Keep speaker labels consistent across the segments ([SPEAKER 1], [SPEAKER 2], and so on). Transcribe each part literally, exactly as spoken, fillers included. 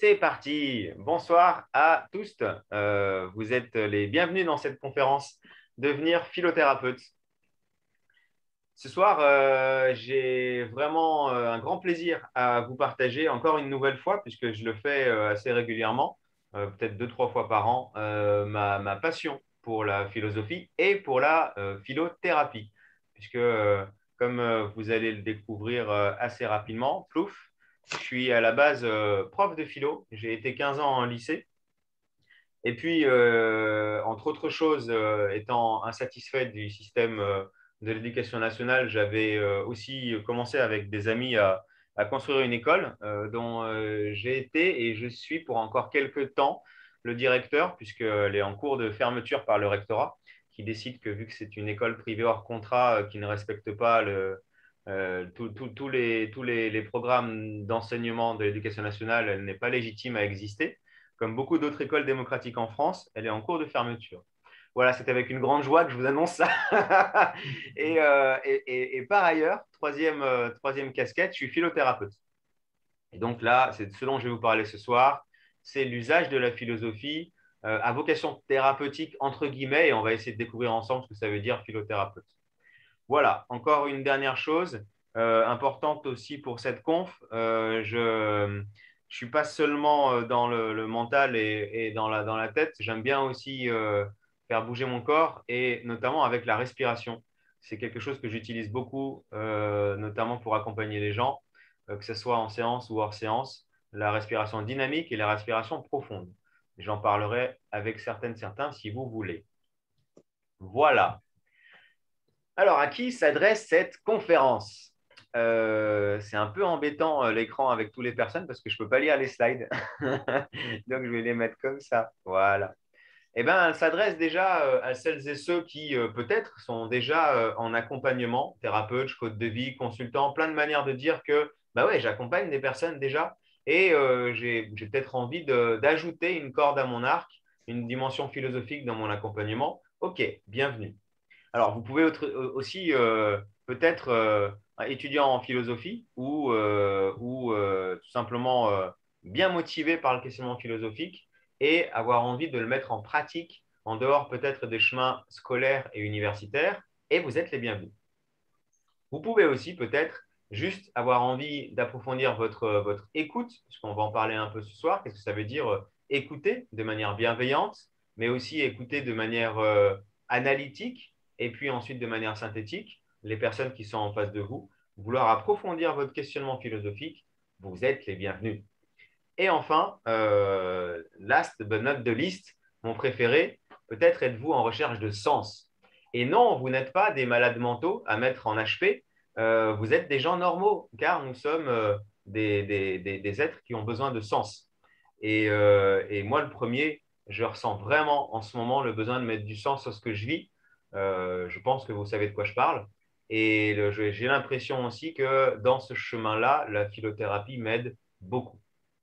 [SPEAKER 1] C'est parti. Bonsoir à tous. Euh, vous êtes les bienvenus dans cette conférence Devenir philothérapeute. Ce soir, euh, j'ai vraiment euh, un grand plaisir à vous partager encore une nouvelle fois, puisque je le fais euh, assez régulièrement, euh, peut-être deux, trois fois par an, euh, ma, ma passion pour la philosophie et pour la euh, philothérapie. Puisque, euh, comme euh, vous allez le découvrir euh, assez rapidement, plouf, je suis à la base euh, prof de philo. J'ai été quinze ans en lycée. Et puis, euh, entre autres choses, euh, étant insatisfait du système euh, de l'éducation nationale, j'avais euh, aussi commencé avec des amis à, à construire une école euh, dont euh, j'ai été et je suis pour encore quelques temps le directeur, puisqu'elle est en cours de fermeture par le rectorat, qui décide que vu que c'est une école privée hors contrat euh, qui ne respecte pas le, euh, tous tous- tous les, tous les, les programmes d'enseignement de l'éducation nationale, elle n'est pas légitime à exister. Comme beaucoup d'autres écoles démocratiques en France, elle est en cours de fermeture. Voilà, c'est avec une grande joie que je vous annonce ça. et, euh, et, et, et, par ailleurs, troisième, euh, troisième casquette, je suis philothérapeute. Et donc là, c'est ce dont je vais vous parler ce soir, c'est l'usage de la philosophie euh, à vocation thérapeutique, entre guillemets, et on va essayer de découvrir ensemble ce que ça veut dire philothérapeute. Voilà, encore une dernière chose euh, importante aussi pour cette conf. Euh, je ne suis pas seulement euh, dans le, le mental et, et dans, la, dans la tête, j'aime bien aussi euh, faire bouger mon corps et notamment avec la respiration. C'est quelque chose que j'utilise beaucoup, euh, notamment pour accompagner les gens, euh, que ce soit en séance ou hors séance, la respiration dynamique et la respiration profonde. J'en parlerai avec certaines certains si vous voulez. Voilà. Alors, à qui s'adresse cette conférence? Euh, c'est un peu embêtant euh, l'écran avec toutes les personnes parce que je ne peux pas lire les slides. Donc, je vais les mettre comme ça. Voilà. Eh bien, elle s'adresse déjà euh, à celles et ceux qui, euh, peut-être, sont déjà euh, en accompagnement, thérapeute, coach de vie, consultant, plein de manières de dire que, bah ouais, j'accompagne des personnes déjà et euh, j'ai j'ai peut-être envie de- d'ajouter une corde à mon arc, une dimension philosophique dans mon accompagnement. OK, bienvenue. Alors, vous pouvez aussi euh, peut-être euh, étudiant en philosophie ou, euh, ou euh, tout simplement euh, bien motivé par le questionnement philosophique et avoir envie de le mettre en pratique en dehors peut-être des chemins scolaires et universitaires, et vous êtes les bienvenus. Vous pouvez aussi peut-être juste avoir envie d'approfondir votre, votre écoute, puisqu'on va en parler un peu ce soir. Qu'est-ce que ça veut dire euh, écouter de manière bienveillante, mais aussi écouter de manière euh, analytique et puis ensuite de manière synthétique les personnes qui sont en face de vous. Vouloir approfondir votre questionnement philosophique, vous êtes les bienvenus. Et enfin, euh, last but not the least, mon préféré, peut-être êtes-vous en recherche de sens. Et non, vous n'êtes pas des malades mentaux à mettre en H P, euh, vous êtes des gens normaux, car nous sommes euh, des, des, des, des, êtres qui ont besoin de sens. Et, euh, et, moi, le premier, je ressens vraiment en ce moment le besoin de mettre du sens sur ce que je vis. Euh, je pense que vous savez de quoi je parle. Et j'ai l'impression aussi que dans ce chemin-là, la philothérapie m'aide beaucoup.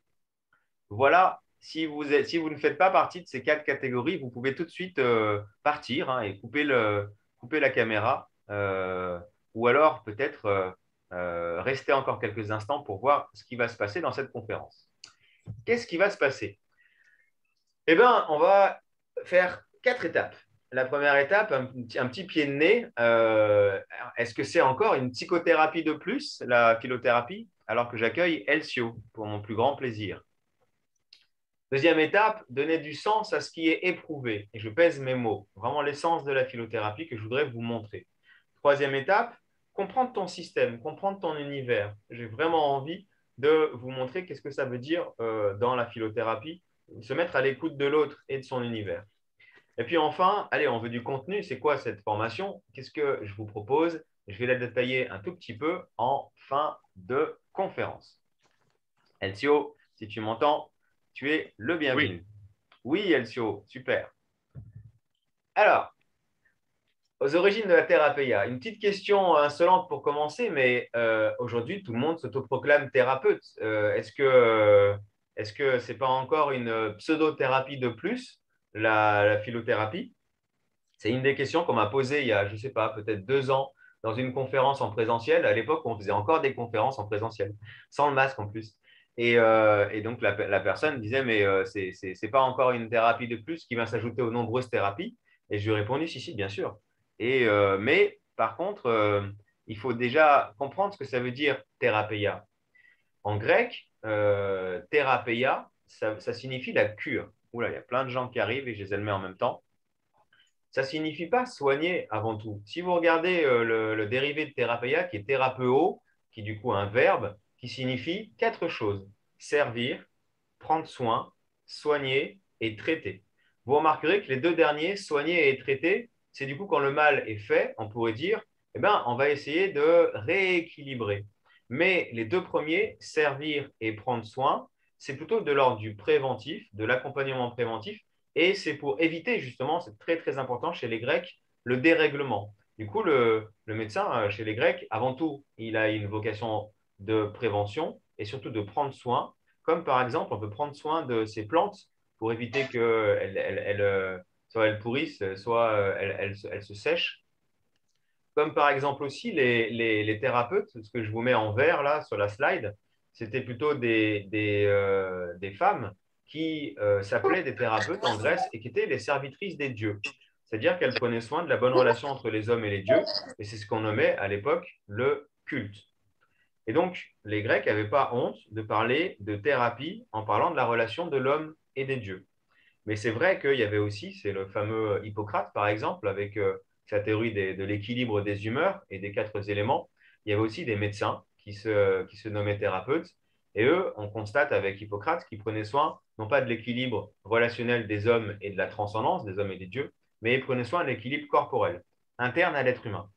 [SPEAKER 1] Voilà, si vous, êtes, si vous ne faites pas partie de ces quatre catégories, vous pouvez tout de suite euh, partir hein, et couper, le, couper la caméra. Euh, ou alors peut-être euh, euh, rester encore quelques instants pour voir ce qui va se passer dans cette conférence. Qu'est-ce qui va se passer? Eh bien, on va faire quatre étapes. La première étape, un, un petit pied de nez. Euh, Est-ce que c'est encore une psychothérapie de plus, la philothérapie, alors que j'accueille Elcio pour mon plus grand plaisir? Deuxième étape, donner du sens à ce qui est éprouvé. Et je pèse mes mots, vraiment l'essence de la philothérapie que je voudrais vous montrer. Troisième étape, comprendre ton système, comprendre ton univers. J'ai vraiment envie de vous montrer qu'est-ce que ça veut dire euh, dans la philothérapie, se mettre à l'écoute de l'autre et de son univers. Et puis enfin, allez, on veut du contenu. C'est quoi cette formation? Qu'est-ce que je vous propose? Je vais la détailler un tout petit peu en fin de conférence. Elcio, si tu m'entends, tu es le
[SPEAKER 2] Oui,
[SPEAKER 1] bienvenu. Oui, Elcio, super. Alors, aux origines de la Thérapéia, une petite question insolente pour commencer, mais euh, aujourd'hui, tout le monde s'autoproclame thérapeute. Euh, est-ce que euh, est-ce que c'est pas encore une pseudo-thérapie de plus, la, la philothérapie? C'est une des questions qu'on m'a posées il y a, je ne sais pas, peut-être deux ans, dans une conférence en présentiel, à l'époque où on faisait encore des conférences en présentiel, sans le masque en plus. Et, euh, et donc, la, la personne disait, mais euh, c'est c'est- c'est pas encore une thérapie de plus qui vient s'ajouter aux nombreuses thérapies. Et je lui ai répondu, si, si, bien sûr. Et, euh, mais par contre, euh, il faut déjà comprendre ce que ça veut dire thérapeia. En grec, euh, thérapeia, ça, ça signifie la cure. Oula, il y a plein de gens qui arrivent et je les ai mets en même temps. Ça ne signifie pas soigner avant tout. Si vous regardez euh, le, le dérivé de thérapeia, qui est thérapeo, qui est du coup un verbe, qui signifie quatre choses. Servir, prendre soin, soigner et traiter. Vous remarquerez que les deux derniers, soigner et traiter, c'est du coup quand le mal est fait, on pourrait dire, eh ben, on va essayer de rééquilibrer. Mais les deux premiers, servir et prendre soin, c'est plutôt de l'ordre du préventif, de l'accompagnement préventif, et c'est pour éviter justement, c'est très très important chez les Grecs, le dérèglement. Du coup, le, le médecin euh, chez les Grecs, avant tout, il a une vocation de prévention et surtout de prendre soin, comme par exemple, on peut prendre soin de ces plantes pour éviter qu'elles elles, elles, euh, soit elles pourrissent, soit euh, elles, elles, elles se sèchent. Comme par exemple aussi les, les, les thérapeutes, ce que je vous mets en vert là sur la slide, c'était plutôt des, des, euh, des femmes qui euh, s'appelaient des thérapeutes en Grèce et qui étaient les servitrices des dieux. C'est-à-dire qu'elles prenaient soin de la bonne relation entre les hommes et les dieux, et c'est ce qu'on nommait à l'époque le culte. Et donc, les Grecs n'avaient pas honte de parler de thérapie en parlant de la relation de l'homme et des dieux. Mais c'est vrai qu'il y avait aussi, c'est le fameux Hippocrate, par exemple, avec euh, sa théorie des- de l'équilibre des humeurs et des quatre éléments. Il y avait aussi des médecins qui se, qui se nommaient thérapeutes. Et eux, on constate avec Hippocrate qu'ils prenaient soin, non pas de l'équilibre relationnel des hommes et de la transcendance des hommes et des dieux, mais ils prenaient soin de l'équilibre corporel, interne à l'être humain.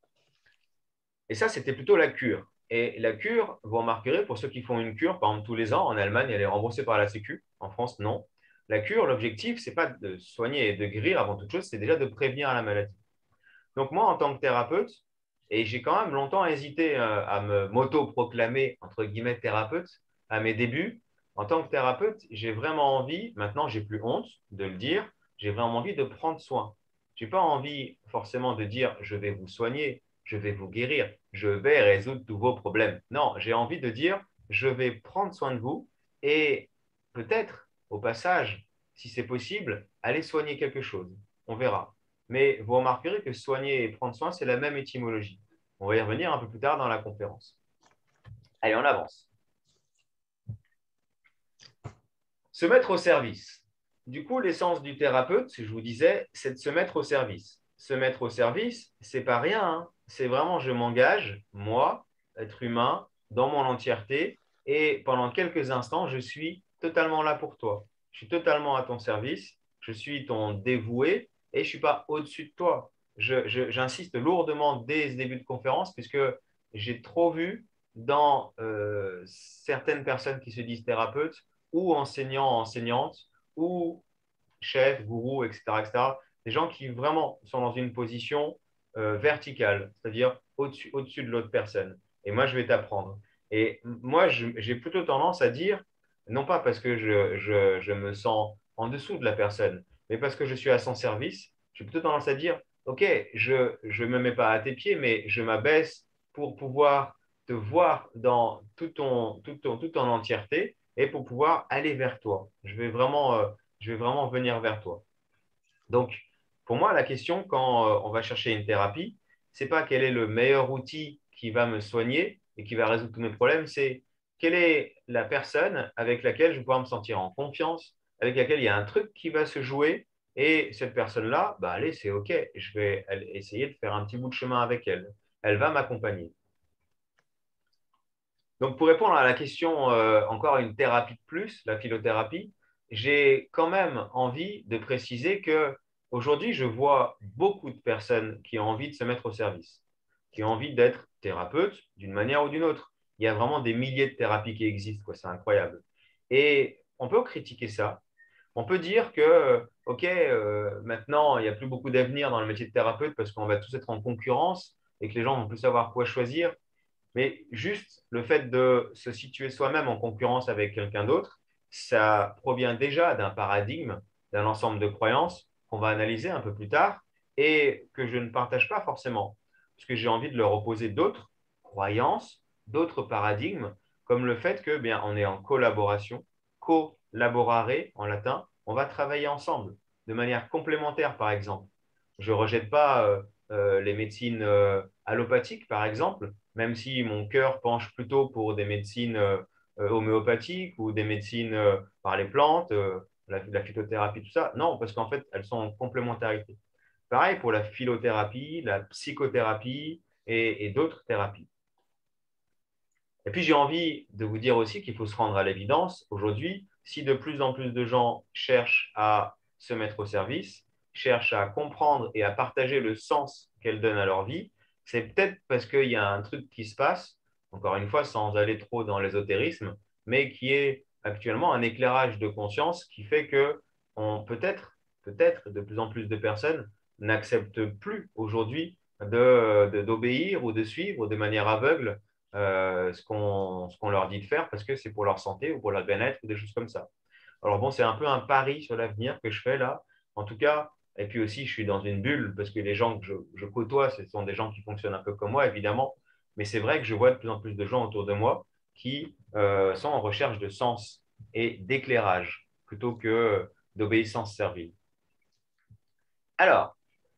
[SPEAKER 1] Et ça, c'était plutôt la cure. Et la cure, vous remarquerez, pour ceux qui font une cure, par exemple tous les ans, en Allemagne, elle est remboursée par la Sécu. En France, non. La cure, l'objectif, ce n'est pas de soigner et de guérir avant toute chose, c'est déjà de prévenir la maladie. Donc moi, en tant que thérapeute, et j'ai quand même longtemps hésité euh, à me m'auto-proclamer, entre guillemets, thérapeute, à mes débuts, en tant que thérapeute, j'ai vraiment envie, maintenant j'ai plus honte de le dire, j'ai vraiment envie de prendre soin. Je n'ai pas envie forcément de dire je vais vous soigner, je vais vous guérir, je vais résoudre tous vos problèmes. Non, j'ai envie de dire je vais prendre soin de vous et peut-être, au passage, si c'est possible, aller soigner quelque chose. On verra. Mais vous remarquerez que soigner et prendre soin, c'est la même étymologie. On va y revenir un peu plus tard dans la conférence. Allez, on avance. Se mettre au service. Du coup, l'essence du thérapeute, je vous disais, c'est de se mettre au service. Se mettre au service, c'est pas rien, hein. C'est vraiment je m'engage, moi, être humain, dans mon entièreté, et pendant quelques instants, je suis totalement là pour toi. Je suis totalement à ton service, je suis ton dévoué, et je ne suis pas au-dessus de toi. Je, je, j'insiste lourdement dès ce début de conférence, puisque j'ai trop vu dans euh, certaines personnes qui se disent thérapeutes, ou enseignants, enseignantes, ou chefs, gourous, et cetera, et cetera. Des gens qui vraiment sont dans une position euh, verticale, c'est-à-dire au-dessus, au-dessus de l'autre personne. Et moi, je vais t'apprendre. Et moi, je- j'ai plutôt tendance à dire, non pas parce que je, je, je me sens en dessous de la personne, mais parce que je suis à son service, j'ai plutôt tendance à dire, OK, je ne me mets pas à tes pieds, mais je m'abaisse pour pouvoir te voir dans tout ton, tout ton, toute ton entièreté et pour pouvoir aller vers toi. Je vais vraiment, euh, je vais vraiment venir vers toi. Donc, pour moi, la question quand euh, on va chercher une thérapie, c'est pas quel est le meilleur outil qui va me soigner et qui va résoudre tous mes problèmes, c'est quelle est la personne avec laquelle je vais pouvoir me sentir en confiance, avec laquelle il y a un truc qui va se jouer et cette personne-là, bah allez, c'est OK, je vais essayer de faire un petit bout de chemin avec elle. Elle va m'accompagner. Donc, pour répondre à la question, euh, encore une thérapie de plus, la philothérapie, j'ai quand même envie de préciser que aujourd'hui, je vois beaucoup de personnes qui ont envie de se mettre au service, qui ont envie d'être thérapeutes d'une manière ou d'une autre. Il y a vraiment des milliers de thérapies qui existent, quoi, c'est incroyable. Et on peut critiquer ça. On peut dire que, OK, euh, maintenant, il n'y a plus beaucoup d'avenir dans le métier de thérapeute parce qu'on va tous être en concurrence et que les gens vont plus savoir quoi choisir. Mais juste le fait de se situer soi-même en concurrence avec quelqu'un d'autre, ça provient déjà d'un paradigme, d'un ensemble de croyances qu'on va analyser un peu plus tard et que je ne partage pas forcément, parce que j'ai envie de leur opposer d'autres croyances, d'autres paradigmes, comme le fait que bien, on est en collaboration, collaborare en latin, on va travailler ensemble de manière complémentaire, par exemple. Je ne rejette pas euh, euh, les médecines euh, allopathiques, par exemple, même si mon cœur penche plutôt pour des médecines euh, euh, homéopathiques ou des médecines euh, par les plantes, euh, la, la phytothérapie, tout ça. Non, parce qu'en fait, elles sont en complémentarité. Pareil pour la philothérapie, la psychothérapie et, et d'autres thérapies. Et puis, j'ai envie de vous dire aussi qu'il faut se rendre à l'évidence. Aujourd'hui, si de plus en plus de gens cherchent à se mettre au service, cherchent à comprendre et à partager le sens qu'elles donnent à leur vie, c'est peut-être parce qu'il y a un truc qui se passe, encore une fois, sans aller trop dans l'ésotérisme, mais qui est actuellement un éclairage de conscience qui fait que on, peut-être, peut-être de plus en plus de personnes n'acceptent plus aujourd'hui de, de, d'obéir ou de suivre de manière aveugle euh, ce qu'on ce qu'on leur dit de faire parce que c'est pour leur santé ou pour leur bien-être ou des choses comme ça. Alors bon, c'est un peu un pari sur l'avenir que je fais là. En tout cas, et puis aussi, je suis dans une bulle parce que les gens que je, je côtoie, ce sont des gens qui fonctionnent un peu comme moi, évidemment. Mais c'est vrai que je vois de plus en plus de gens autour de moi qui euh, sont en recherche de sens et d'éclairage plutôt que d'obéissance servile. Alors,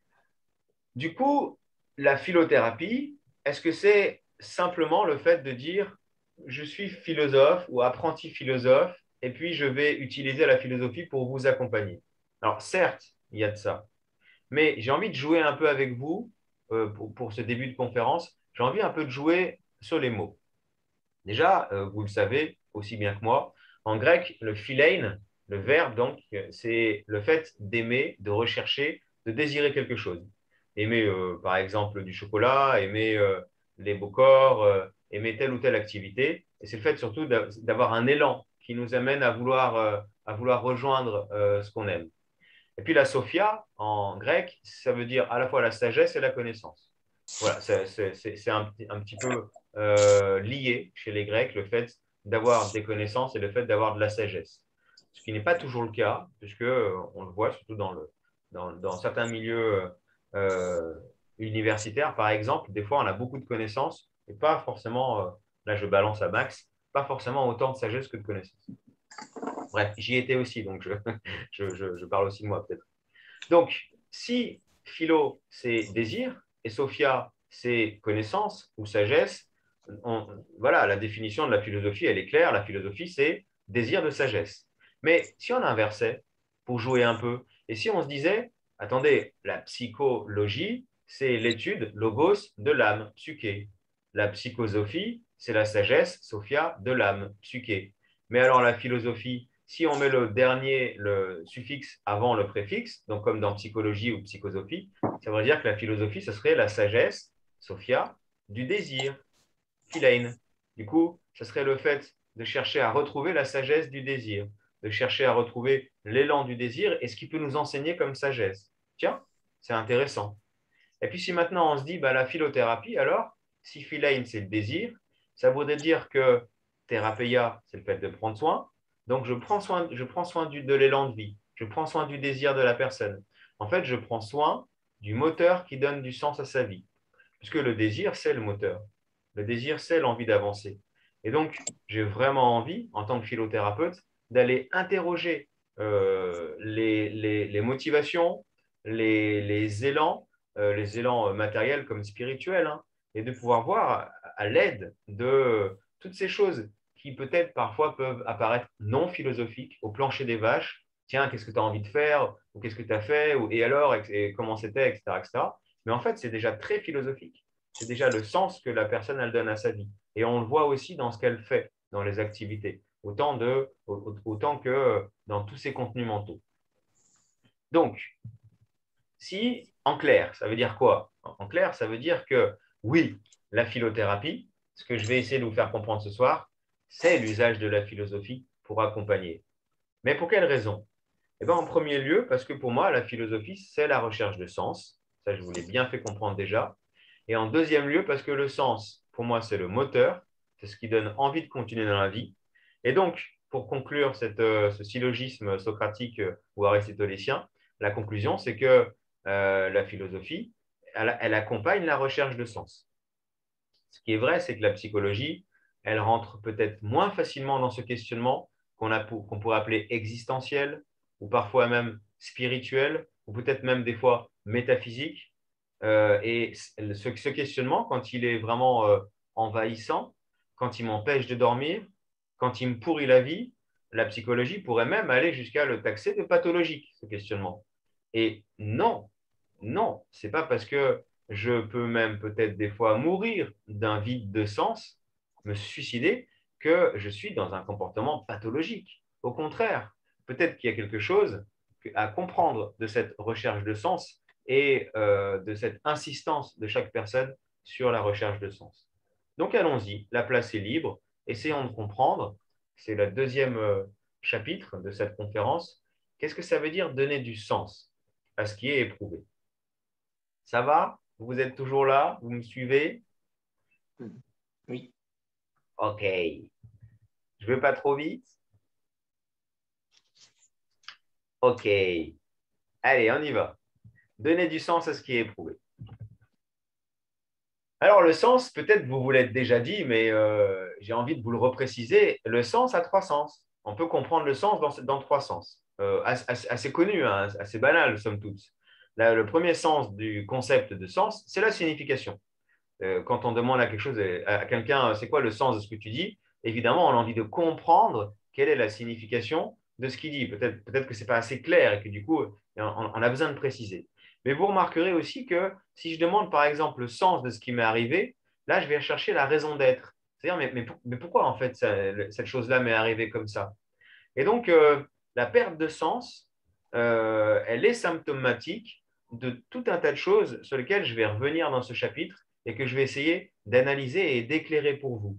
[SPEAKER 1] du coup, la philothérapie, est-ce que c'est simplement le fait de dire je suis philosophe ou apprenti philosophe et puis je vais utiliser la philosophie pour vous accompagner? Alors, certes, il y a de ça, mais j'ai envie de jouer un peu avec vous euh, pour, pour ce début de conférence. J'ai envie un peu de jouer sur les mots. Déjà, euh, vous le savez aussi bien que moi, en grec, le philein, le verbe, donc, c'est le fait d'aimer, de rechercher, de désirer quelque chose. Aimer, euh, par exemple, du chocolat, aimer euh, les beaux corps, euh, aimer telle ou telle activité. Et c'est le fait surtout d'a- d'avoir un élan qui nous amène à vouloir, euh, à vouloir rejoindre euh, ce qu'on aime. Et puis la sophia, en grec, ça veut dire à la fois la sagesse et la connaissance. Voilà, c'est c'est- c'est- c'est un, petit- un petit peu euh, lié chez les Grecs, le fait d'avoir des connaissances et le fait d'avoir de la sagesse. Ce qui n'est pas toujours le cas, puisque euh, on le voit surtout dans, le, dans, dans certains milieux euh, universitaires, par exemple, des fois on a beaucoup de connaissances et pas forcément, euh, là je balance à max, pas forcément autant de sagesse que de connaissances. Bref, j'y étais aussi, donc je, je, je, je parle aussi de moi peut-être. Donc, si philo, c'est désir, et Sophia, c'est connaissance ou sagesse, on- voilà, la définition de la philosophie, elle est claire. La philosophie, c'est désir de sagesse. Mais si on inversait, pour jouer un peu, et si on se disait, attendez, la psychologie, c'est l'étude, logos, de l'âme, psyché. La psychosophie, c'est la sagesse, Sophia, de l'âme, psyché. Mais alors la philosophie, si on met le dernier, le suffixe avant le préfixe, donc comme dans psychologie ou psychosophie, ça veut dire que la philosophie, ce serait la sagesse, Sophia, du désir, Philein. Du coup, ce serait le fait de chercher à retrouver la sagesse du désir, de chercher à retrouver l'élan du désir et ce qui peut nous enseigner comme sagesse. Tiens, c'est intéressant. Et puis si maintenant on se dit, bah, la philothérapie, alors, si philein, c'est le désir, ça voudrait dire que thérapeia, c'est le fait de prendre soin. Donc je prends soin, je prends soin du, de l'élan de vie, je prends soin du désir de la personne. En fait, je prends soin du moteur qui donne du sens à sa vie. Puisque le désir, c'est le moteur. Le désir, c'est l'envie d'avancer. Et donc, j'ai vraiment envie, en tant que philothérapeute, d'aller interroger euh, les, les, les motivations, les, les élans, euh, les élans euh, matériels comme spirituels, hein, et de pouvoir voir à l'aide de toutes ces choses qui peut-être parfois peuvent apparaître non philosophiques au plancher des vaches. Tiens, qu'est-ce que tu as envie de faire? Ou qu'est-ce que tu as fait? Ou, et alors, et, et comment c'était, et cetera, et cetera. Mais en fait, c'est déjà très philosophique. C'est déjà le sens que la personne elle donne à sa vie. Et on le voit aussi dans ce qu'elle fait, dans les activités, autant, de, autant que dans tous ses contenus mentaux. Donc, si, en clair, ça veut dire quoi? En clair, ça veut dire que oui, la philothérapie, ce que je vais essayer de vous faire comprendre ce soir, c'est l'usage de la philosophie pour accompagner. Mais pour quelle raison? Eh bien, en premier lieu, parce que pour moi, la philosophie, c'est la recherche de sens. Ça, je vous l'ai bien fait comprendre déjà. Et en deuxième lieu, parce que le sens, pour moi, c'est le moteur, c'est ce qui donne envie de continuer dans la vie. Et donc, pour conclure cette, euh, ce syllogisme socratique euh, ou aristotélicien, la conclusion, c'est que euh, la philosophie, elle, elle accompagne la recherche de sens. Ce qui est vrai, c'est que la psychologie, elle rentre peut-être moins facilement dans ce questionnement qu'on a, qu'on pourrait appeler existentiel, ou parfois même spirituel, ou peut-être même des fois métaphysique. Euh, et ce, ce questionnement, quand il est vraiment euh, envahissant, quand il m'empêche de dormir, quand il me pourrit la vie, la psychologie pourrait même aller jusqu'à le taxer de pathologique, ce questionnement. Et non, non, c'est pas parce que je peux même peut-être des fois mourir d'un vide de sens, me suicider, que je suis dans un comportement pathologique. Au contraire, peut-être qu'il y a quelque chose à comprendre de cette recherche de sens et euh, de cette insistance de chaque personne sur la recherche de sens. Donc allons-y, la place est libre, essayons de comprendre, c'est le deuxième euh, chapitre de cette conférence, qu'est-ce que ça veut dire donner du sens à ce qui est éprouvé. Ça va? Vous êtes toujours là? Vous me suivez?
[SPEAKER 2] Oui.
[SPEAKER 1] Ok. Je ne vais pas trop vite? Ok. Allez, on y va. Donner du sens à ce qui est éprouvé. Alors, le sens, peut-être vous vous l'êtes déjà dit, mais euh, j'ai envie de vous le repréciser. Le sens a trois sens. On peut comprendre le sens dans, dans trois sens. Euh, assez, assez connu, hein, assez banal, somme toute. Là, le premier sens du concept de sens, c'est la signification. Euh, quand on demande à quelque chose, à quelqu'un, c'est quoi le sens de ce que tu dis, évidemment, on a envie de comprendre quelle est la signification de ce qu'il dit. Peut-être peut-être que ce n'est pas assez clair et que du coup, on, on a besoin de préciser. Mais vous remarquerez aussi que si je demande par exemple le sens de ce qui m'est arrivé, là, je vais chercher la raison d'être. C'est-à-dire, mais, mais, mais, pourquoi en fait ça, cette chose-là m'est arrivée comme ça? Et donc, euh, la perte de sens, euh, elle est symptomatique de tout un tas de choses sur lesquelles je vais revenir dans ce chapitre et que je vais essayer d'analyser et d'éclairer pour vous.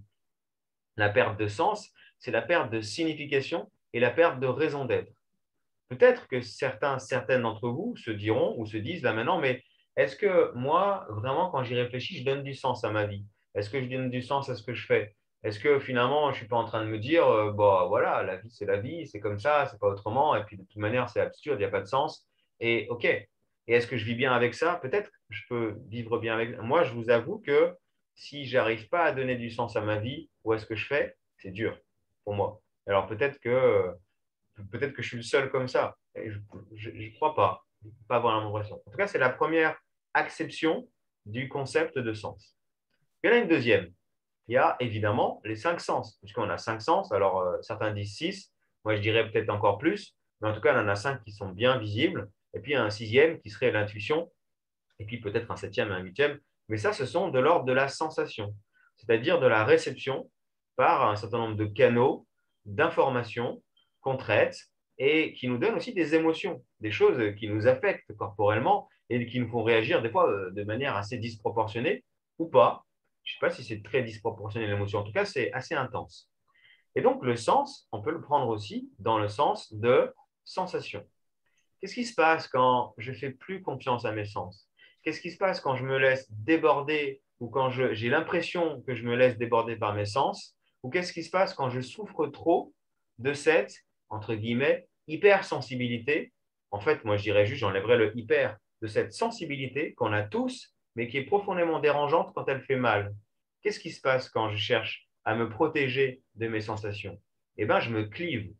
[SPEAKER 1] La perte de sens, c'est la perte de signification et la perte de raison d'être. Peut-être que certains, certaines d'entre vous se diront ou se disent là maintenant, mais est-ce que moi, vraiment, quand j'y réfléchis, je donne du sens à ma vie? Est-ce que je donne du sens à ce que je fais? Est-ce que finalement, je ne suis pas en train de me dire, euh, bah voilà, la vie, c'est la vie, c'est comme ça, c'est pas autrement, et puis de toute manière, c'est absurde, il n'y a pas de sens. Et OK. Et est-ce que je vis bien avec ça? Peut-être que je peux vivre bien avec. Moi, je vous avoue que si j'arrive pas à donner du sens à ma vie ou à ce que je fais, c'est dur pour moi. Alors peut-être que peut-être que je suis le seul comme ça. Je ne crois pas. Je ne peux pas avoir l'impression. En tout cas, c'est la première acception du concept de sens. Il y en a une deuxième. Il y a évidemment les cinq sens, puisqu'on a cinq sens. Alors, euh, certains disent six. Moi, je dirais peut-être encore plus. Mais en tout cas, on en a cinq qui sont bien visibles. Et puis, un sixième qui serait l'intuition. Et puis, peut-être un septième et un huitième. Mais ça, ce sont de l'ordre de la sensation, c'est-à-dire de la réception par un certain nombre de canaux d'informations qu'on traite et qui nous donnent aussi des émotions, des choses qui nous affectent corporellement et qui nous font réagir des fois euh, de manière assez disproportionnée ou pas. Je ne sais pas si c'est très disproportionné l'émotion. En tout cas, c'est assez intense. Et donc, le sens, on peut le prendre aussi dans le sens de sensation. Qu'est-ce qui se passe quand je ne fais plus confiance à mes sens? Qu'est-ce qui se passe quand je me laisse déborder ou quand j'ai l'impression que je me laisse déborder par mes sens? Ou qu'est-ce qui se passe quand je souffre trop de cette, entre guillemets, hypersensibilité? En fait, moi, je dirais juste, j'enlèverais le hyper, de cette sensibilité qu'on a tous, mais qui est profondément dérangeante quand elle fait mal. Qu'est-ce qui se passe quand je cherche à me protéger de mes sensations? Eh bien, je me clive,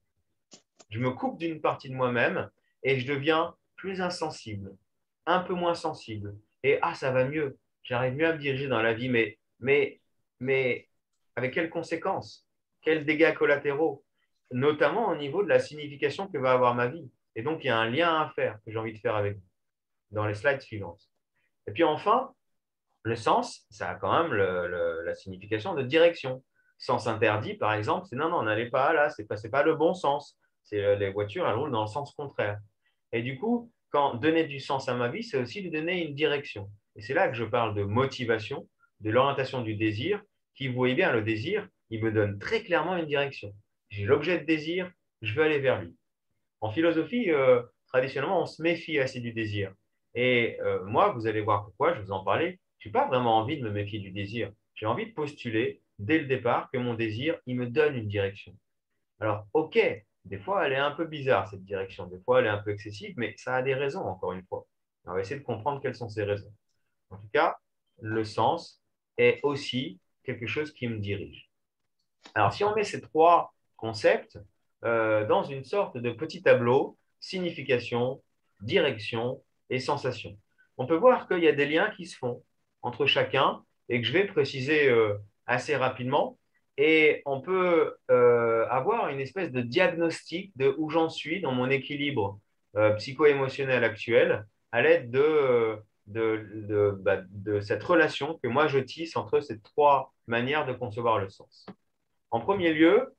[SPEAKER 1] je me coupe d'une partie de moi-même et je deviens plus insensible, un peu moins sensible. Et ah, ça va mieux, j'arrive mieux à me diriger dans la vie, mais, mais, mais avec quelles conséquences? Quels dégâts collatéraux? Notamment au niveau de la signification que va avoir ma vie. Et donc, il y a un lien à faire que j'ai envie de faire avec vous dans les slides suivantes. Et puis enfin, le sens, ça a quand même le, le, la signification de direction. Sens interdit, par exemple, c'est non, non, n'allez pas là, ce n'est pas, pas le bon sens. C'est euh, les voitures, elles roulent dans le sens contraire. Et du coup, quand donner du sens à ma vie, c'est aussi lui donner une direction. Et c'est là que je parle de motivation, de l'orientation du désir, qui, vous voyez bien, le désir, il me donne très clairement une direction. J'ai l'objet de désir, je veux aller vers lui. En philosophie, euh, traditionnellement, on se méfie assez du désir. Et euh, moi, vous allez voir pourquoi, je vous en parlais, je n'ai pas vraiment envie de me méfier du désir. J'ai envie de postuler dès le départ que mon désir, il me donne une direction. Alors, OK, des fois, elle est un peu bizarre, cette direction. Des fois, elle est un peu excessive, mais ça a des raisons, encore une fois. On va essayer de comprendre quelles sont ces raisons. En tout cas, le sens est aussi quelque chose qui me dirige. Alors, si on met ces trois concepts euh, dans une sorte de petit tableau, signification, direction et sensation, on peut voir qu'il y a des liens qui se font entre chacun et que je vais préciser euh, assez rapidement. Et on peut euh, avoir une espèce de diagnostic de où j'en suis dans mon équilibre euh, psycho-émotionnel actuel à l'aide de, de, de, bah, de cette relation que moi je tisse entre ces trois manières de concevoir le sens. En premier lieu,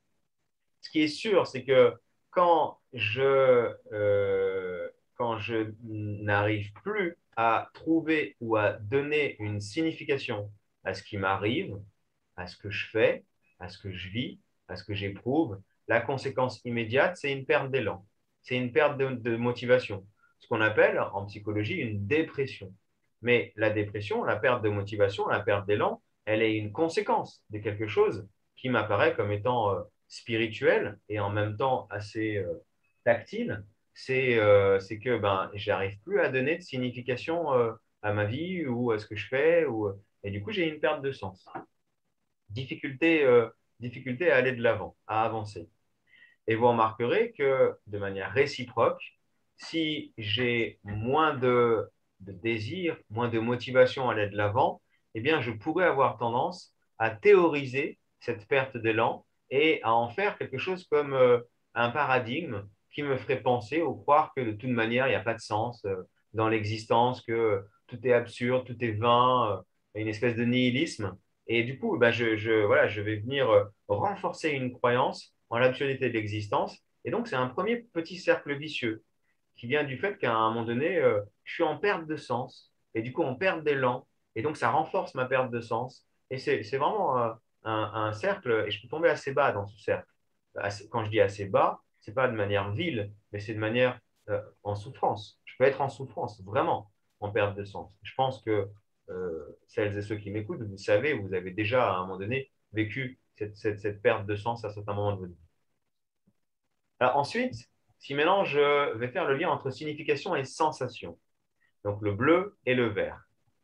[SPEAKER 1] ce qui est sûr, c'est que quand je, euh, quand je n'arrive plus à trouver ou à donner une signification à ce qui m'arrive, à ce que je fais, à ce que je vis, à ce que j'éprouve, la conséquence immédiate, c'est une perte d'élan, c'est une perte de, de motivation, ce qu'on appelle en psychologie une dépression. Mais la dépression, la perte de motivation, la perte d'élan, elle est une conséquence de quelque chose qui m'apparaît comme étant euh, spirituel et en même temps assez euh, tactile. C'est euh, c'est que ben, j'arrive plus à donner de signification euh, à ma vie ou à ce que je fais. Ou, et du coup, j'ai une perte de sens. Difficulté, euh, difficulté à aller de l'avant, à avancer. Et vous remarquerez que de manière réciproque, si j'ai moins de, de désir, moins de motivation à aller de l'avant, eh bien, je pourrais avoir tendance à théoriser cette perte d'élan et à en faire quelque chose comme euh, un paradigme qui me ferait penser ou croire que de toute manière, il n'y a pas de sens euh, dans l'existence, que tout est absurde, tout est vain, euh, une espèce de nihilisme. Et du coup, bah, je, je, voilà, je vais venir euh, renforcer une croyance en l'absurdité de l'existence. Et donc, c'est un premier petit cercle vicieux qui vient du fait qu'à un moment donné, euh, je suis en perte de sens et du coup en perte d'élan. Et donc, ça renforce ma perte de sens. Et c'est c'est vraiment euh, un, un cercle, et je peux tomber assez bas dans ce cercle. Assez- quand je dis assez bas, c'est pas de manière vile, mais c'est de manière euh, en souffrance. Je peux être en souffrance, vraiment, en perte de sens. Je pense que euh, celles et ceux qui m'écoutent, vous savez, vous avez déjà à un moment donné vécu cette, cette, cette perte de sens à certains moments de votre vie. Alors ensuite, si maintenant je vais faire le lien entre signification et sensation, donc le bleu et le vert.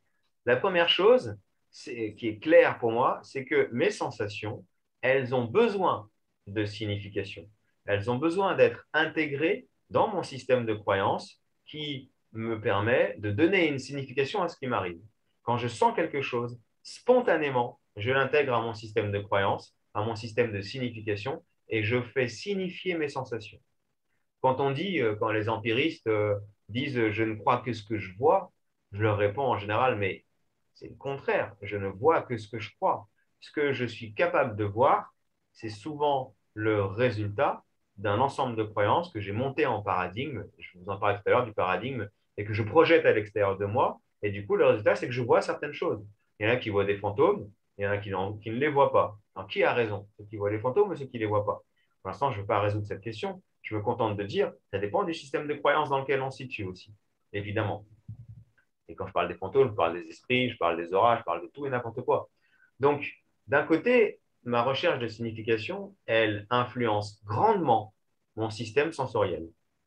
[SPEAKER 1] La première chose c'est- qui est claire pour moi, c'est que mes sensations, elles ont besoin de signification. Elles ont besoin d'être intégrées dans mon système de croyance qui me permet de donner une signification à ce qui m'arrive. Quand je sens quelque chose, spontanément, je l'intègre à mon système de croyance, à mon système de signification, et je fais signifier mes sensations. Quand on dit, euh, quand les empiristes euh, disent euh, je ne crois que ce que je vois, je leur réponds en général, mais c'est le contraire. Je ne vois que ce que je crois. Ce que je suis capable de voir, c'est souvent le résultat d'un ensemble de croyances que j'ai monté en paradigme. Je vous en parlais tout à l'heure du paradigme et que je projette à l'extérieur de moi. Et du coup, le résultat, c'est que je vois certaines choses. Il y en a qui voient des fantômes, il y en a qui, qui ne les voient pas. Alors, qui a raison? Ceux qui voient les fantômes ou ceux qui ne les voient pas? Pour l'instant, je ne veux pas résoudre cette question. Je me contente de dire, ça dépend du système de croyance dans lequel on se situe aussi, évidemment. Et quand je parle des fantômes, je parle des esprits, je parle des orages, je parle de tout et n'importe quoi. Donc, d'un côté, ma recherche de signification, elle influence grandement mon système sensoriel.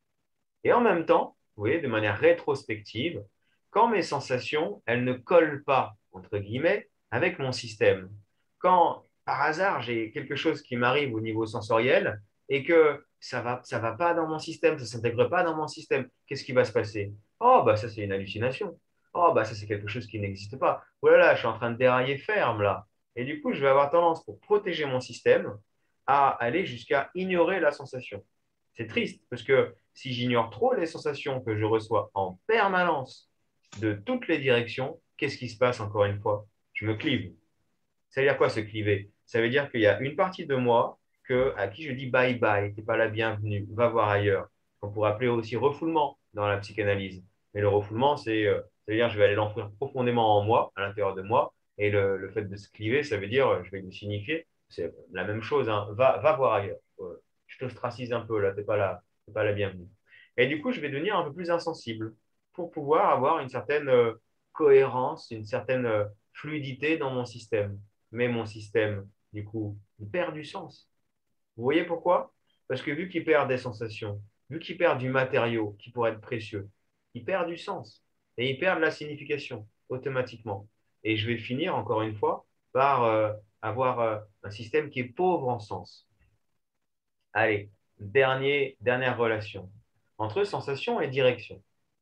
[SPEAKER 1] Et en même temps, vous voyez, de manière rétrospective, quand mes sensations, elles ne collent pas, entre guillemets, avec mon système, quand par hasard j'ai quelque chose qui m'arrive au niveau sensoriel et que ça va, ça va pas dans mon système, ça ne s'intègre pas dans mon système, qu'est-ce qui va se passer? Oh, bah ça c'est une hallucination. Oh, bah ça c'est quelque chose qui n'existe pas. Oh là là, je suis en train de dérailler ferme là. Et du coup, je vais avoir tendance, pour protéger mon système, à aller jusqu'à ignorer la sensation. C'est triste parce que si j'ignore trop les sensations que je reçois en permanence de toutes les directions, qu'est-ce qui se passe encore une fois? Je me clive. Ça veut dire quoi se cliver? Ça veut dire qu'il y a une partie de moi que, à qui je dis bye bye, tu n'es pas la bienvenue, va voir ailleurs. On pourrait appeler aussi refoulement dans la psychanalyse. Mais le refoulement, c'est, euh, ça veut dire que je vais aller l'enfouir profondément en moi, à l'intérieur de moi. Et le, le fait de se cliver, ça veut dire, je vais lui signifier, c'est la même chose, hein, va, va voir ailleurs. Euh, je t'ostracise un peu là, tu n'es pas la, t'es pas la bienvenue. Et du coup, je vais devenir un peu plus insensible pour pouvoir avoir une certaine euh, cohérence, une certaine euh, fluidité dans mon système. Mais mon système, du coup, il perd du sens. Vous voyez pourquoi? Parce que vu qu'il perd des sensations, vu qu'il perd du matériau qui pourrait être précieux, il perd du sens et il perd de la signification automatiquement. Et je vais finir, encore une fois, par euh, avoir euh, un système qui est pauvre en sens. Allez, dernier, dernière relation entre sensation et direction.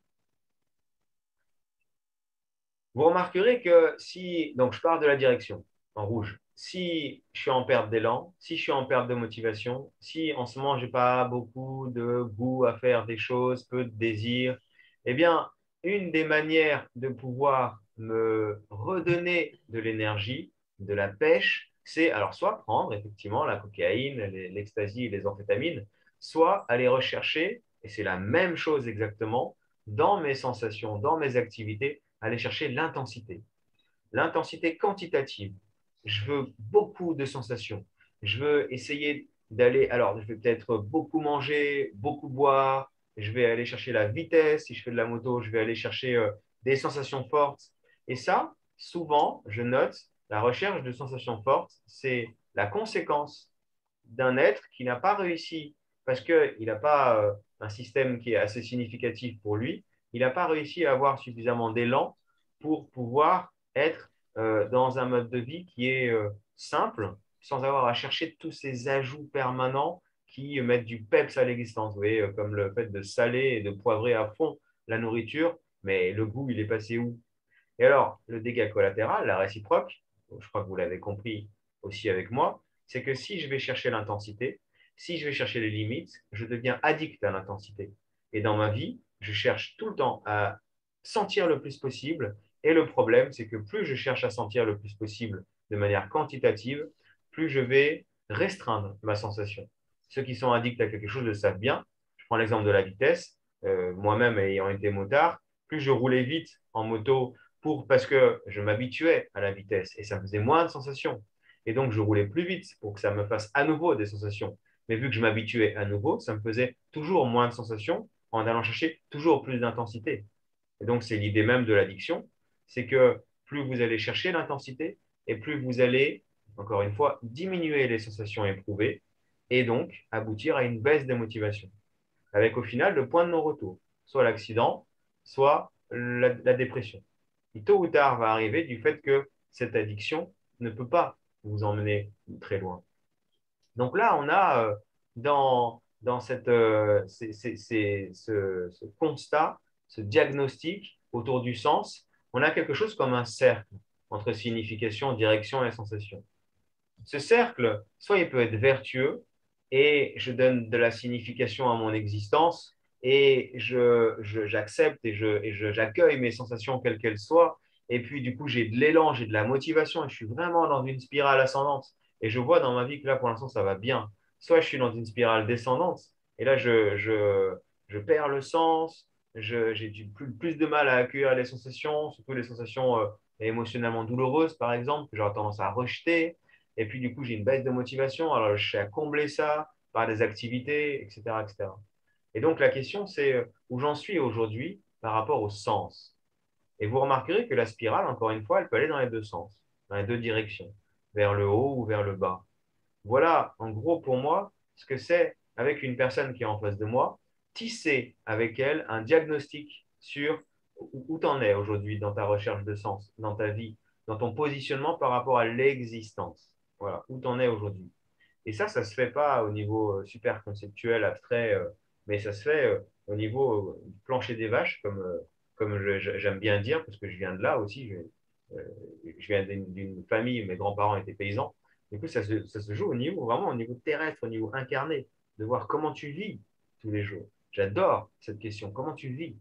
[SPEAKER 1] Vous remarquerez que si, donc je parle de la direction en rouge, si je suis en perte d'élan, si je suis en perte de motivation, si en ce moment je n'ai pas beaucoup de goût à faire des choses, peu de désir, eh bien, une des manières de pouvoir me redonner de l'énergie, de la pêche, c'est alors soit prendre effectivement la cocaïne, l'ecstasy, les amphétamines, soit aller rechercher, et c'est la même chose exactement, dans mes sensations, dans mes activités, aller chercher l'intensité. L'intensité quantitative. Je veux beaucoup de sensations. Je veux essayer d'aller, alors je vais peut-être beaucoup manger, beaucoup boire, je vais aller chercher la vitesse, si je fais de la moto, je vais aller chercher euh, des sensations fortes. Et ça, souvent, je note, la recherche de sensations fortes, c'est la conséquence d'un être qui n'a pas réussi, parce qu'il n'a pas euh, un système qui est assez significatif pour lui, il n'a pas réussi à avoir suffisamment d'élan pour pouvoir être euh, dans un mode de vie qui est euh, simple, sans avoir à chercher tous ces ajouts permanents qui mettent du peps à l'existence. Vous voyez, euh, comme le fait de saler et de poivrer à fond la nourriture, mais le goût, il est passé où? Et alors, le dégât collatéral, la réciproque, je crois que vous l'avez compris aussi avec moi, c'est que si je vais chercher l'intensité, si je vais chercher les limites, je deviens addict à l'intensité. Et dans ma vie, je cherche tout le temps à sentir le plus possible. Et le problème, c'est que plus je cherche à sentir le plus possible de manière quantitative, plus je vais restreindre ma sensation. Ceux qui sont addicts à quelque chose le savent bien. Je prends l'exemple de la vitesse. Euh, moi-même ayant été motard, plus je roulais vite en moto pour, parce que je m'habituais à la vitesse et ça me faisait moins de sensations. Et donc, je roulais plus vite pour que ça me fasse à nouveau des sensations. Mais vu que je m'habituais à nouveau, ça me faisait toujours moins de sensations en allant chercher toujours plus d'intensité. Et donc, c'est l'idée même de l'addiction, c'est que plus vous allez chercher l'intensité et plus vous allez, encore une fois, diminuer les sensations éprouvées et donc aboutir à une baisse des motivations, avec au final le point de non-retour, soit l'accident, soit la, la dépression. Et tôt ou tard va arriver du fait que cette addiction ne peut pas vous emmener très loin. Donc là, on a euh, dans, dans cette, euh, c'est, c'est, c'est, ce, ce constat, ce diagnostic autour du sens, on a quelque chose comme un cercle entre signification, direction et sensation. Ce cercle, soit il peut être vertueux et je donne de la signification à mon existence et je, je- j'accepte et je, et je- j'accueille mes sensations quelles qu'elles soient. Et puis, du coup, j'ai de l'élan, j'ai de la motivation et je suis vraiment dans une spirale ascendante. Et je vois dans ma vie que là, pour l'instant, ça va bien. Soit je suis dans une spirale descendante et là, je, je, je perds le sens, je- j'ai du plus, plus de mal à accueillir les sensations, surtout les sensations euh, émotionnellement douloureuses, par exemple, que j'aurais tendance à rejeter. Et puis, du coup, j'ai une baisse de motivation. Alors, je suis à combler ça par des activités, et cetera, et cetera. Et donc, la question, c'est euh, où j'en suis aujourd'hui par rapport au sens. Et vous remarquerez que la spirale, encore une fois, elle peut aller dans les deux sens, dans les deux directions, vers le haut ou vers le bas. Voilà, en gros, pour moi, ce que c'est avec une personne qui est en face de moi, tisser avec elle un diagnostic sur où tu en es aujourd'hui dans ta recherche de sens, dans ta vie, dans ton positionnement par rapport à l'existence. Voilà, où tu en es aujourd'hui. Et ça, ça ne se fait pas au niveau euh, super conceptuel, abstrait, euh, mais ça se fait euh, au niveau euh, du plancher des vaches, comme, euh, comme je- je- j'aime bien dire, parce que je viens de là aussi. Je, euh, je viens d'une d'une famille, mes grands-parents étaient paysans. Du coup, ça se, ça se joue au niveau, vraiment au niveau terrestre, au niveau incarné, de voir comment tu vis tous les jours. J'adore cette question. Comment tu vis?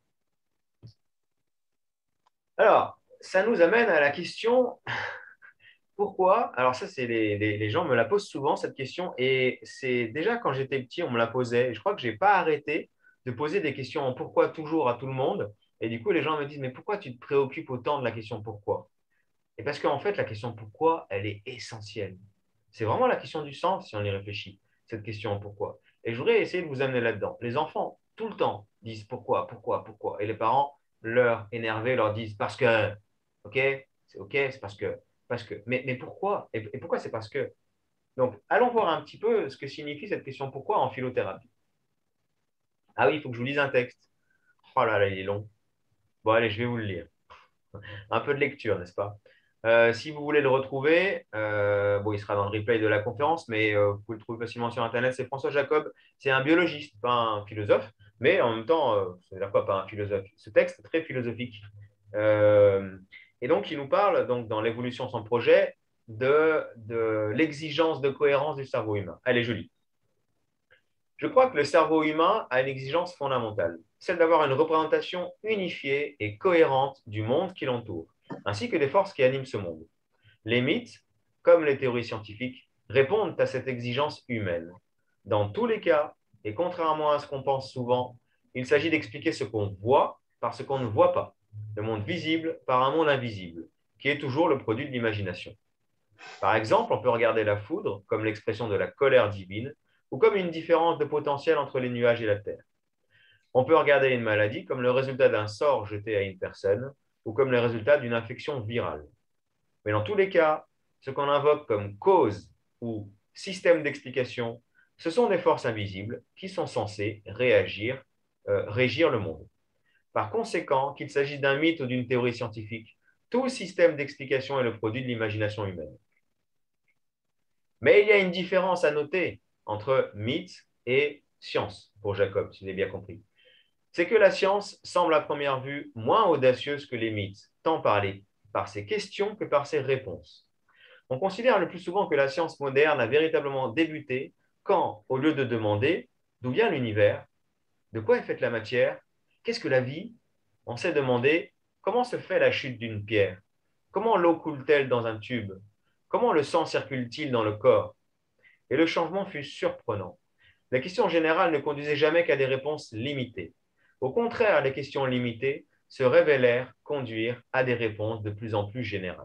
[SPEAKER 1] Alors, ça nous amène à la question pourquoi? Alors ça, c'est les, les- les gens me la posent souvent, cette question. Et c'est déjà quand j'étais petit, on me la posait. Et je crois que je n'ai pas arrêté de poser des questions en pourquoi toujours à tout le monde. Et du coup, les gens me disent, mais pourquoi tu te préoccupes autant de la question pourquoi? Et parce qu'en fait, la question pourquoi, elle est essentielle. C'est vraiment la question du sens si on y réfléchit, cette question pourquoi. Et je voudrais essayer de vous amener là-dedans. Les enfants, tout le temps, disent pourquoi, pourquoi, pourquoi. Et les parents, leur énervés, leur disent parce que, ok, c'est ok, c'est parce que, parce que. Mais, mais pourquoi? Et, et pourquoi c'est parce que? Donc, allons voir un petit peu ce que signifie cette question pourquoi en philothérapie. Ah oui, il faut que je vous lise un texte. Oh là là, il est long. Bon, allez, je vais vous le lire. Un peu de lecture, n'est-ce pas? Euh, si vous voulez le retrouver, euh, bon, il sera dans le replay de la conférence, mais euh, vous pouvez le trouver facilement sur Internet. C'est François Jacob. C'est un biologiste, pas un philosophe, mais en même temps, euh, ça veut dire quoi, pas un philosophe? Ce texte est très philosophique. Euh, et donc, il nous parle, donc, dans l'évolution sans projet, de, de l'exigence de cohérence du cerveau humain. Elle est jolie. Je crois que le cerveau humain a une exigence fondamentale, celle d'avoir une représentation unifiée et cohérente du monde qui l'entoure, ainsi que des forces qui animent ce monde. Les mythes, comme les théories scientifiques, répondent à cette exigence humaine. Dans tous les cas, et contrairement à ce qu'on pense souvent, il s'agit d'expliquer ce qu'on voit par ce qu'on ne voit pas, le monde visible par un monde invisible, qui est toujours le produit de l'imagination. Par exemple, on peut regarder la foudre comme l'expression de la colère divine ou comme une différence de potentiel entre les nuages et la terre. On peut regarder une maladie comme le résultat d'un sort jeté à une personne ou comme le résultat d'une infection virale. Mais dans tous les cas, ce qu'on invoque comme cause ou système d'explication, ce sont des forces invisibles qui sont censées réagir, euh, régir le monde. Par conséquent, qu'il s'agisse d'un mythe ou d'une théorie scientifique, tout système d'explication est le produit de l'imagination humaine. Mais il y a une différence à noter entre mythe et science, pour Jacob, si vous avez bien compris. C'est que la science semble à première vue moins audacieuse que les mythes, tant par, les, par ses questions que par ses réponses. On considère le plus souvent que la science moderne a véritablement débuté quand, au lieu de demander d'où vient l'univers, de quoi est faite la matière, qu'est-ce que la vie, on s'est demandé comment se fait la chute d'une pierre, comment l'eau coule-t-elle dans un tube, comment le sang circule-t-il dans le corps. Et le changement fut surprenant. Les questions générales ne conduisaient jamais qu'à des réponses limitées. Au contraire, les questions limitées se révélèrent conduire à des réponses de plus en plus générales.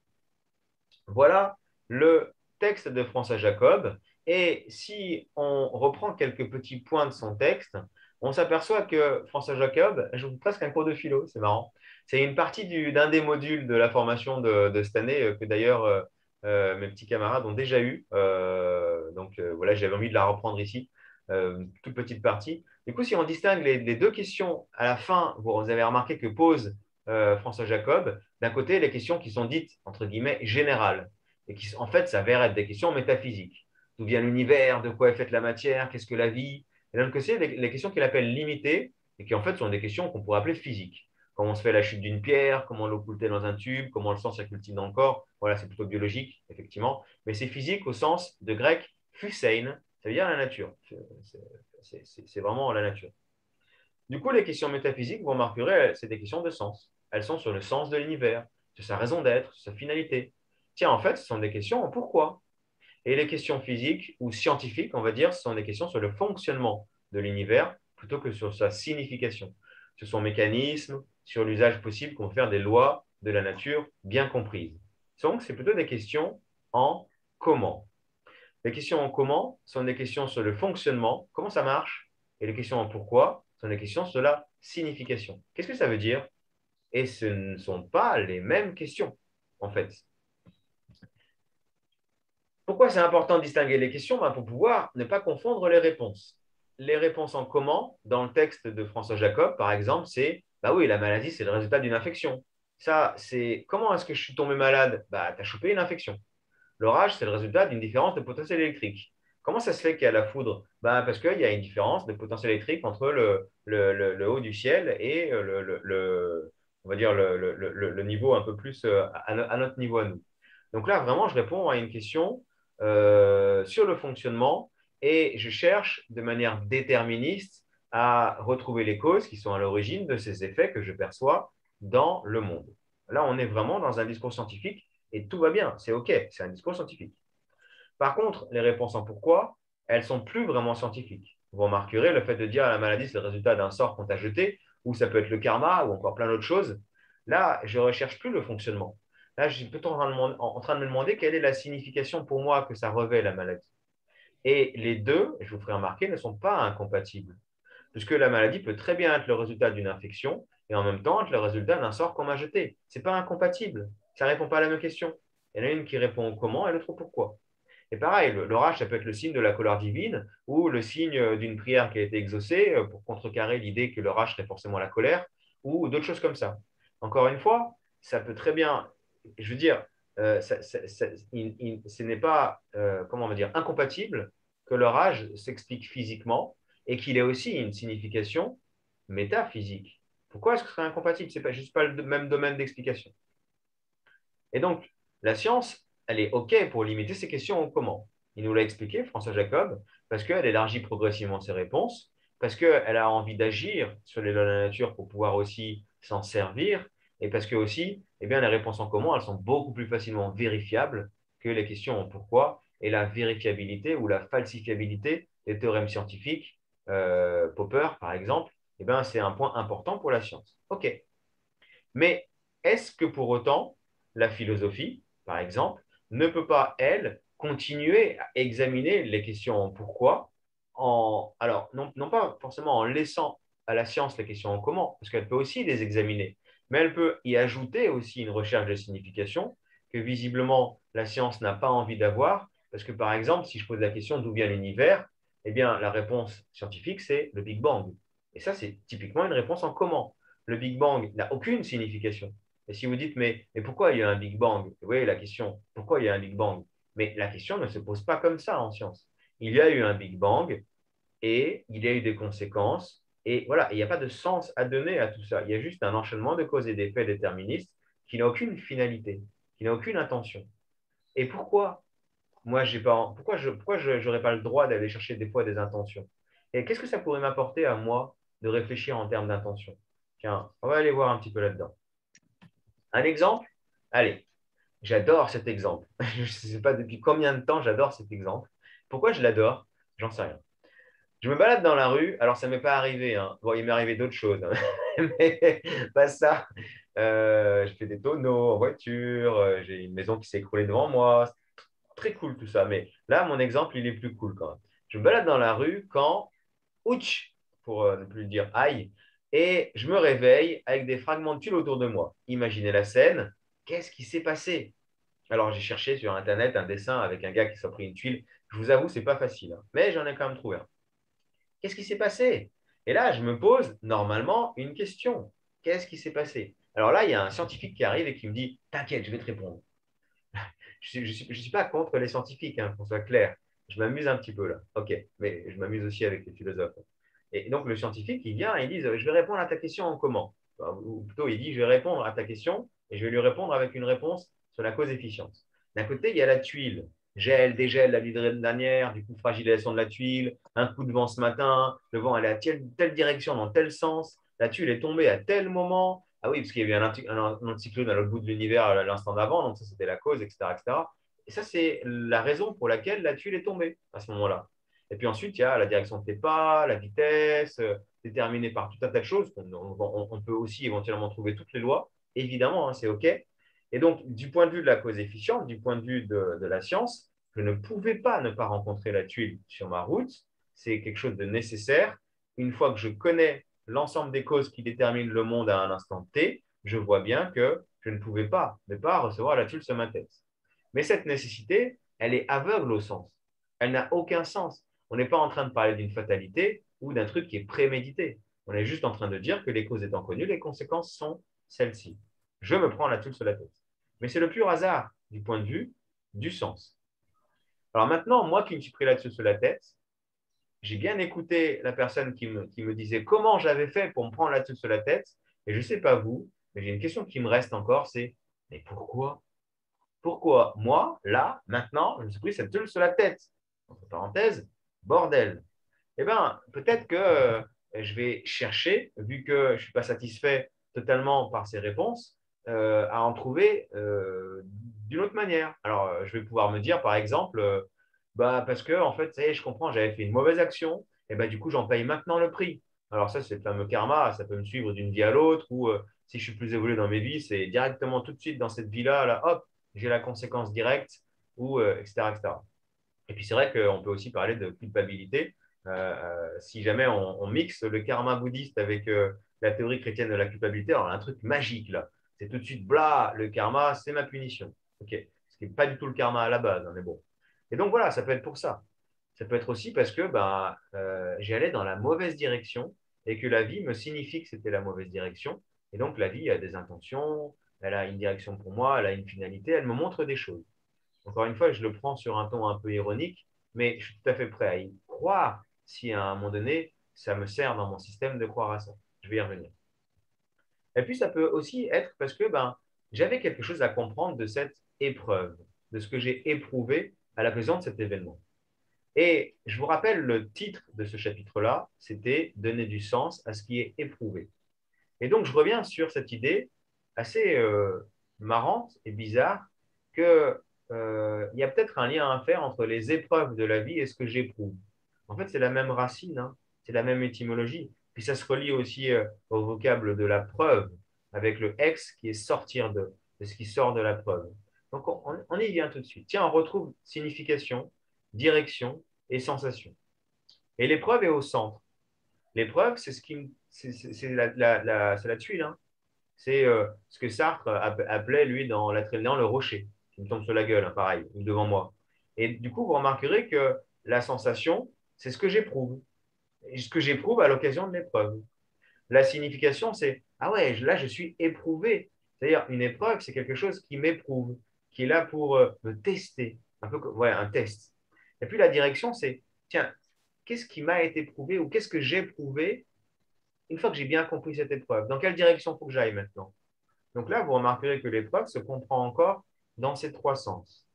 [SPEAKER 1] Voilà le texte de François Jacob. Et si on reprend quelques petits points de son texte, on s'aperçoit que François Jacob, je vous presque un cours de philo, c'est marrant. C'est une partie du, d'un des modules de la formation de, de cette année, euh, que d'ailleurs euh, euh, mes petits camarades ont déjà eu. Euh, donc euh, voilà, j'avais envie de la reprendre ici, euh, toute petite partie. Du coup, si on distingue les, les deux questions à la fin, vous avez remarqué que pose euh, François Jacob, d'un côté, les questions qui sont dites, entre guillemets, générales, et qui, en fait, s'avèrent être des questions métaphysiques. D'où vient l'univers, de quoi est faite la matière, qu'est-ce que la vie? Et d'un côté, les, les questions qu'il appelle limitées, et qui, en fait, sont des questions qu'on pourrait appeler physiques. Comment se fait la chute d'une pierre, comment l'eau coule-t-elle dans un tube, comment le sang circule-t-il dans le corps? Voilà, c'est plutôt biologique, effectivement. Mais c'est physique au sens de grec phusein, ça veut dire la nature. C'est vraiment la nature. Du coup, les questions métaphysiques, vous remarquerez, c'est des questions de sens. Elles sont sur le sens de l'univers, sur sa raison d'être, sur sa finalité. Tiens, en fait, ce sont des questions en pourquoi. Et les questions physiques ou scientifiques, on va dire, ce sont des questions sur le fonctionnement de l'univers plutôt que sur sa signification, sur son mécanisme, sur l'usage possible qu'on peut faire des lois de la nature bien comprises. Donc, c'est plutôt des questions en comment. Les questions en comment sont des questions sur le fonctionnement, comment ça marche, et les questions en pourquoi sont des questions sur la signification. Qu'est-ce que ça veut dire? Et ce ne sont pas les mêmes questions, en fait. Pourquoi c'est important de distinguer les questions? Ben, pour pouvoir ne pas confondre les réponses. Les réponses en comment, dans le texte de François Jacob, par exemple, c'est bah oui, la maladie, c'est le résultat d'une infection. Ça, c'est comment est-ce que je suis tombé malade? Bah, tu as chopé une infection. L'orage, c'est le résultat d'une différence de potentiel électrique. Comment ça se fait qu'il y a la foudre? Ben, parce qu'il y a une différence de potentiel électrique entre le, le, le, le haut du ciel et le, le, le on va dire le, le, le, niveau un peu plus à, à notre niveau à nous. Donc là, vraiment, je réponds à une question euh, sur le fonctionnement et je cherche de manière déterministe à retrouver les causes qui sont à l'origine de ces effets que je perçois dans le monde. Là, on est vraiment dans un discours scientifique et tout va bien, c'est OK, c'est un discours scientifique. Par contre, les réponses en pourquoi, elles sont plus vraiment scientifiques. Vous remarquerez le fait de dire la maladie, c'est le résultat d'un sort qu'on t'a jeté, ou ça peut être le karma, ou encore plein d'autres choses. Là, je ne recherche plus le fonctionnement. Là, je suis plutôt en train, de, en train de me demander quelle est la signification pour moi que ça revêt la maladie. Et les deux, je vous ferai remarquer, ne sont pas incompatibles. Puisque la maladie peut très bien être le résultat d'une infection et en même temps être le résultat d'un sort qu'on m'a jeté. Ce n'est pas incompatible. Ça ne répond pas à la même question. Il y en a une qui répond au comment et l'autre au pourquoi. Et pareil, l'orage, ça peut être le signe de la colère divine ou le signe d'une prière qui a été exaucée pour contrecarrer l'idée que l'orage serait forcément la colère ou d'autres choses comme ça. Encore une fois, ça peut très bien je veux dire, euh, ça, ça, ça, il, il, ce n'est pas, euh, comment on va dire, incompatible que leur âge s'explique physiquement et qu'il ait aussi une signification métaphysique. Pourquoi est-ce que ce serait incompatible? Ce n'est pas juste pas le même domaine d'explication. Et donc, la science, elle est OK pour limiter ces questions au comment. Il nous l'a expliqué, François Jacob, parce qu'elle élargit progressivement ses réponses, parce qu'elle a envie d'agir sur les lois de la nature pour pouvoir aussi s'en servir, et parce que aussi, eh bien, les réponses en commun, elles sont beaucoup plus facilement vérifiables que les questions en pourquoi, et la vérifiabilité ou la falsifiabilité des théorèmes scientifiques, euh, Popper par exemple, eh bien, c'est un point important pour la science. OK. Mais est-ce que pour autant, la philosophie, par exemple, ne peut pas, elle, continuer à examiner les questions en pourquoi, en, alors non, non pas forcément en laissant à la science les questions en comment, parce qu'elle peut aussi les examiner, mais elle peut y ajouter aussi une recherche de signification que visiblement la science n'a pas envie d'avoir, parce que par exemple, si je pose la question d'où vient l'univers, eh bien la réponse scientifique, c'est le Big Bang. Et ça, c'est typiquement une réponse en comment. Le Big Bang n'a aucune signification. Et si vous dites, mais, mais pourquoi il y a un Big Bang? Oui, la question, pourquoi il y a un Big Bang? Mais la question ne se pose pas comme ça en science. Il y a eu un Big Bang et il y a eu des conséquences. Et voilà, il n'y a pas de sens à donner à tout ça. Il y a juste un enchaînement de causes et d'effets déterministes qui n'a aucune finalité, qui n'a aucune intention. Et pourquoi moi, j'ai pas, pourquoi je, pourquoi je n'aurais pas le droit d'aller chercher des fois des intentions? Et qu'est-ce que ça pourrait m'apporter à moi de réfléchir en termes d'intention? Tiens, on va aller voir un petit peu là-dedans. Un exemple? Allez, j'adore cet exemple. Je ne sais pas depuis combien de temps j'adore cet exemple. Pourquoi je l'adore? J'en sais rien. Je me balade dans la rue, alors ça ne m'est pas arrivé, hein. Bon, il m'est arrivé d'autres choses, hein. Mais pas ça. Euh, je fais des tonneaux en voiture, euh, j'ai une maison qui s'est écroulée devant moi. Très cool tout ça, mais là, mon exemple, il est plus cool quand même. Je me balade dans la rue quand, ouch, pour euh, ne plus le dire aïe, et je me réveille avec des fragments de tuiles autour de moi. Imaginez la scène, qu'est-ce qui s'est passé? Alors, j'ai cherché sur Internet un dessin avec un gars qui s'est pris une tuile. Je vous avoue, c'est pas facile, hein, mais j'en ai quand même trouvé un. Qu'est-ce qui s'est passé? Et là, je me pose normalement une question. Qu'est-ce qui s'est passé? Alors là, il y a un scientifique qui arrive et qui me dit, t'inquiète, je vais te répondre. Je ne suis, je suis pas contre les scientifiques, hein, pour que ce soit clair. Je m'amuse un petit peu là. OK, mais je m'amuse aussi avec les philosophes. Et donc, le scientifique, il vient et il dit, je vais répondre à ta question en comment? Ou plutôt, il dit, je vais répondre à ta question et je vais lui répondre avec une réponse sur la cause efficience. D'un côté, il y a la tuile. Gel, dégel la nuit dernière, du coup, fragilisation de la tuile, un coup de vent ce matin, le vent allait à telle, telle direction, dans tel sens, la tuile est tombée à tel moment. Ah oui, parce qu'il y avait un, un, un anticyclone à l'autre bout de l'univers à l'instant d'avant, donc ça, c'était la cause, et cetera, et cetera. Et ça, c'est la raison pour laquelle la tuile est tombée à ce moment-là. Et puis ensuite, il y a la direction de tes pas, la vitesse, euh, déterminée par tout un tas de choses. On, on, on peut aussi éventuellement trouver toutes les lois. Évidemment, hein, c'est OK. Et donc, du point de vue de la cause efficiente, du point de vue de, de la science, je ne pouvais pas ne pas rencontrer la tuile sur ma route. C'est quelque chose de nécessaire. Une fois que je connais l'ensemble des causes qui déterminent le monde à un instant T, je vois bien que je ne pouvais pas ne pas recevoir la tuile sur ma tête. Mais cette nécessité, elle est aveugle au sens. Elle n'a aucun sens. On n'est pas en train de parler d'une fatalité ou d'un truc qui est prémédité. On est juste en train de dire que les causes étant connues, les conséquences sont celles-ci. Je me prends la tuile sur la tête. Mais c'est le pur hasard du point de vue du sens. Alors maintenant, moi qui me suis pris là-dessus sur la tête, j'ai bien écouté la personne qui me, qui me disait comment j'avais fait pour me prendre là-dessus sur la tête. Et je ne sais pas vous, mais j'ai une question qui me reste encore, c'est mais pourquoi? Pourquoi moi, là, maintenant, je me suis pris cette tuile sur la tête? Entre parenthèses, bordel. Eh bien, peut-être que euh, je vais chercher, vu que je ne suis pas satisfait totalement par ces réponses, euh, à en trouver euh, d'une autre manière. Alors, euh, je vais pouvoir me dire, par exemple, euh, bah, parce que, en fait, ça y est, je comprends, j'avais fait une mauvaise action, et bah, du coup, j'en paye maintenant le prix. Alors, ça, c'est le fameux karma, ça peut me suivre d'une vie à l'autre, ou euh, si je suis plus évolué dans mes vies, c'est directement tout de suite dans cette vie-là, là, hop, j'ai la conséquence directe, ou euh, et cetera, et cetera. Et puis, c'est vrai qu'on peut aussi parler de culpabilité. Euh, euh, si jamais on, on, mixe le karma bouddhiste avec euh, la théorie chrétienne de la culpabilité, alors un truc magique là. C'est tout de suite, bla, le karma, c'est ma punition. Ok, ce qui n'est pas du tout le karma à la base, hein, mais bon. Et donc voilà, ça peut être pour ça. Ça peut être aussi parce que bah, euh, j'allais dans la mauvaise direction et que la vie me signifie que c'était la mauvaise direction. Et donc la vie a des intentions, elle a une direction pour moi, elle a une finalité, elle me montre des choses. Encore une fois, je le prends sur un ton un peu ironique, mais je suis tout à fait prêt à y croire si à un moment donné, ça me sert dans mon système de croire à ça. Je vais y revenir. Et puis, ça peut aussi être parce que ben, j'avais quelque chose à comprendre de cette épreuve, de ce que j'ai éprouvé à la l'occasion de cet événement. Et je vous rappelle le titre de ce chapitre-là, c'était Donner du sens à ce qui est éprouvé. Et donc, je reviens sur cette idée assez euh, marrante et bizarre qu'il euh, y a peut-être un lien à faire entre les épreuves de la vie et ce que j'éprouve. En fait, c'est la même racine, hein, c'est la même étymologie. Puis ça se relie aussi euh, au vocable de la preuve, avec le ex qui est sortir de, de ce qui sort de la preuve. Donc, on, on y vient tout de suite. Tiens, on retrouve signification, direction et sensation. Et l'épreuve est au centre. L'épreuve, c'est ce qui, c'est c'est la, la, la, c'est la tuile, hein. C'est euh, ce que Sartre appelait, lui, dans La Traîne, le rocher, qui me tombe sur la gueule, hein, pareil, ou devant moi. Et du coup, vous remarquerez que la sensation, c'est ce que j'éprouve. Et ce que j'éprouve à l'occasion de l'épreuve. La signification, c'est ah ouais, là, je suis éprouvé. C'est-à-dire, une épreuve, c'est quelque chose qui m'éprouve, qui est là pour euh, me tester. Un peu comme ouais, un test. Et puis la direction, c'est tiens, qu'est-ce qui m'a été prouvé ou qu'est-ce que j'ai prouvé une fois que j'ai bien compris cette épreuve? Dans quelle direction il faut que j'aille maintenant? Donc là, vous remarquerez que l'épreuve se comprend encore dans ces trois sens.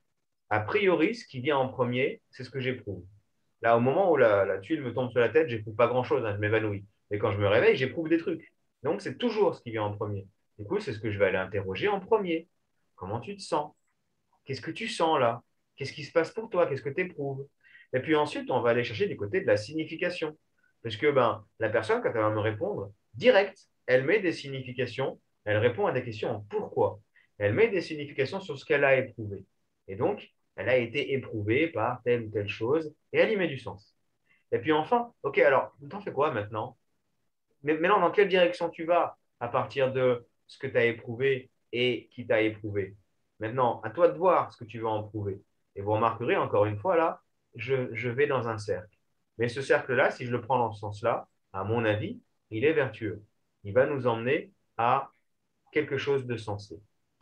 [SPEAKER 1] A priori, ce qui vient en premier, c'est ce que j'éprouve. Là, au moment où la, la tuile me tombe sur la tête, j'éprouve pas grand-chose, hein, je m'évanouis. Mais quand je me réveille, j'éprouve des trucs. Donc, c'est toujours ce qui vient en premier. Du coup, c'est ce que je vais aller interroger en premier. Comment tu te sens? Qu'est-ce que tu sens là? Qu'est-ce qui se passe pour toi? Qu'est-ce que tu éprouves? Et puis ensuite, on va aller chercher du côté de la signification. Parce que ben, la personne, quand elle va me répondre, direct, elle met des significations, elle répond à des questions en pourquoi. Elle met des significations sur ce qu'elle a éprouvé. Et donc, elle a été éprouvée par telle ou telle chose, et elle y met du sens. Et puis enfin, ok, alors, t'en fais quoi maintenant? Mais maintenant, dans quelle direction tu vas à partir de ce que tu as éprouvé et qui t'a éprouvé? Maintenant, à toi de voir ce que tu vas en prouver. Et vous remarquerez, encore une fois, là, je, je vais dans un cercle. Mais ce cercle-là, si je le prends dans ce sens-là, à mon avis, il est vertueux. Il va nous emmener à quelque chose de sensé.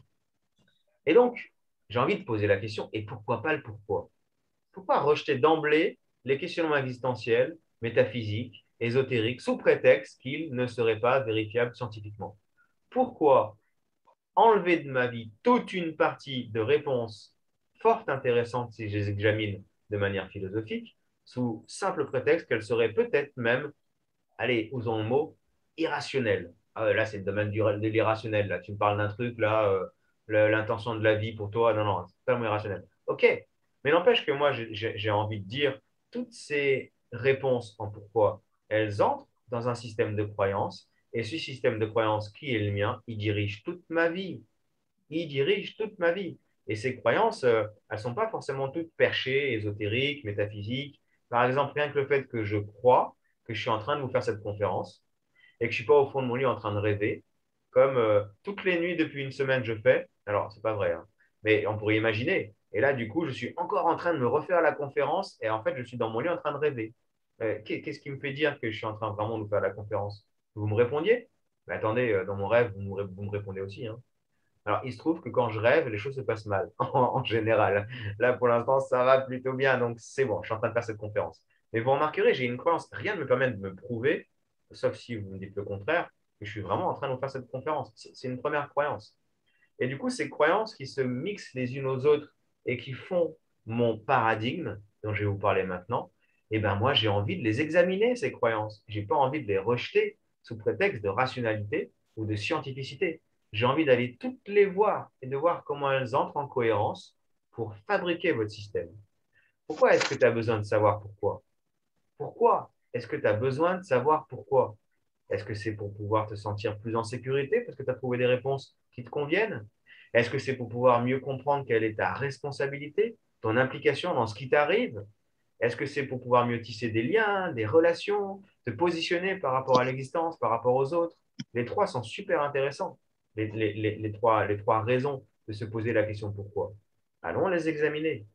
[SPEAKER 1] Et donc, j'ai envie de poser la question, et pourquoi pas le pourquoi? Pourquoi rejeter d'emblée les questionnements existentiels, métaphysiques, ésotériques, sous prétexte qu'ils ne seraient pas vérifiables scientifiquement? Pourquoi enlever de ma vie toute une partie de réponses fort intéressantes si je les examine de manière philosophique, sous simple prétexte qu'elles seraient peut-être même, allez, osons le mot, irrationnelles? Ah, là, c'est le domaine de l'irrationnel. Là, tu me parles d'un truc, là, euh, l'intention de la vie pour toi, non, non, c'est totalement irrationnel. OK, mais n'empêche que moi, j'ai envie de dire, toutes ces réponses en pourquoi, elles entrent dans un système de croyance, et ce système de croyance qui est le mien, il dirige toute ma vie. Il dirige toute ma vie. Et ces croyances, euh, elles ne sont pas forcément toutes perchées, ésotériques, métaphysiques. Par exemple, rien que le fait que je crois que je suis en train de vous faire cette conférence, et que je ne suis pas au fond de mon lit en train de rêver, comme euh, toutes les nuits depuis une semaine je fais. Alors, c'est pas vrai, hein, mais on pourrait imaginer. Et là, du coup, je suis encore en train de me refaire la conférence et en fait, je suis dans mon lit en train de rêver. Euh, Qu'est-ce qui me fait dire que je suis en train vraiment de vous faire la conférence? Vous me répondiez? Mais attendez, euh, dans mon rêve, vous me, vous me répondez aussi, hein. Alors, il se trouve que quand je rêve, les choses se passent mal, en général. Là, pour l'instant, ça va plutôt bien, donc c'est bon, je suis en train de faire cette conférence. Mais vous remarquerez, j'ai une croyance, rien ne me permet de me prouver, sauf si vous me dites le contraire, que je suis vraiment en train de vous faire cette conférence. C'est une première croyance. Et du coup, ces croyances qui se mixent les unes aux autres et qui font mon paradigme, dont je vais vous parler maintenant, eh ben moi, j'ai envie de les examiner, ces croyances. Je n'ai pas envie de les rejeter sous prétexte de rationalité ou de scientificité. J'ai envie d'aller toutes les voir et de voir comment elles entrent en cohérence pour fabriquer votre système. Pourquoi est-ce que tu as besoin de savoir pourquoi? Pourquoi est-ce que tu as besoin de savoir pourquoi? Est-ce que c'est pour pouvoir te sentir plus en sécurité parce que tu as trouvé des réponses qui te conviennent? Est-ce que c'est pour pouvoir mieux comprendre quelle est ta responsabilité, ton implication dans ce qui t'arrive? Est-ce que c'est pour pouvoir mieux tisser des liens, des relations, te positionner par rapport à l'existence, par rapport aux autres? Les trois sont super intéressants, les, les, les, les trois, les trois raisons de se poser la question pourquoi. Allons les examiner.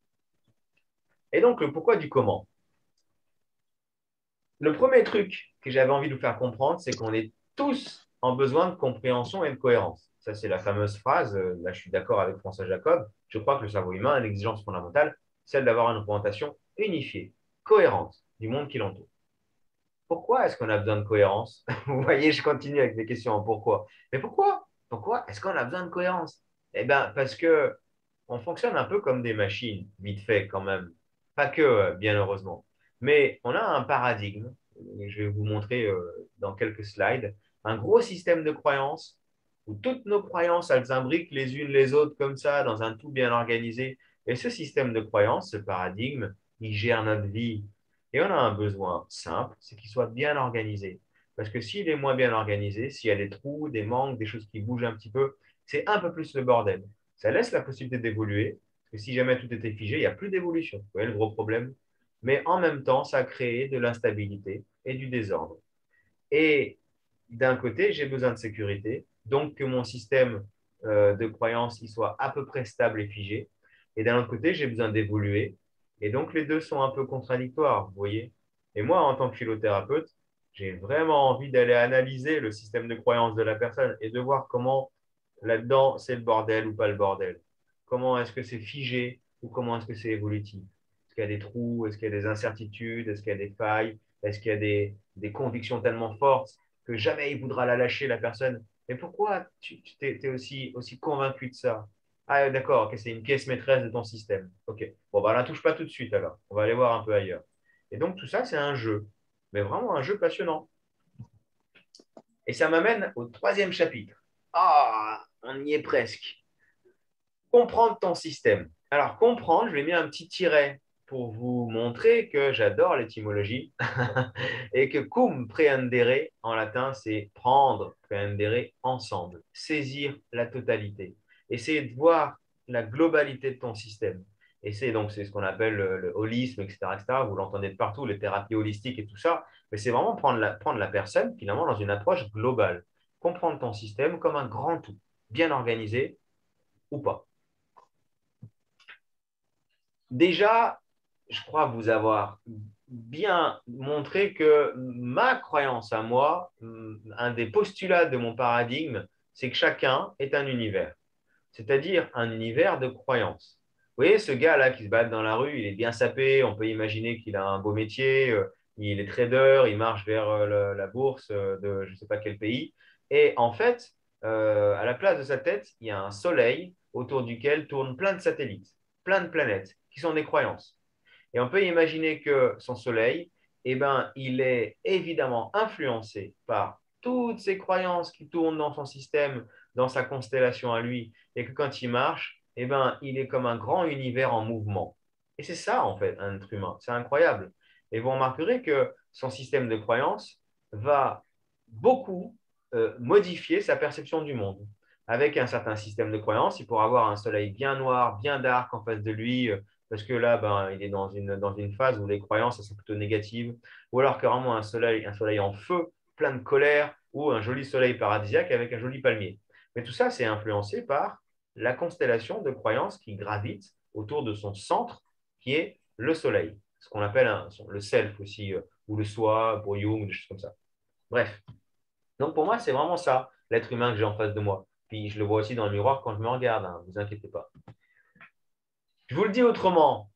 [SPEAKER 1] Et donc, le pourquoi du comment. Le premier truc que j'avais envie de vous faire comprendre, c'est qu'on est tous en besoin de compréhension et de cohérence. Ça, c'est la fameuse phrase, euh, là je suis d'accord avec François Jacob, je crois que le cerveau humain a une exigence fondamentale, celle d'avoir une représentation unifiée, cohérente du monde qui l'entoure. Pourquoi est-ce qu'on a besoin de cohérence? Vous voyez, je continue avec mes questions en pourquoi. Mais pourquoi? Pourquoi est-ce qu'on a besoin de cohérence? Eh bien, parce que on fonctionne un peu comme des machines, vite fait quand même. Pas que, euh, bien heureusement. Mais on a un paradigme, et je vais vous montrer euh, dans quelques slides, un gros système de croyances où toutes nos croyances, elles imbriquent les unes les autres comme ça, dans un tout bien organisé. Et ce système de croyances, ce paradigme, il gère notre vie. Et on a un besoin simple, c'est qu'il soit bien organisé. Parce que s'il est moins bien organisé, s'il y a des trous, des manques, des choses qui bougent un petit peu, c'est un peu plus le bordel. Ça laisse la possibilité d'évoluer. Parce que si jamais tout était figé, il n'y a plus d'évolution. Vous voyez le gros problème? Mais en même temps, ça crée de l'instabilité et du désordre. Et d'un côté, j'ai besoin de sécurité, donc que mon système euh, de croyance il soit à peu près stable et figé. Et d'un autre côté, j'ai besoin d'évoluer. Et donc, les deux sont un peu contradictoires, vous voyez. Et moi, en tant que philothérapeute, j'ai vraiment envie d'aller analyser le système de croyance de la personne et de voir comment là-dedans, c'est le bordel ou pas le bordel. Comment est-ce que c'est figé ou comment est-ce que c'est évolutif? Est-ce qu'il y a des trous? Est-ce qu'il y a des incertitudes? Est-ce qu'il y a des failles? Est-ce qu'il y a des, des convictions tellement fortes que jamais il voudra la lâcher, la personne? Mais pourquoi tu es, aussi, aussi convaincu de ça? Ah, d'accord, ok, c'est une pièce maîtresse de ton système. Ok, bon, bah, on ne la touche pas tout de suite alors. On va aller voir un peu ailleurs. Et donc, tout ça, c'est un jeu, mais vraiment un jeu passionnant. Et ça m'amène au troisième chapitre. Ah, on y est presque. Comprendre ton système. Alors, comprendre, je vais mettre un petit tiret pour vous montrer que j'adore l'étymologie et que cum prehendere en latin, c'est prendre, prehendere ensemble, saisir la totalité, essayer de voir la globalité de ton système. Et c'est donc c'est ce qu'on appelle le, le holisme, et cetera, et cetera. Vous l'entendez de partout, les thérapies holistiques et tout ça. Mais c'est vraiment prendre la, prendre la personne finalement dans une approche globale. Comprendre ton système comme un grand tout, bien organisé ou pas. Déjà, je crois vous avoir bien montré que ma croyance à moi, un des postulats de mon paradigme, c'est que chacun est un univers, c'est-à-dire un univers de croyances. Vous voyez, ce gars-là qui se balade dans la rue, il est bien sapé, on peut imaginer qu'il a un beau métier, euh, il est trader, il marche vers euh, la bourse euh, de je ne sais pas quel pays. Et en fait, euh, à la place de sa tête, il y a un soleil autour duquel tournent plein de satellites, plein de planètes, qui sont des croyances. Et on peut imaginer que son soleil, eh ben, il est évidemment influencé par toutes ces croyances qui tournent dans son système, dans sa constellation à lui, et que quand il marche, eh ben, il est comme un grand univers en mouvement. Et c'est ça, en fait, un être humain. C'est incroyable. Et vous remarquerez que son système de croyances va beaucoup euh, modifier sa perception du monde. Avec un certain système de croyances, il pourra avoir un soleil bien noir, bien dark en face de lui, euh, parce que là, ben, il est dans une, dans une phase où les croyances sont plutôt négatives, ou alors carrément un soleil, un soleil en feu, plein de colère, ou un joli soleil paradisiaque avec un joli palmier. Mais tout ça, c'est influencé par la constellation de croyances qui gravitent autour de son centre, qui est le soleil, ce qu'on appelle un, le self aussi, euh, ou le soi, pour Jung, des choses comme ça. Bref, donc pour moi, c'est vraiment ça, l'être humain que j'ai en face de moi. Puis je le vois aussi dans le miroir quand je me regarde, ne hein, vous inquiétez pas. Je vous le dis autrement.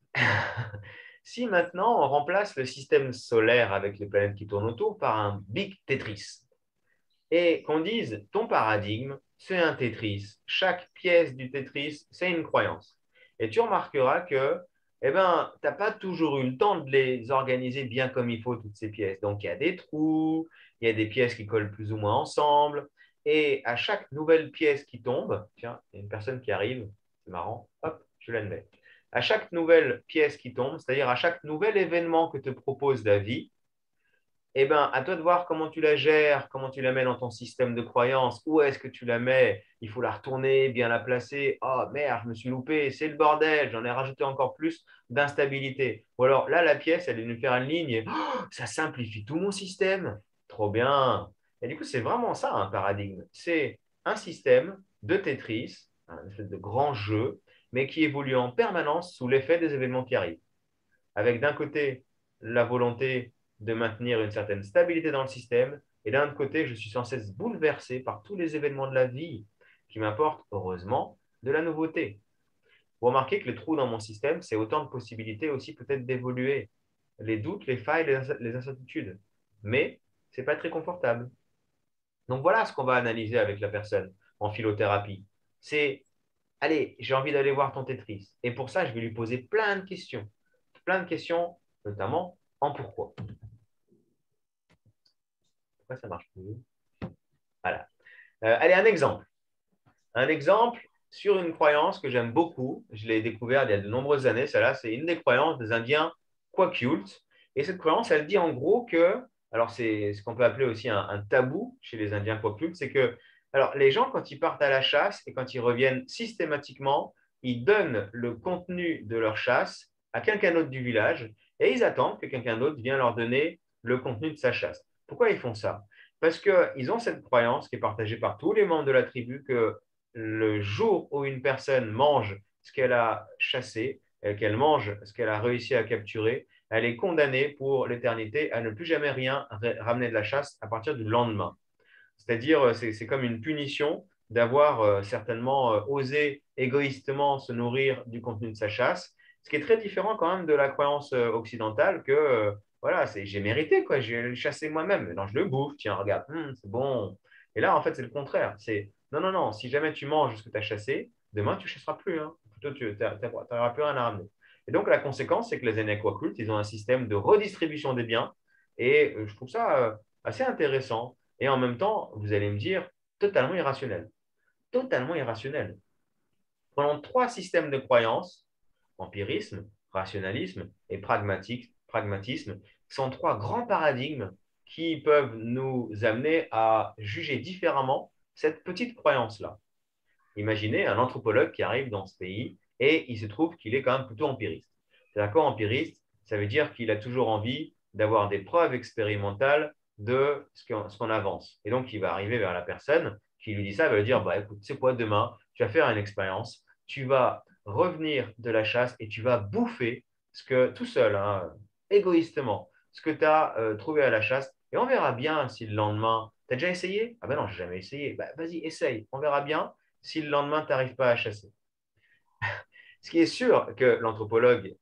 [SPEAKER 1] Si maintenant on remplace le système solaire avec les planètes qui tournent autour par un big Tetris et qu'on dise ton paradigme, c'est un Tetris. Chaque pièce du Tetris, c'est une croyance. Et tu remarqueras que eh ben, tu n'as pas toujours eu le temps de les organiser bien comme il faut, toutes ces pièces. Donc, il y a des trous, il y a des pièces qui collent plus ou moins ensemble. Et à chaque nouvelle pièce qui tombe, tiens, il y a une personne qui arrive, c'est marrant, hop, je l'admets. À chaque nouvelle pièce qui tombe, c'est-à-dire à chaque nouvel événement que te propose la vie, eh ben, à toi de voir comment tu la gères, comment tu la mets dans ton système de croyance, où est-ce que tu la mets, il faut la retourner, bien la placer. Oh merde, je me suis loupé, c'est le bordel, j'en ai rajouté encore plus d'instabilité. Ou alors là, la pièce, elle est venue faire une ligne et oh, ça simplifie tout mon système. Trop bien. Et du coup, c'est vraiment ça un paradigme. C'est un système de Tetris, un espèce de grand jeu, mais qui évolue en permanence sous l'effet des événements qui arrivent. Avec d'un côté la volonté de maintenir une certaine stabilité dans le système, et d'un autre côté, je suis sans cesse bouleversé par tous les événements de la vie qui m'apporte, heureusement, de la nouveauté. Vous remarquez que les trous dans mon système, c'est autant de possibilités aussi peut-être d'évoluer. Les doutes, les failles, les incertitudes. Mais ce n'est pas très confortable. Donc voilà ce qu'on va analyser avec la personne en philothérapie. C'est, allez, j'ai envie d'aller voir ton Tetris. Et pour ça, je vais lui poser plein de questions. Plein de questions, notamment en pourquoi. Pourquoi ça marche plus? Voilà. Euh, allez, un exemple. Un exemple sur une croyance que j'aime beaucoup. Je l'ai découverte il y a de nombreuses années. Celle-là, c'est une des croyances des Indiens Kwakiutl. Et cette croyance, elle dit en gros que, alors c'est ce qu'on peut appeler aussi un, un tabou chez les Indiens Kwakiutl, c'est que, alors les gens, quand ils partent à la chasse et quand ils reviennent systématiquement, ils donnent le contenu de leur chasse à quelqu'un d'autre du village et ils attendent que quelqu'un d'autre vienne leur donner le contenu de sa chasse. Pourquoi ils font ça? Parce qu'ils ont cette croyance qui est partagée par tous les membres de la tribu que le jour où une personne mange ce qu'elle a chassé, qu'elle mange ce qu'elle a réussi à capturer, elle est condamnée pour l'éternité à ne plus jamais rien ramener de la chasse à partir du lendemain. C'est-à-dire, c'est comme une punition d'avoir certainement osé égoïstement se nourrir du contenu de sa chasse, ce qui est très différent quand même de la croyance occidentale que voilà, c'est j'ai mérité, quoi, j'ai chassé moi-même. Non, je le bouffe, tiens, regarde, hum, c'est bon. Et là, en fait, c'est le contraire. C'est non, non, non, si jamais tu manges ce que tu as chassé, demain, tu ne chasseras plus. Hein. Plutôt, tu n'auras plus rien à ramener. Et donc, la conséquence, c'est que les Anéquacultes, ils ont un système de redistribution des biens. Et je trouve ça assez intéressant. Et en même temps, vous allez me dire, totalement irrationnel. Totalement irrationnel. Prenons trois systèmes de croyances, empirisme, rationalisme et pragmatisme, sont trois grands paradigmes qui peuvent nous amener à juger différemment cette petite croyance-là. Imaginez un anthropologue qui arrive dans ce pays et il se trouve qu'il est quand même plutôt empiriste. C'est-à-dire qu'empiriste, ça veut dire qu'il a toujours envie d'avoir des preuves expérimentales de ce qu'on avance. Et donc, il va arriver vers la personne qui lui dit ça, il va lui dire, bah, écoute, c'est quoi, demain, tu vas faire une expérience, tu vas revenir de la chasse et tu vas bouffer ce que, tout seul, hein, égoïstement, ce que tu as euh, trouvé à la chasse, et on verra bien si le lendemain, tu as déjà essayé? Ah ben non, j'ai jamais essayé. Bah, vas-y, essaye, on verra bien si le lendemain, tu n'arrives pas à chasser. Ce qui est sûr que l'anthropologue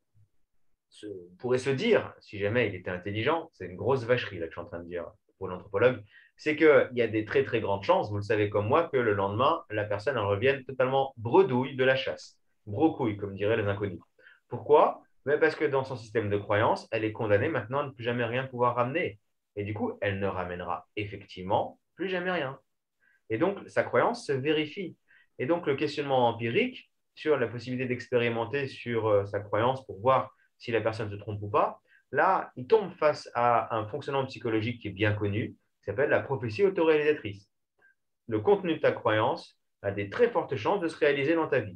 [SPEAKER 1] se, pourrait se dire, si jamais il était intelligent, c'est une grosse vacherie là, que je suis en train de dire pour l'anthropologue, c'est qu'il y a des très très grandes chances, vous le savez comme moi, que le lendemain, la personne en revienne totalement bredouille de la chasse. Brocouille, comme diraient les inconnus. Pourquoi? Mais parce que dans son système de croyance, elle est condamnée maintenant à ne plus jamais rien pouvoir ramener. Et du coup, elle ne ramènera effectivement plus jamais rien. Et donc, sa croyance se vérifie. Et donc, le questionnement empirique sur la possibilité d'expérimenter sur euh, sa croyance pour voir si la personne se trompe ou pas, là, il tombe face à un fonctionnement psychologique qui est bien connu, qui s'appelle la prophétie autoréalisatrice. Le contenu de ta croyance a des très fortes chances de se réaliser dans ta vie.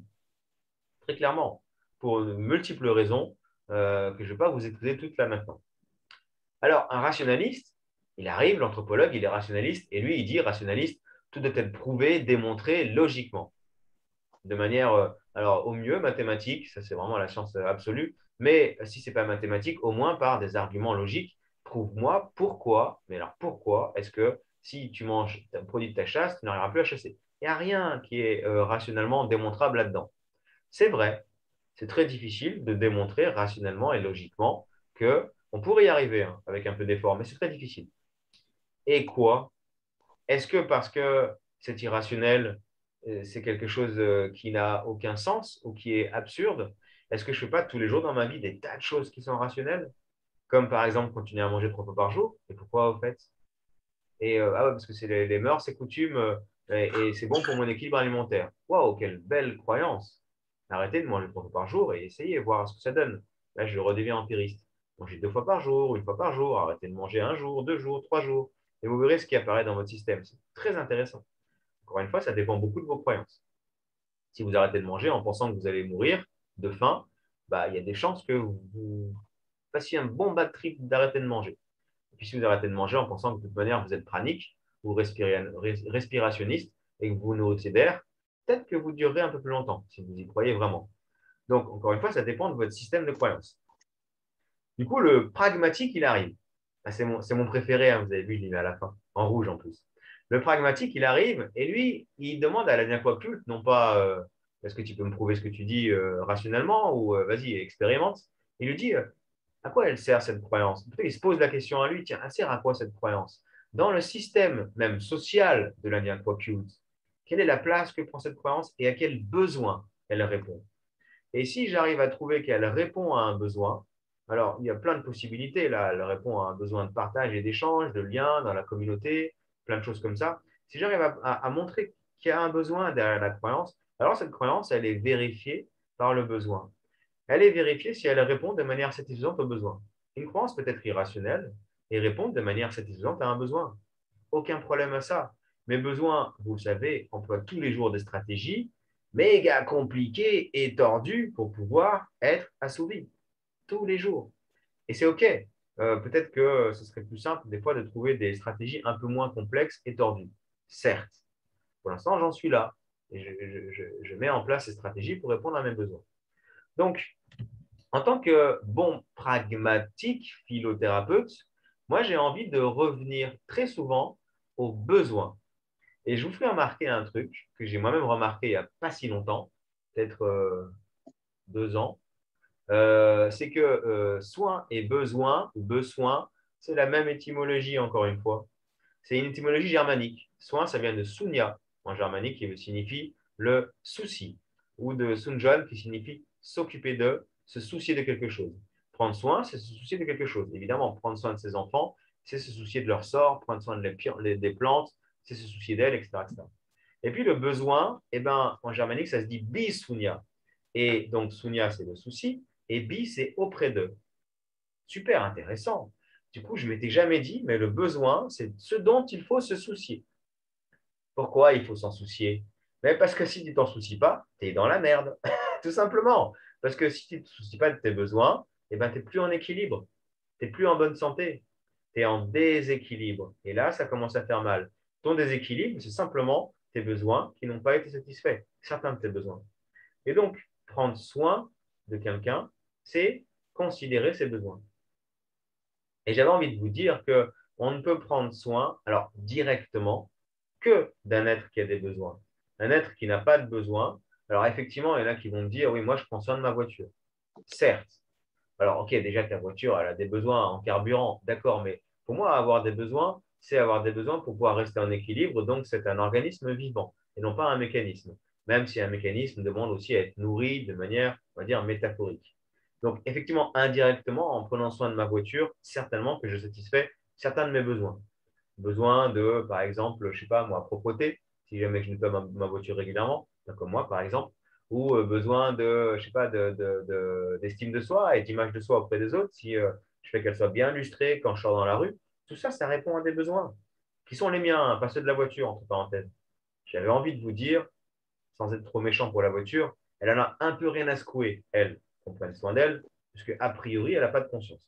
[SPEAKER 1] Très clairement, pour de multiples raisons euh, que je ne vais pas vous exposer toutes là maintenant. Alors, un rationaliste, il arrive, l'anthropologue, il est rationaliste, et lui, il dit, rationaliste, tout doit être prouvé, démontré logiquement. De manière, euh, alors au mieux, mathématique, ça c'est vraiment la science absolue, mais si ce n'est pas mathématique, au moins par des arguments logiques, prouve-moi pourquoi, mais alors pourquoi est-ce que si tu manges un produit de ta chasse, tu n'arriveras plus à chasser. Il n'y a rien qui est euh, rationnellement démontrable là-dedans. C'est vrai, c'est très difficile de démontrer rationnellement et logiquement qu'on pourrait y arriver hein, avec un peu d'effort, mais c'est très difficile. Et quoi? Est-ce que parce que c'est irrationnel, euh, c'est quelque chose euh, qui n'a aucun sens ou qui est absurde? Est-ce que je ne fais pas tous les jours dans ma vie des tas de choses qui sont rationnelles? Comme par exemple continuer à manger trois fois par jour. Et pourquoi au fait? Et euh, ah ouais, parce que c'est les, les mœurs, c'est coutumes euh, et, et c'est bon pour mon équilibre alimentaire. Waouh, quelle belle croyance! Arrêtez de manger trois fois par jour et essayez, voir ce que ça donne. Là, je redeviens empiriste. Mangez deux fois par jour, une fois par jour, arrêtez de manger un jour, deux jours, trois jours. Et vous verrez ce qui apparaît dans votre système. C'est très intéressant. Encore une fois, ça dépend beaucoup de vos croyances. Si vous arrêtez de manger en pensant que vous allez mourir de faim, bah, il y a des chances que vous fassiez un bon bad trip d'arrêter de manger. Et puis si vous arrêtez de manger en pensant que de toute manière vous êtes pranique ou respirationniste et que vous vous nourrissez d'air, peut-être que vous durerez un peu plus longtemps si vous y croyez vraiment. Donc, encore une fois, ça dépend de votre système de croyance. Du coup, le pragmatique, il arrive. Ah, c'est mon, c'est mon préféré, hein, vous avez vu, je l'ai mis à la fin, en rouge en plus. Le pragmatique, il arrive et lui, il demande à la occulte, non pas euh, est-ce que tu peux me prouver ce que tu dis euh, rationnellement ou euh, vas-y, expérimente. Il lui dit euh, à quoi elle sert cette croyance? Il se pose la question à lui, tiens, elle sert à quoi cette croyance? Dans le système même social de l'Indien occulte, quelle est la place que prend cette croyance et à quel besoin elle répond? Et si j'arrive à trouver qu'elle répond à un besoin, alors il y a plein de possibilités là, elle répond à un besoin de partage et d'échange, de lien dans la communauté, plein de choses comme ça. Si j'arrive à, à, à montrer qu'il y a un besoin derrière la croyance, alors cette croyance, elle est vérifiée par le besoin. Elle est vérifiée si elle répond de manière satisfaisante au besoin. Une croyance peut être irrationnelle et répondre de manière satisfaisante à un besoin. Aucun problème à ça. Mes besoins, vous le savez, emploient tous les jours des stratégies méga compliquées et tordues pour pouvoir être assouvis. Tous les jours. Et c'est OK. Euh, peut-être que ce serait plus simple des fois de trouver des stratégies un peu moins complexes et tordues. Certes. Pour l'instant, j'en suis là. Et je, je, je mets en place ces stratégies pour répondre à mes besoins. Donc, en tant que bon pragmatique philothérapeute, moi, j'ai envie de revenir très souvent aux besoins. Et je vous fais remarquer un truc que j'ai moi-même remarqué il n'y a pas si longtemps, peut-être euh, deux ans, euh, c'est que euh, soin et besoin, ou besoin, c'est la même étymologie encore une fois. C'est une étymologie germanique. Soin, ça vient de sunya en germanique qui signifie le souci, ou de sunjon qui signifie s'occuper de, se soucier de quelque chose. Prendre soin, c'est se soucier de quelque chose. Évidemment, prendre soin de ses enfants, c'est se soucier de leur sort, prendre soin de des plantes, c'est se soucier d'elles, et cetera, et cetera. Et puis le besoin, eh ben, en germanique, ça se dit bisunya. Et donc, sunya, c'est le souci, et bi, c'est auprès d'eux. Super intéressant. Du coup, je ne m'étais jamais dit, mais le besoin, c'est ce dont il faut se soucier. Pourquoi il faut s'en soucier? Mais parce que si tu ne t'en soucies pas, tu es dans la merde, tout simplement. Parce que si tu ne te soucies pas de tes besoins, eh ben, tu n'es plus en équilibre, tu n'es plus en bonne santé, tu es en déséquilibre. Et là, ça commence à faire mal. Ton déséquilibre, c'est simplement tes besoins qui n'ont pas été satisfaits, certains de tes besoins. Et donc, prendre soin de quelqu'un, c'est considérer ses besoins. Et j'avais envie de vous dire qu'on ne peut prendre soin, alors directement, que d'un être qui a des besoins. Un être qui n'a pas de besoin, alors effectivement, il y en a qui vont me dire, oui, moi, je prends soin de ma voiture. Certes. Alors, ok, déjà, ta voiture, elle a des besoins en carburant, d'accord, mais pour moi, avoir des besoins, c'est avoir des besoins pour pouvoir rester en équilibre, donc c'est un organisme vivant et non pas un mécanisme, même si un mécanisme demande aussi à être nourri de manière, on va dire, métaphorique. Donc, effectivement, indirectement, en prenant soin de ma voiture, certainement que je satisfais certains de mes besoins. Besoin de, par exemple, je ne sais pas, moi, propreté, si jamais je nettoie ma, ma voiture régulièrement, comme moi, par exemple, ou euh, besoin de, je sais pas, de, de, de, d'estime de soi et d'image de soi auprès des autres, si euh, je fais qu'elle soit bien illustrée quand je sors dans la rue, tout ça, ça répond à des besoins qui sont les miens, hein, pas ceux de la voiture, entre parenthèses. J'avais envie de vous dire, sans être trop méchant pour la voiture, elle en a un peu rien à secouer, elle, qu'on prenne soin d'elle, puisque a priori, elle n'a pas de conscience.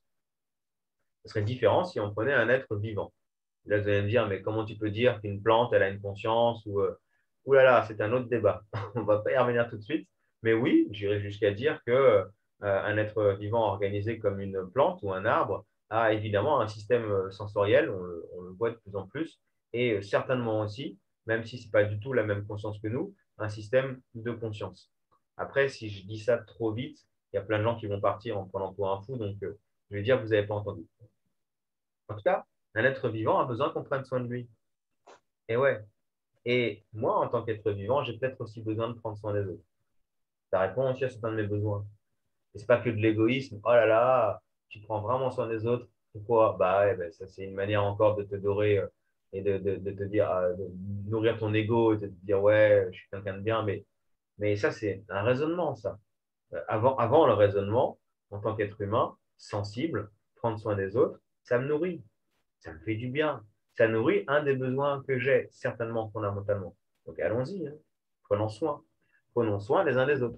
[SPEAKER 1] Ce serait différent si on prenait un être vivant. Là, vous allez me dire, mais comment tu peux dire qu'une plante, elle a une conscience ou, euh, Ouh là là, c'est un autre débat. On ne va pas y revenir tout de suite. Mais oui, j'irais jusqu'à dire que euh, un être vivant organisé comme une plante ou un arbre a évidemment un système euh, sensoriel, on le, on le voit de plus en plus, et euh, certainement aussi, même si ce n'est pas du tout la même conscience que nous, un système de conscience. Après, si je dis ça trop vite, il y a plein de gens qui vont partir en prenant pour un fou, donc euh, je vais dire que vous n'avez pas entendu. En tout cas, un être vivant a besoin qu'on prenne soin de lui. Et ouais. Et moi, en tant qu'être vivant, j'ai peut-être aussi besoin de prendre soin des autres. Ça répond aussi à certains de mes besoins. Et c'est pas que de l'égoïsme. Oh là là, tu prends vraiment soin des autres. Pourquoi? Bah ouais, bah, ça c'est une manière encore de te dorer euh, et de, de, de te dire, euh, de nourrir ton ego et de te dire ouais, je suis quelqu'un de bien. Mais, mais ça, c'est un raisonnement, ça. Euh, Avant, avant le raisonnement, en tant qu'être humain, sensible, prendre soin des autres, ça me nourrit. Ça me fait du bien. Ça nourrit un des besoins que j'ai, certainement fondamentalement. Donc allons-y, hein. Prenons soin. Prenons soin les uns des autres.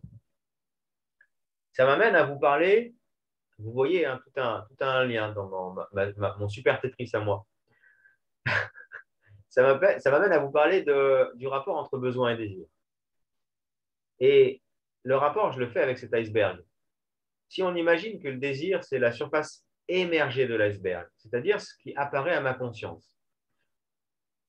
[SPEAKER 1] Ça m'amène à vous parler, vous voyez, hein, tout, un, tout un lien dans mon, ma, ma, mon super Tetris à moi. Ça m'amène à vous parler de, du rapport entre besoin et désir. Et le rapport, je le fais avec cet iceberg. Si on imagine que le désir, c'est la surface émergée de l'iceberg, c'est-à-dire ce qui apparaît à ma conscience.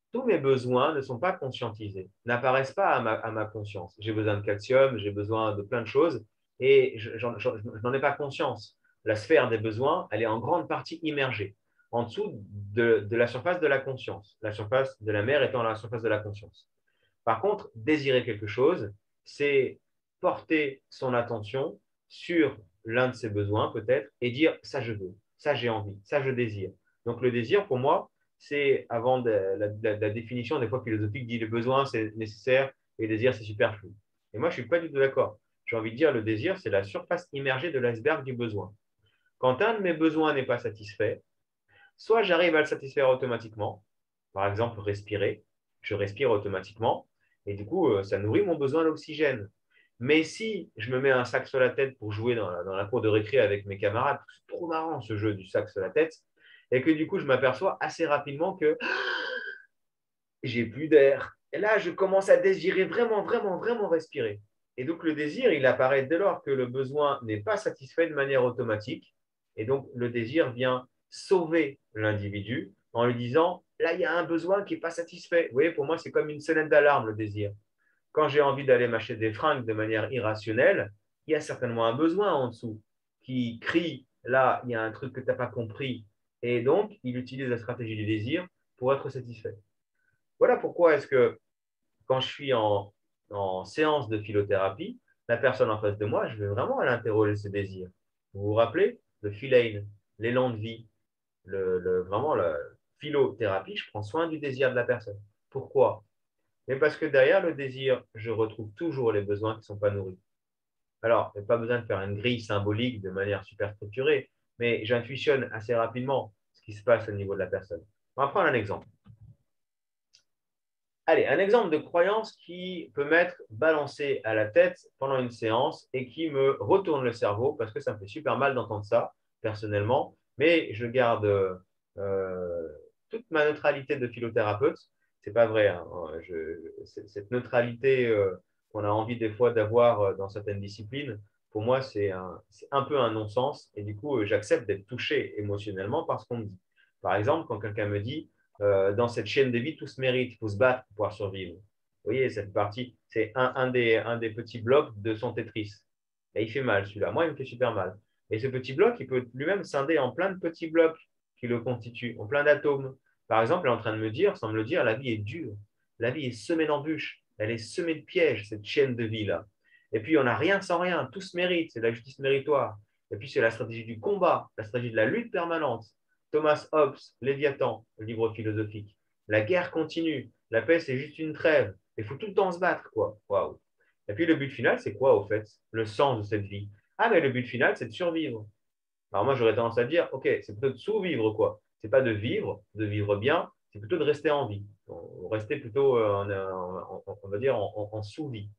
[SPEAKER 1] tous mes besoins ne sont pas conscientisés, n'apparaissent pas à ma, à ma conscience. J'ai besoin de calcium, j'ai besoin de plein de choses et je n'en ai pas conscience. La sphère des besoins, elle est en grande partie immergée en dessous de, de la surface de la conscience, la surface de la mer étant la surface de la conscience. Par contre, désirer quelque chose, c'est porter son attention sur l'un de ses besoins peut-être et dire ça je veux, ça j'ai envie, ça je désire. Donc le désir pour moi, c'est avant de, la, la, la, définition des fois philosophique dit le besoin c'est nécessaire et le désir c'est superflu. Et moi je ne suis pas du tout d'accord. J'ai envie de dire le désir c'est la surface immergée de l'iceberg du besoin. Quand un de mes besoins n'est pas satisfait, soit j'arrive à le satisfaire automatiquement, par exemple respirer, je respire automatiquement et du coup ça nourrit mon besoin d'oxygène. Mais si je me mets un sac sur la tête pour jouer dans la, dans la cour de récré avec mes camarades, c'est trop marrant ce jeu du sac sur la tête, et que du coup je m'aperçois assez rapidement que j'ai plus d'air. Et là, je commence à désirer vraiment, vraiment, vraiment respirer. Et donc le désir, il apparaît dès lors que le besoin n'est pas satisfait de manière automatique. Et donc le désir vient sauver l'individu en lui disant, là, il y a un besoin qui n'est pas satisfait. Vous voyez, pour moi, c'est comme une sonnette d'alarme, le désir. Quand j'ai envie d'aller m'acheter des fringues de manière irrationnelle, il y a certainement un besoin en dessous qui crie, là, il y a un truc que tu n'as pas compris. Et donc, il utilise la stratégie du désir pour être satisfait. Voilà pourquoi est-ce que quand je suis en, en séance de philothérapie, la personne en face de moi, je vais vraiment aller interroger ce désir. Vous vous rappelez le philène, l'élan de vie, le, le, vraiment la philothérapie, je prends soin du désir de la personne. Pourquoi? Mais parce que derrière le désir, je retrouve toujours les besoins qui ne sont pas nourris. Alors, il n'y a pas besoin de faire une grille symbolique de manière super structurée, mais j'intuitionne assez rapidement ce qui se passe au niveau de la personne. On va prendre un exemple. Allez, un exemple de croyance qui peut m'être balancé à la tête pendant une séance et qui me retourne le cerveau parce que ça me fait super mal d'entendre ça, personnellement, mais je garde euh, toute ma neutralité de philothérapeute. C'est pas vrai, hein. Je, cette neutralité euh, qu'on a envie des fois d'avoir dans certaines disciplines, pour moi, c'est un, un peu un non-sens et du coup, j'accepte d'être touché émotionnellement par ce qu'on me dit. Par exemple, quand quelqu'un me dit Euh, dans cette chaîne de vie, tout se mérite, il faut se battre pour pouvoir survivre. Vous voyez, cette partie, c'est un, un, des, un des petits blocs de son Tetris. Et il fait mal, celui-là. Moi, il me fait super mal. Et ce petit bloc, il peut lui-même scinder en plein de petits blocs qui le constituent, en plein d'atomes. Par exemple, il est en train de me dire, sans me le dire, la vie est dure. La vie est semée d'embûches. Elle est semée de pièges, cette chaîne de vie-là. Et puis, on n'a rien sans rien. Tout se mérite. C'est la justice méritoire. Et puis, c'est la stratégie du combat, la stratégie de la lutte permanente. Thomas Hobbes, Léviathan, le livre philosophique. La guerre continue. La paix, c'est juste une trêve. Il faut tout le temps se battre, quoi. Waouh. Et puis, le but final, c'est quoi, au fait? Le sens de cette vie. Ah, mais le but final, c'est de survivre. Alors, moi, j'aurais tendance à dire, OK, c'est plutôt de survivre, quoi. C'est pas de vivre, de vivre bien, c'est plutôt de rester en vie. Rester plutôt, en, en, en, on va dire, en, en sous-vie.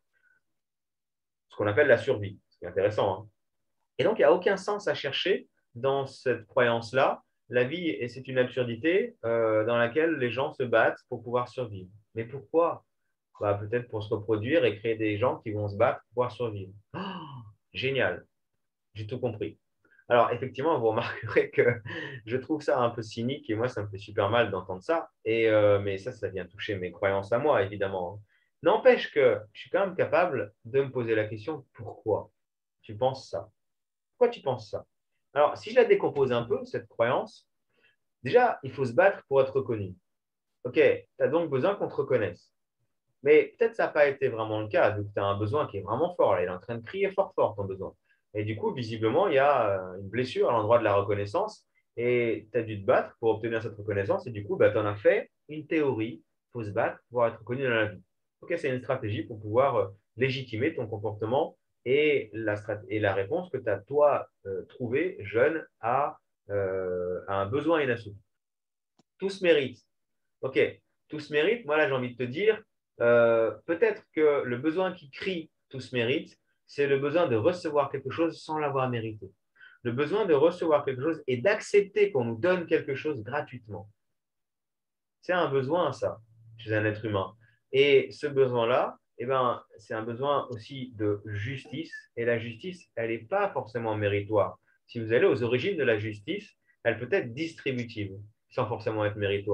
[SPEAKER 1] Ce qu'on appelle la survie. C'est intéressant, hein. Et donc, il n'y a aucun sens à chercher dans cette croyance-là. La vie, et c'est une absurdité euh, dans laquelle les gens se battent pour pouvoir survivre. Mais pourquoi? Bah, peut-être pour se reproduire et créer des gens qui vont se battre pour pouvoir survivre. Oh, génial, j'ai tout compris. Alors, effectivement, vous remarquerez que je trouve ça un peu cynique et moi, ça me fait super mal d'entendre ça. Et, euh, mais ça, ça vient toucher mes croyances à moi, évidemment. N'empêche que je suis quand même capable de me poser la question, pourquoi tu penses ça? Pourquoi tu penses ça? Alors, si je la décompose un peu, cette croyance, déjà, il faut se battre pour être reconnu. Ok, tu as donc besoin qu'on te reconnaisse. Mais peut-être ça n'a pas été vraiment le cas, vu que tu as un besoin qui est vraiment fort. Là, il est en train de crier fort fort ton besoin. Et du coup, visiblement, il y a euh, une blessure à l'endroit de la reconnaissance et tu as dû te battre pour obtenir cette reconnaissance. Et du coup, bah, tu en as fait une théorie. Il faut se battre pour pouvoir être reconnu dans la vie. Ok, c'est une stratégie pour pouvoir euh, légitimer ton comportement et la, et la réponse que tu as, toi, euh, trouvée, jeune, à, euh, à un besoin inassouvi. Tout se mérite. Ok, tout se mérite. Moi, là, j'ai envie de te dire, euh, peut-être que le besoin qui crie tout se mérite, c'est le besoin de recevoir quelque chose sans l'avoir mérité. Le besoin de recevoir quelque chose et d'accepter qu'on nous donne quelque chose gratuitement. C'est un besoin, ça, chez un être humain. Et ce besoin-là, eh ben, c'est un besoin aussi de justice. Et la justice, elle n'est pas forcément méritoire. Si vous allez aux origines de la justice, elle peut être distributive, sans forcément être méritoire.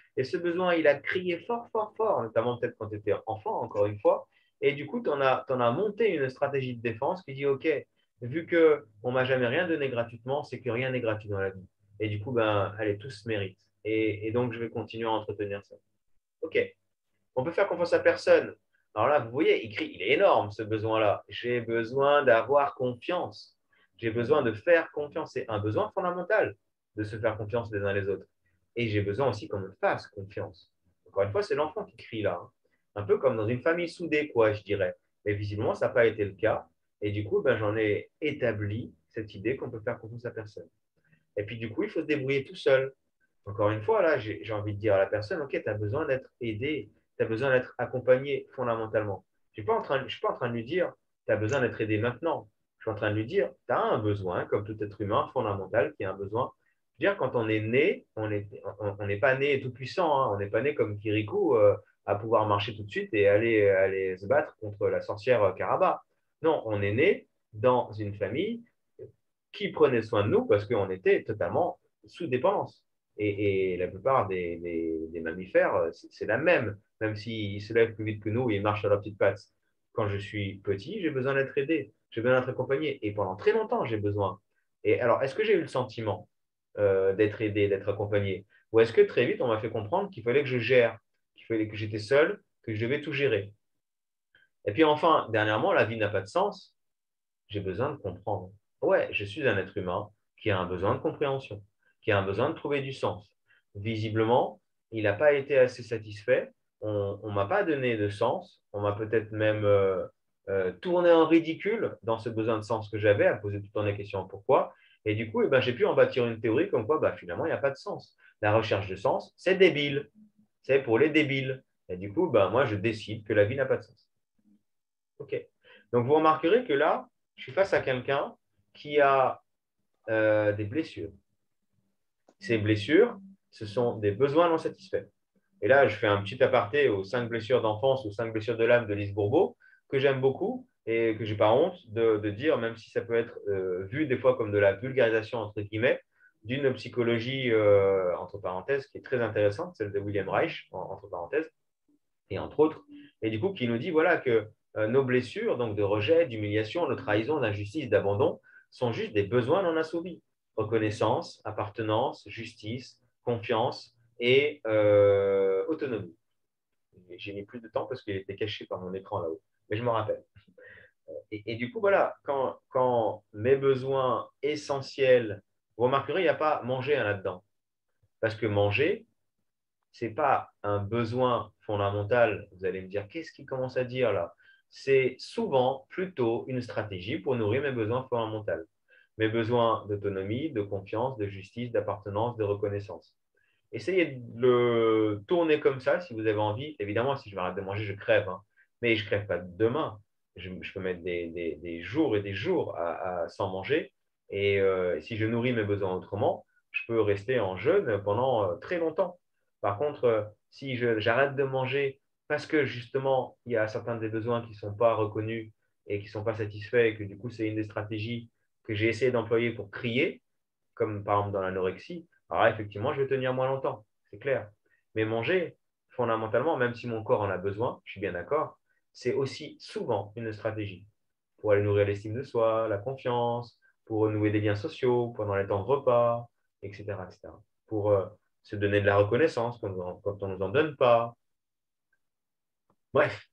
[SPEAKER 1] Et ce besoin, il a crié fort, fort, fort, notamment peut-être quand tu étais enfant, encore une fois. Et du coup, tu en as, t'en as monté une stratégie de défense qui dit, OK, vu qu'on ne m'a jamais rien donné gratuitement, c'est que rien n'est gratuit dans la vie. Et du coup, ben, allez, tout se mérite. Et, et donc, je vais continuer à entretenir ça. OK. On peut faire confiance à personne. Alors là, vous voyez, il crie, il est énorme ce besoin-là. J'ai besoin d'avoir confiance. J'ai besoin de faire confiance. C'est un besoin fondamental de se faire confiance les uns les autres. Et j'ai besoin aussi qu'on me fasse confiance. Encore une fois, c'est l'enfant qui crie là. Hein. Un peu comme dans une famille soudée, quoi, je dirais. Mais visiblement, ça n'a pas été le cas. Et du coup, ben, j'en ai établi cette idée qu'on peut faire confiance à personne. Et puis, du coup, il faut se débrouiller tout seul. Encore une fois, là, j'ai j'ai envie de dire à la personne, OK, tu as besoin d'être aidé, tu as besoin d'être accompagné fondamentalement. Je ne suis, pas en train- je suis pas en train de lui dire, tu as besoin d'être aidé maintenant. Je suis en train de lui dire, tu as un besoin, comme tout être humain fondamental, qui a un besoin. Je veux dire, quand on est né, on n'est on, on n'est pas né tout puissant, hein. On n'est pas né comme Kirikou euh, à pouvoir marcher tout de suite et aller, aller se battre contre la sorcière euh, Karaba. Non, on est né dans une famille qui prenait soin de nous parce qu'on était totalement sous dépendance. Et, et la plupart des, des, des mammifères, c'est la même, même s'ils se lèvent plus vite que nous et ils marchent à leurs petites pattes. Quand je suis petit, j'ai besoin d'être aidé, j'ai besoin d'être accompagné. Et pendant très longtemps, j'ai besoin. Et alors, est-ce que j'ai eu le sentiment euh, d'être aidé, d'être accompagné? Ou est-ce que très vite, on m'a fait comprendre qu'il fallait que je gère, qu'il fallait que j'étais seul, que je devais tout gérer? Et puis enfin, dernièrement, la vie n'a pas de sens. J'ai besoin de comprendre. Ouais, je suis un être humain qui a un besoin de compréhension, qui a un besoin de trouver du sens. Visiblement, il n'a pas été assez satisfait. On ne m'a pas donné de sens. On m'a peut-être même euh, euh, tourné en ridicule dans ce besoin de sens que j'avais, à poser tout le temps des questions pourquoi. Et du coup, eh ben, j'ai pu en bâtir une théorie comme quoi bah, finalement, il n'y a pas de sens. La recherche de sens, c'est débile. C'est pour les débiles. Et du coup, ben, moi, je décide que la vie n'a pas de sens. OK. Donc, vous remarquerez que là, je suis face à quelqu'un qui a euh, des blessures. Ces blessures, ce sont des besoins non satisfaits. Et là, je fais un petit aparté aux cinq blessures d'enfance ou cinq blessures de l'âme de Lise Bourbeau, que j'aime beaucoup et que je n'ai pas honte de, de, dire, même si ça peut être euh, vu des fois comme de la vulgarisation, entre guillemets, d'une psychologie, euh, entre parenthèses, qui est très intéressante, celle de William Reich, entre parenthèses, et entre autres, et du coup qui nous dit voilà, que euh, nos blessures, donc de rejet, d'humiliation, de trahison, d'injustice, d'abandon, sont juste des besoins non assouvis. Reconnaissance, appartenance, justice, confiance et euh, autonomie. J'ai mis plus de temps parce qu'il était caché par mon écran là-haut, mais je m'en rappelle. Et, et, du coup, voilà, quand, quand mes besoins essentiels, vous remarquerez, il n'y a pas manger là-dedans. Parce que manger, ce n'est pas un besoin fondamental. Vous allez me dire, qu'est-ce qu'il commence à dire là? C'est souvent plutôt une stratégie pour nourrir mes besoins fondamentaux. Mes besoins d'autonomie, de confiance, de justice, d'appartenance, de reconnaissance. Essayez de le tourner comme ça si vous avez envie. Évidemment, si je m'arrête de manger, je crève. Hein. Mais je ne crève pas demain. Je, je peux mettre des, des, des, jours et des jours à, à, sans manger. Et euh, si je nourris mes besoins autrement, je peux rester en jeûne pendant euh, très longtemps. Par contre, euh, si j'arrête de manger parce que justement, il y a certains des besoins qui ne sont pas reconnus et qui ne sont pas satisfaits, et que du coup, c'est une des stratégies que j'ai essayé d'employer pour crier, comme par exemple dans l'anorexie, alors là, effectivement, je vais tenir moins longtemps, c'est clair. Mais manger, fondamentalement, même si mon corps en a besoin, je suis bien d'accord, c'est aussi souvent une stratégie pour aller nourrir l'estime de soi, la confiance, pour renouer des liens sociaux pendant les temps de repas, et cetera et cetera. Pour euh, se donner de la reconnaissance quand, quand on ne nous en donne pas. Bref,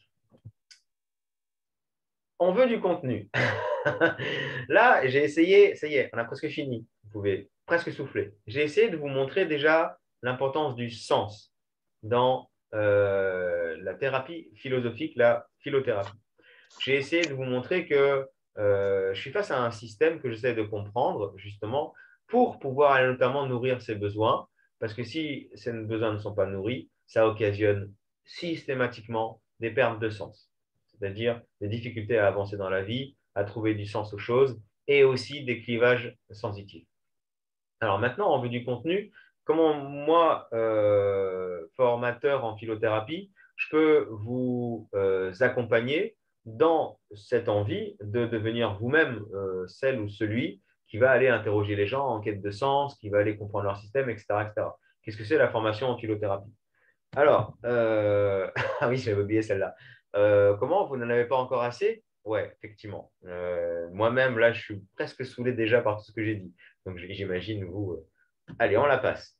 [SPEAKER 1] on veut du contenu. Là, j'ai essayé, ça y est, on a presque fini. Vous pouvez presque souffler. J'ai essayé de vous montrer déjà l'importance du sens dans euh, la thérapie philosophique, la philothérapie. J'ai essayé de vous montrer que euh, je suis face à un système que j'essaie de comprendre, justement, pour pouvoir aller notamment nourrir ses besoins. Parce que si ces besoins ne sont pas nourris, ça occasionne systématiquement des pertes de sens, c'est-à-dire des difficultés à avancer dans la vie, à trouver du sens aux choses et aussi des clivages sensitifs. Alors maintenant, en vue du contenu, comment moi, euh, formateur en philothérapie, je peux vous euh, accompagner dans cette envie de devenir vous-même euh, celle ou celui qui va aller interroger les gens en quête de sens, qui va aller comprendre leur système, et cetera, et cetera, Qu'est-ce que c'est la formation en philothérapie? Alors, euh... ah oui, j'avais oublié celle-là. Euh, comment, vous n'en avez pas encore assez? Ouais, effectivement. Euh, moi-même, là, je suis presque saoulé déjà par tout ce que j'ai dit. Donc, j'imagine, vous... euh, Allez, on la passe.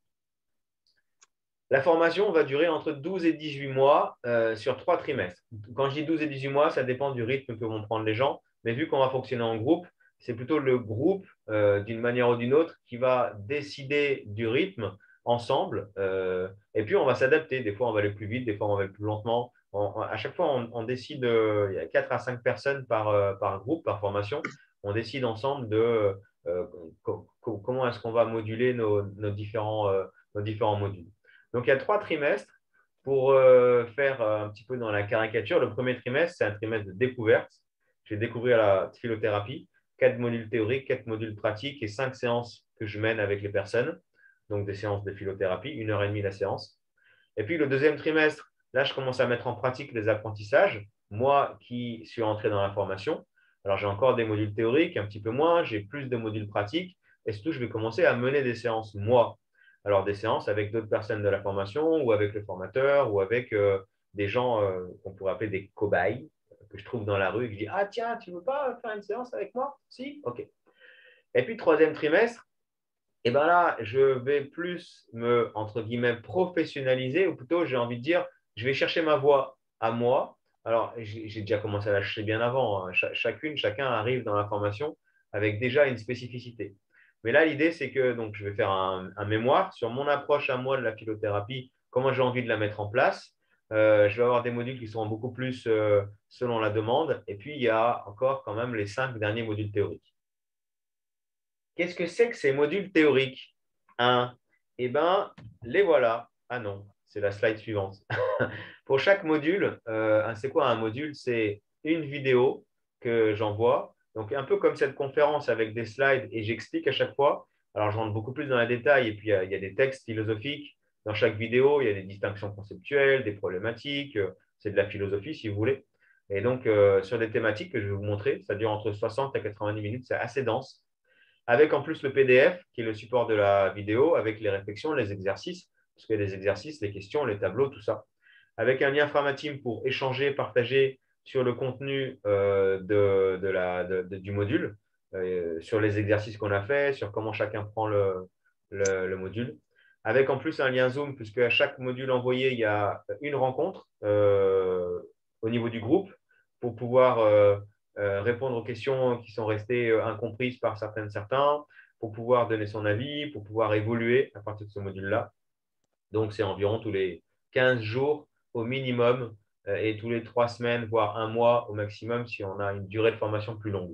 [SPEAKER 1] La formation va durer entre douze et dix-huit mois euh, sur trois trimestres. Quand je dis douze et dix-huit mois, ça dépend du rythme que vont prendre les gens. Mais vu qu'on va fonctionner en groupe, c'est plutôt le groupe, euh, d'une manière ou d'une autre, qui va décider du rythme ensemble. Euh, et puis, on va s'adapter. Des fois, on va aller plus vite, des fois, on va aller plus lentement. On- on- à chaque fois, on, on décide, euh, il y a quatre à cinq personnes par, euh, par groupe, par formation. On décide ensemble de euh, co- co- comment est-ce qu'on va moduler nos, nos différents, euh, nos différents modules. Donc, il y a trois trimestres pour euh, faire euh, un petit peu dans la caricature. Le premier trimestre, c'est un trimestre de découverte. Je vais découvrir la philothérapie, quatre modules théoriques, quatre modules pratiques et cinq séances que je mène avec les personnes. Donc, des séances de philothérapie, une heure et demie la séance. Et puis, le deuxième trimestre, là, je commence à mettre en pratique les apprentissages. Moi qui suis entré dans la formation, alors j'ai encore des modules théoriques, un petit peu moins, j'ai plus de modules pratiques. Et surtout, je vais commencer à mener des séances, moi. Alors, des séances avec d'autres personnes de la formation ou avec le formateur ou avec euh, des gens euh, qu'on pourrait appeler des cobayes que je trouve dans la rue et que je dis, ah tiens, tu ne veux pas faire une séance avec moi? Si? OK. Et puis, troisième trimestre, et bien là, je vais plus me, entre guillemets, professionnaliser, ou plutôt, j'ai envie de dire, je vais chercher ma voie à moi. Alors, j'ai j'ai déjà commencé à la chercher bien avant, hein. Ch- chacune, chacun arrive dans la formation avec déjà une spécificité. Mais là, l'idée, c'est que donc, je vais faire un, un mémoire sur mon approche à moi de la philothérapie, comment j'ai envie de la mettre en place. Euh, je vais avoir des modules qui seront beaucoup plus euh, selon la demande. Et puis, il y a encore quand même les cinq derniers modules théoriques. Qu'est-ce que c'est que ces modules théoriques? Un, eh bien, les voilà. Ah non, c'est la slide suivante. Pour chaque module, euh, c'est quoi un module? C'est une vidéo que j'envoie. Donc, un peu comme cette conférence avec des slides et j'explique à chaque fois. Alors, je rentre beaucoup plus dans les détails et puis il y a, il y a des textes philosophiques. Dans chaque vidéo, il y a des distinctions conceptuelles, des problématiques. euh, C'est de la philosophie, si vous voulez. Et donc, euh, sur des thématiques que je vais vous montrer, ça dure entre soixante à quatre-vingt-dix minutes, c'est assez dense avec en plus le P D F, qui est le support de la vidéo, avec les réflexions, les exercices, parce qu'il y a des exercices, les questions, les tableaux, tout ça. Avec un lien Framatime pour échanger, partager sur le contenu euh, de, de la, de, de, du module, euh, sur les exercices qu'on a fait, sur comment chacun prend le, le, le, module. Avec en plus un lien Zoom, puisque à chaque module envoyé, il y a une rencontre euh, au niveau du groupe pour pouvoir euh, euh, répondre aux questions qui sont restées euh, incomprises par certaines certains, pour pouvoir donner son avis, pour pouvoir évoluer à partir de ce module-là. Donc, c'est environ tous les quinze jours au minimum euh, et tous les trois semaines, voire un mois au maximum si on a une durée de formation plus longue.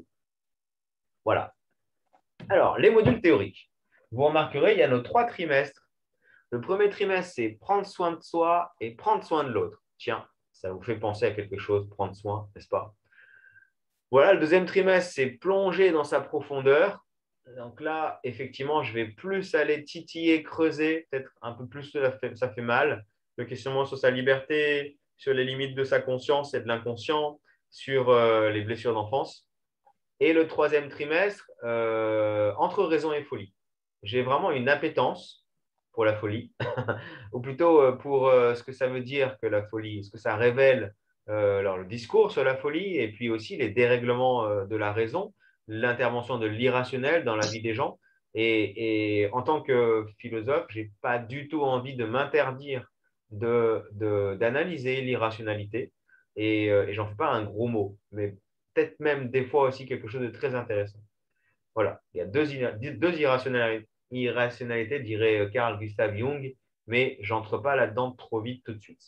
[SPEAKER 1] Voilà. Alors, les modules théoriques. Vous remarquerez, il y a nos trois trimestres. Le premier trimestre, c'est prendre soin de soi et prendre soin de l'autre. Tiens, ça vous fait penser à quelque chose, prendre soin, n'est-ce pas? Voilà, le deuxième trimestre, c'est plonger dans sa profondeur. Donc là, effectivement, je vais plus aller titiller, creuser, peut-être un peu plus, ça fait, ça fait mal. Le questionnement sur sa liberté, sur les limites de sa conscience et de l'inconscient, sur euh, les blessures d'enfance. Et le troisième trimestre, euh, entre raison et folie. J'ai vraiment une appétence pour la folie, ou plutôt euh, pour euh, ce que ça veut dire que la folie, ce que ça révèle, euh, alors le discours sur la folie, et puis aussi les dérèglements euh, de la raison, l'intervention de l'irrationnel dans la vie des gens. Et, et en tant que philosophe, je n'ai pas du tout envie de m'interdire de, de, d'analyser l'irrationalité, et, euh, et j'en fais pas un gros mot, mais peut-être même des fois aussi quelque chose de très intéressant. Voilà, il y a deux, deux irrationalités, irrationalités, dirait Carl Gustav Jung, mais j'entre pas là-dedans trop vite tout de suite.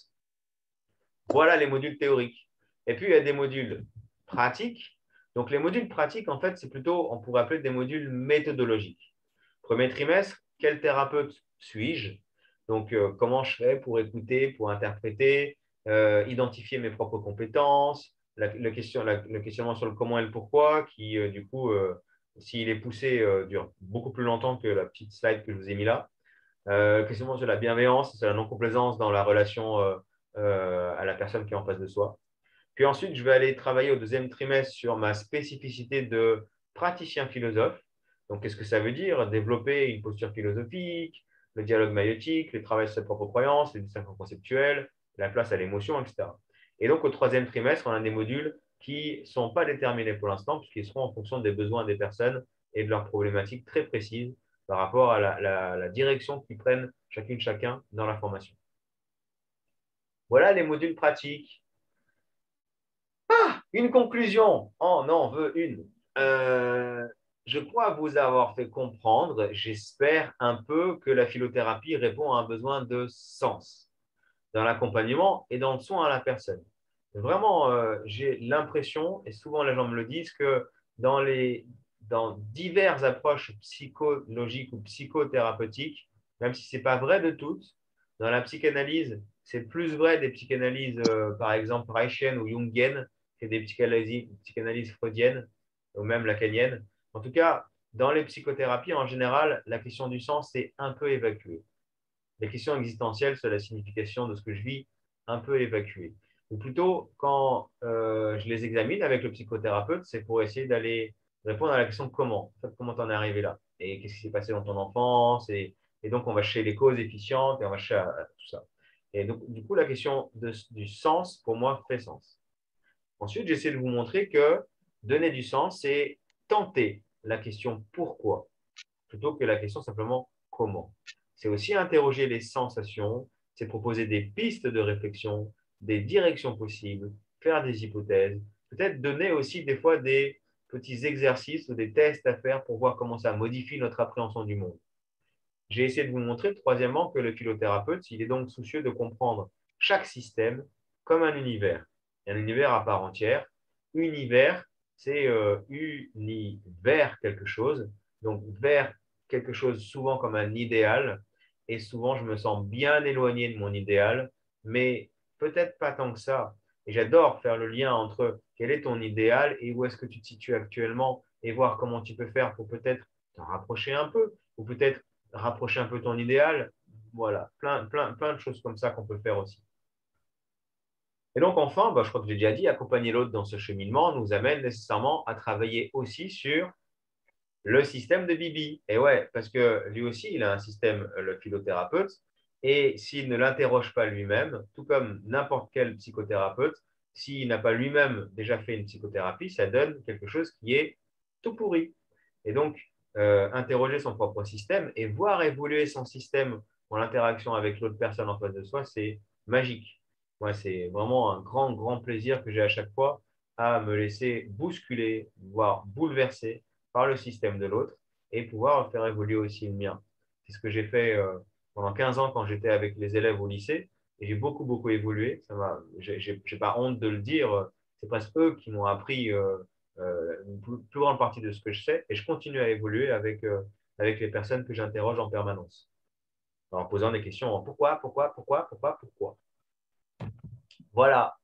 [SPEAKER 1] Voilà les modules théoriques. Et puis, il y a des modules pratiques. Donc, les modules pratiques, en fait, c'est plutôt, on pourrait appeler des modules méthodologiques. Premier trimestre, quel thérapeute suis-je? Donc, euh, comment je fais pour écouter, pour interpréter, euh, identifier mes propres compétences, la, le, question, la, le questionnement sur le comment et le pourquoi, qui, euh, du coup, euh, s'il est poussé, euh, dure beaucoup plus longtemps que la petite slide que je vous ai mis là. Euh, questionnement sur la bienveillance, sur la non-complaisance dans la relation euh, euh, à la personne qui est en face de soi. Puis ensuite, je vais aller travailler au deuxième trimestre sur ma spécificité de praticien philosophe. Donc, qu'est-ce que ça veut dire? Développer une posture philosophique, le dialogue maïeutique, le travail sur ses propres croyances, les distinctions conceptuelles, la place à l'émotion, et cetera. Et donc, au troisième trimestre, on a des modules qui ne sont pas déterminés pour l'instant, puisqu'ils seront en fonction des besoins des personnes et de leurs problématiques très précises par rapport à la, la, la direction qu'ils prennent chacune, chacun dans la formation. Voilà les modules pratiques. Ah, une conclusion. Oh, non, on veut une. Euh, je crois vous avoir fait comprendre, j'espère un peu que la philothérapie répond à un besoin de sens dans l'accompagnement et dans le soin à la personne. Vraiment, euh, j'ai l'impression, et souvent les gens me le disent, que dans, les, dans diverses approches psychologiques ou psychothérapeutiques, même si ce n'est pas vrai de toutes, dans la psychanalyse, c'est plus vrai des psychanalyses, euh, par exemple, reichiennes ou jungiennes, que des psychanalyses, psychanalyses freudiennes ou même lacaniennes. En tout cas, dans les psychothérapies, en général, la question du sens est un peu évacuée. Les questions existentielles sur la signification de ce que je vis, un peu évacuées. Ou plutôt, quand euh, je les examine avec le psychothérapeute, c'est pour essayer d'aller répondre à la question comment, en fait, comment t'en es arrivé là et qu'est-ce qui s'est passé dans ton enfance et, et donc on va chercher les causes efficientes et on va chercher à, à tout ça. Et donc, du coup, la question de, du sens, pour moi, fait sens. Ensuite, j'essaie de vous montrer que donner du sens, c'est tenter la question pourquoi, plutôt que la question simplement comment. C'est aussi interroger les sensations, c'est proposer des pistes de réflexion, des directions possibles, faire des hypothèses, peut-être donner aussi des fois des petits exercices ou des tests à faire pour voir comment ça modifie notre appréhension du monde. J'ai essayé de vous montrer, troisièmement, que le philothérapeute, il est donc soucieux de comprendre chaque système comme un univers, un univers à part entière. Univers, c'est euh, uni vers quelque chose, donc vers quelque chose souvent comme un idéal, et souvent je me sens bien éloigné de mon idéal, mais peut-être pas tant que ça. Et j'adore faire le lien entre quel est ton idéal et où est-ce que tu te situes actuellement, et voir comment tu peux faire pour peut-être t'en rapprocher un peu, ou peut-être rapprocher un peu ton idéal. Voilà, plein, plein, plein de choses comme ça qu'on peut faire aussi. Et donc, enfin, bah, je crois que j'ai déjà dit, accompagner l'autre dans ce cheminement nous amène nécessairement à travailler aussi sur le système de Bibi. Et ouais, parce que lui aussi, il a un système, le philothérapeute, et s'il ne l'interroge pas lui-même, tout comme n'importe quel psychothérapeute, s'il n'a pas lui-même déjà fait une psychothérapie, ça donne quelque chose qui est tout pourri. Et donc, euh, interroger son propre système et voir évoluer son système en interaction avec l'autre personne en face de soi, c'est magique. Moi, c'est vraiment un grand, grand plaisir que j'ai à chaque fois à me laisser bousculer, voire bouleverser par le système de l'autre et pouvoir faire évoluer aussi le mien. C'est ce que j'ai fait euh, pendant quinze ans quand j'étais avec les élèves au lycée et j'ai beaucoup, beaucoup évolué. Je n'ai pas honte de le dire, c'est presque eux qui m'ont appris euh, euh, une plus, plus grande partie de ce que je sais et je continue à évoluer avec, euh, avec les personnes que j'interroge en permanence en posant des questions en pourquoi, pourquoi, pourquoi, pourquoi, pourquoi. Voilà.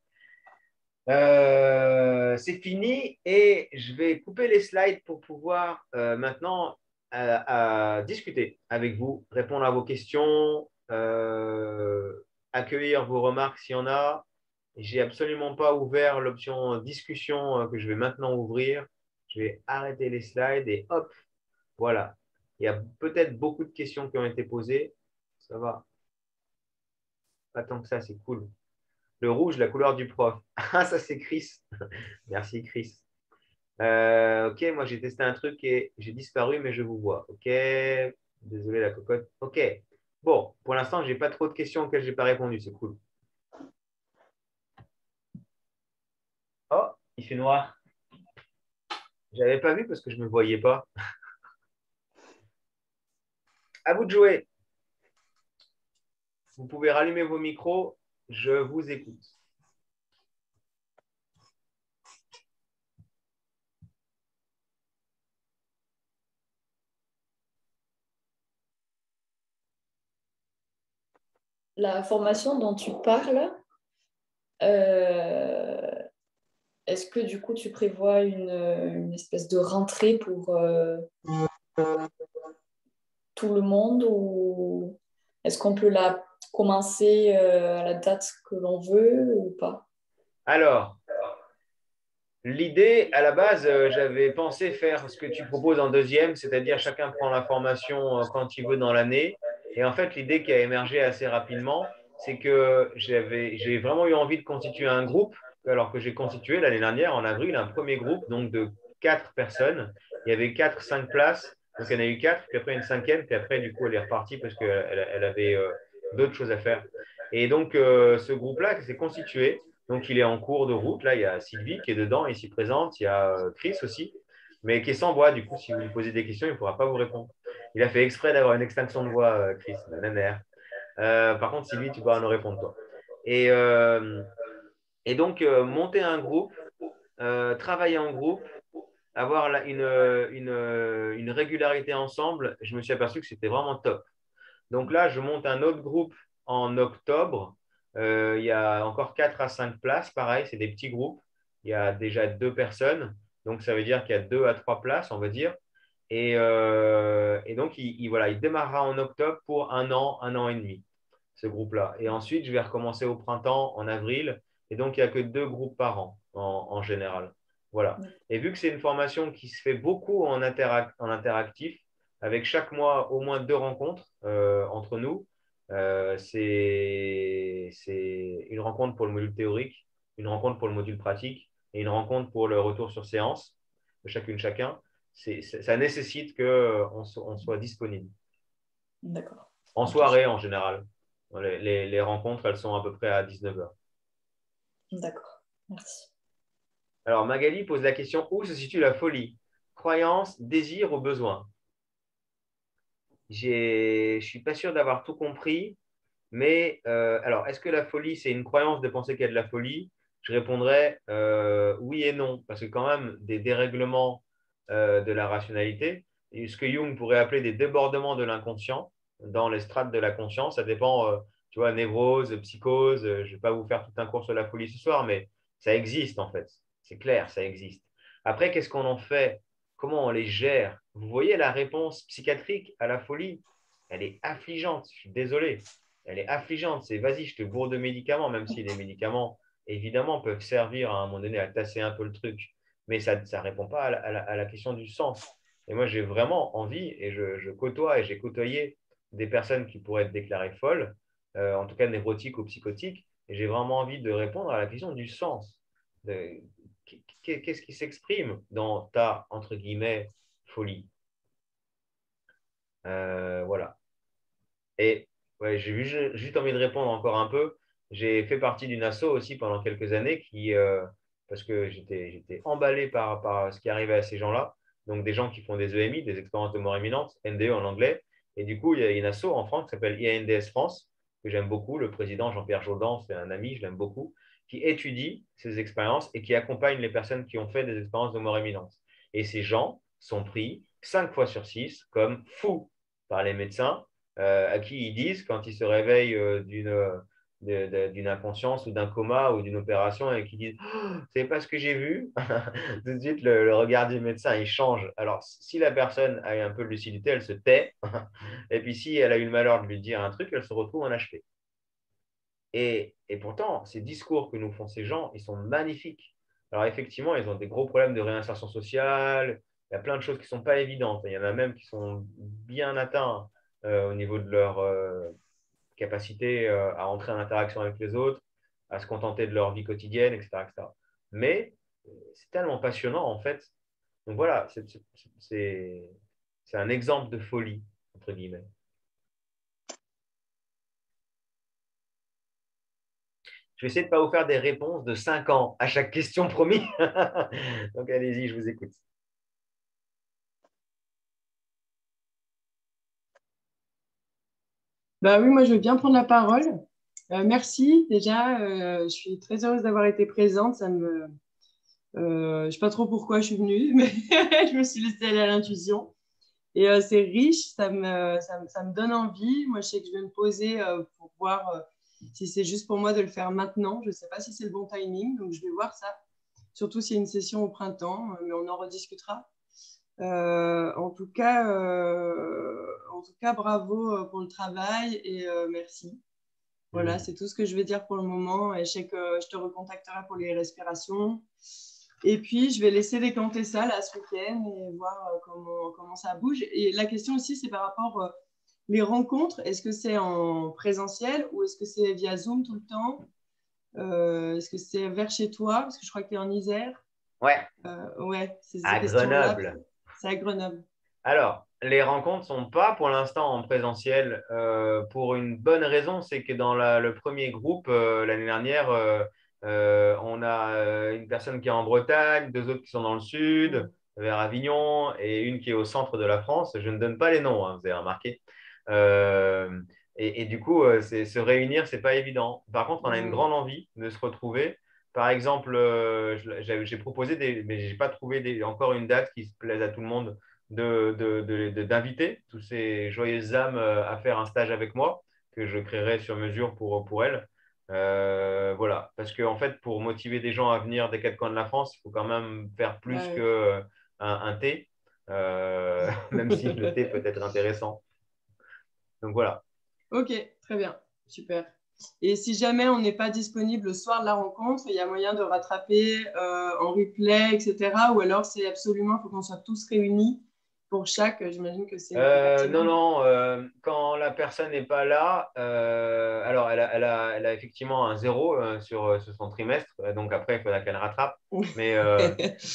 [SPEAKER 1] Euh, c'est fini et je vais couper les slides pour pouvoir euh, maintenant euh, discuter avec vous, répondre à vos questions, euh, accueillir vos remarques s'il y en a. J'ai absolument pas ouvert l'option discussion euh, que je vais maintenant ouvrir. Je vais arrêter les slides et hop, voilà. Il y a peut-être beaucoup de questions qui ont été posées. Ça va. Pas tant que ça, c'est cool. Le rouge, la couleur du prof. Ah, ça, c'est Chris. Merci, Chris. Euh, ok, moi, j'ai testé un truc et j'ai disparu, mais je vous vois. Ok, désolé, la cocotte. Ok. Bon, pour l'instant, je n'ai pas trop de questions auxquelles je n'ai pas répondu. C'est cool. Oh, il fait noir. Je n'avais pas vu parce que je ne me voyais pas. À vous de jouer. Vous pouvez rallumer vos micros. Je vous écoute.
[SPEAKER 3] La formation dont tu parles, euh, est-ce que du coup tu prévois une, une espèce de rentrée pour euh, tout le monde ou est-ce qu'on peut la commencer euh, à la date que l'on veut ou pas?
[SPEAKER 1] Alors, l'idée, à la base, euh, j'avais pensé faire ce que tu proposes en deuxième, c'est-à-dire chacun prend la formation euh, quand il veut dans l'année Et en fait, l'idée qui a émergé assez rapidement, c'est que j'avais, j'ai vraiment eu envie de constituer un groupe, alors que j'ai constitué l'année dernière, en avril, un premier groupe donc de quatre personnes. Il y avait quatre, cinq places. Donc, il y en a eu quatre, puis après une cinquième, puis après, du coup, elle est repartie parce qu'elle elle avait euh, d'autres choses à faire. Et donc, euh, ce groupe-là s'est constitué. Donc, il est en cours de route. Là, il y a Sylvie qui est dedans, ici présente. Il y a euh, Chris aussi, mais qui est sans voix. Du coup, si vous lui posez des questions, il ne pourra pas vous répondre. Il a fait exprès d'avoir une extinction de voix, euh, Chris, la nanère. Euh, par contre, Sylvie, tu pourras nous répondre, toi. Et, euh, et donc, euh, monter un groupe, euh, travailler en groupe, avoir la- une, une, une régularité ensemble, je me suis aperçu que c'était vraiment top. Donc là, je monte un autre groupe en octobre. Euh, il y a encore quatre à cinq places, pareil, c'est des petits groupes. Il y a déjà deux personnes, donc ça veut dire qu'il y a deux à trois places, on va dire. Et, euh, et donc, il, il- voilà, il démarrera en octobre pour un an, un an et demi, ce groupe-là. Et ensuite, je vais recommencer au printemps, en avril. Et donc, il n'y a que deux groupes par an, en, en général. Voilà. Et vu que c'est une formation qui se fait beaucoup en, interac- en interactif, avec chaque mois au moins deux rencontres euh, entre nous, euh, c'est c'est une rencontre pour le module théorique, une rencontre pour le module pratique et une rencontre pour le retour sur séance, chacune chacun. C'est, ça nécessite qu'on on soit disponible.
[SPEAKER 3] D'accord.
[SPEAKER 1] En
[SPEAKER 3] Ok.
[SPEAKER 1] soirée, en général. Les, les, les rencontres, elles sont à peu près à dix-neuf heures.
[SPEAKER 3] D'accord. Merci.
[SPEAKER 1] Alors, Magali pose la question, où se situe la folie? Croyance, désir ou besoin? Je ne suis pas sûr d'avoir tout compris, mais euh, alors, est-ce que la folie, c'est une croyance de penser qu'il y a de la folie? Je répondrais euh, oui et non, parce que quand même, des dérèglements euh, de la rationalité, et ce que Jung pourrait appeler des débordements de l'inconscient dans les strates de la conscience, ça dépend, euh, tu vois, névrose, psychose, euh, je ne vais pas vous faire tout un cours sur la folie ce soir, mais ça existe en fait, c'est clair, ça existe. Après, qu'est-ce qu'on en fait? Comment on les gère? Vous voyez la réponse psychiatrique à la folie? Elle est affligeante, je suis désolé. Elle est affligeante. C'est vas-y, je te bourre de médicaments, même si les médicaments, évidemment, peuvent servir à un moment donné à tasser un peu le truc. Mais ça ne répond pas à la, à, la, à la, question du sens. Et moi, j'ai vraiment envie, et je, je côtoie et j'ai côtoyé des personnes qui pourraient être déclarées folles, euh, en tout cas névrotiques ou psychotiques, et j'ai vraiment envie de répondre à la question du sens. De, qu'est-ce qui s'exprime dans ta, entre guillemets, folie? euh, Voilà. Et ouais, j'ai ju- juste envie de répondre encore un peu. J'ai fait partie d'une asso aussi pendant quelques années qui, euh, parce que j'étais, j'étais emballé par, par ce qui arrivait à ces gens-là. Donc, des gens qui font des E M I, des expériences de mort imminente, N D E en anglais. Et du coup, il y a une asso en France qui s'appelle I A N D S France, que j'aime beaucoup. Le président Jean-Pierre Jourdan, c'est un ami, je l'aime beaucoup, qui étudie ces expériences et qui accompagne les personnes qui ont fait des expériences de mort imminente. Et ces gens sont pris cinq fois sur six comme fous par les médecins euh, à qui ils disent quand ils se réveillent euh, d'une de- de- d'une inconscience ou d'un coma ou d'une opération et qui disent oh, c'est pas ce que j'ai vu. Tout de suite, le, le regard du médecin il change. Alors, si la personne a un peu de lucidité, elle se tait. Et puis, si elle a eu le malheur de lui dire un truc, elle se retrouve en H P. Et, et pourtant, ces discours que nous font ces gens, ils sont magnifiques. Alors, effectivement, ils ont des gros problèmes de réinsertion sociale. Il y a plein de choses qui ne sont pas évidentes. Il y en a même qui sont bien atteints euh, au niveau de leur euh, capacité euh, à entrer en interaction avec les autres, à se contenter de leur vie quotidienne, et cetera, et cetera. Mais euh, c'est tellement passionnant, en fait. Donc voilà, c'est c'est- c'est un exemple de folie, entre guillemets. Je vais essayer de ne pas vous faire des réponses de cinq ans à chaque question, promis. Donc allez-y, je vous écoute.
[SPEAKER 4] Bah oui, moi je veux bien prendre la parole. Euh, merci déjà, euh, je suis très heureuse d'avoir été présente. Ça me, euh, je ne sais pas trop pourquoi je suis venue, mais je me suis laissée aller à l'intuition. Et euh, c'est riche, ça me, ça, me, ça me donne envie. Moi je sais que je vais me poser euh, pour voir euh, si c'est juste pour moi de le faire maintenant. Je ne sais pas si c'est le bon timing, donc je vais voir ça. Surtout s'il y a une session au printemps, mais on en rediscutera. Euh, en tout cas, euh, en tout cas, bravo pour le travail et euh, merci. Voilà,
[SPEAKER 1] Mmh.
[SPEAKER 4] c'est tout ce que je vais dire pour le moment. Et je sais que je te recontacterai pour les respirations. Et puis, je vais laisser décanter ça là ce week-end et voir comment, comment ça bouge. Et la question aussi, c'est par rapport les rencontres, est-ce que c'est en présentiel ou est-ce que c'est via Zoom tout le temps? Euh, est-ce que c'est vers chez toi? Parce que je crois que tu es en Isère.
[SPEAKER 1] Ouais,
[SPEAKER 4] Euh, ouais, c'est ces
[SPEAKER 1] à
[SPEAKER 4] questions-là.
[SPEAKER 1] Grenoble.
[SPEAKER 4] C'est à Grenoble.
[SPEAKER 1] Alors, les rencontres ne sont pas pour l'instant en présentiel euh, pour une bonne raison, c'est que dans la- le premier groupe, euh, l'année dernière, euh, euh, on a euh, une personne qui est en Bretagne, deux autres qui sont dans le sud, vers Avignon, et une qui est au centre de la France. Je ne donne pas les noms, hein, vous avez remarqué. Euh, et, et du coup, euh, c'est- se réunir, c'est pas évident. Par contre, on a une
[SPEAKER 4] Mm.
[SPEAKER 1] grande envie de se retrouver. Par exemple, euh, je- j'ai j'ai proposé, des, mais je n'ai pas trouvé des- encore une date qui se plaise à tout le monde de, de- de- de- d'inviter tous ces joyeuses âmes euh, à faire un stage avec moi, que je créerai sur mesure pour, pour elles. Euh, voilà, parce qu'en en fait, pour motiver des gens à venir des quatre coins de la France, il faut quand même faire plus
[SPEAKER 4] Ouais.
[SPEAKER 1] qu'un un thé, euh, même si le thé peut être intéressant. Donc voilà.
[SPEAKER 4] Ok, très bien, super. Et si jamais on n'est pas disponible le soir de la rencontre, il y a moyen de rattraper euh, en replay, et cetera. Ou alors c'est absolument, il faut qu'on soit tous réunis pour chaque. J'imagine que c'est plus
[SPEAKER 1] Euh, non,
[SPEAKER 4] pertinent.
[SPEAKER 1] non, euh, quand la personne n'est pas là, euh, alors elle a, elle a- elle a effectivement un zéro euh, sur, euh, sur son trimestre, euh, donc après, il faudra qu'elle rattrape. Mais euh,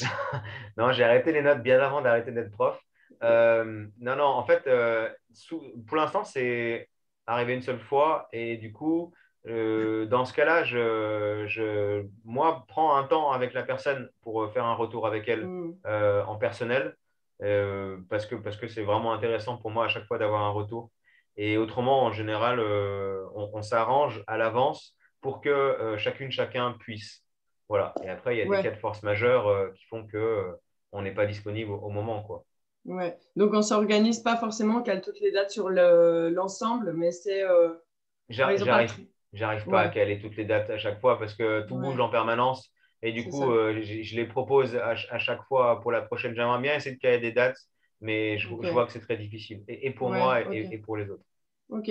[SPEAKER 1] non, j'ai arrêté les notes bien avant d'arrêter d'être prof. Euh, non, non, en fait, euh, sous- pour l'instant, c'est arrivé une seule fois. Et du coup, euh, dans ce cas-là, je, je, moi, prends un temps avec la personne pour euh, faire un retour avec elle
[SPEAKER 4] Mm.
[SPEAKER 1] euh, en personnel. Euh, parce que parce que c'est vraiment intéressant pour moi à chaque fois d'avoir un retour. Et autrement, en général, euh, on, on s'arrange à l'avance pour que euh, chacune, chacun puisse. Voilà. Et après, il y a des cas
[SPEAKER 4] Ouais,
[SPEAKER 1] de force majeure euh, qui font que euh, on n'est pas disponible au, au moment, quoi.
[SPEAKER 4] ouais. Donc on s'organise pas forcément qu'elle toutes les dates sur le, l'ensemble, mais c'est euh, par
[SPEAKER 1] J'a-
[SPEAKER 4] exemple un
[SPEAKER 1] J'arrive,
[SPEAKER 4] tri.
[SPEAKER 1] j'arrive pas à
[SPEAKER 4] Ouais,
[SPEAKER 1] caler toutes les dates à chaque fois parce que tout bouge
[SPEAKER 4] ouais,
[SPEAKER 1] en permanence. Et du
[SPEAKER 4] c'est
[SPEAKER 1] coup,
[SPEAKER 4] ça.
[SPEAKER 1] euh, j- je les propose à, ch- à chaque fois pour la prochaine. J'aimerais bien essayer de caler des dates, mais je,
[SPEAKER 4] Ok.
[SPEAKER 1] je vois que c'est très difficile. Et, et pour
[SPEAKER 4] Ouais,
[SPEAKER 1] moi
[SPEAKER 4] ok.
[SPEAKER 1] et, et pour les autres.
[SPEAKER 4] Ok.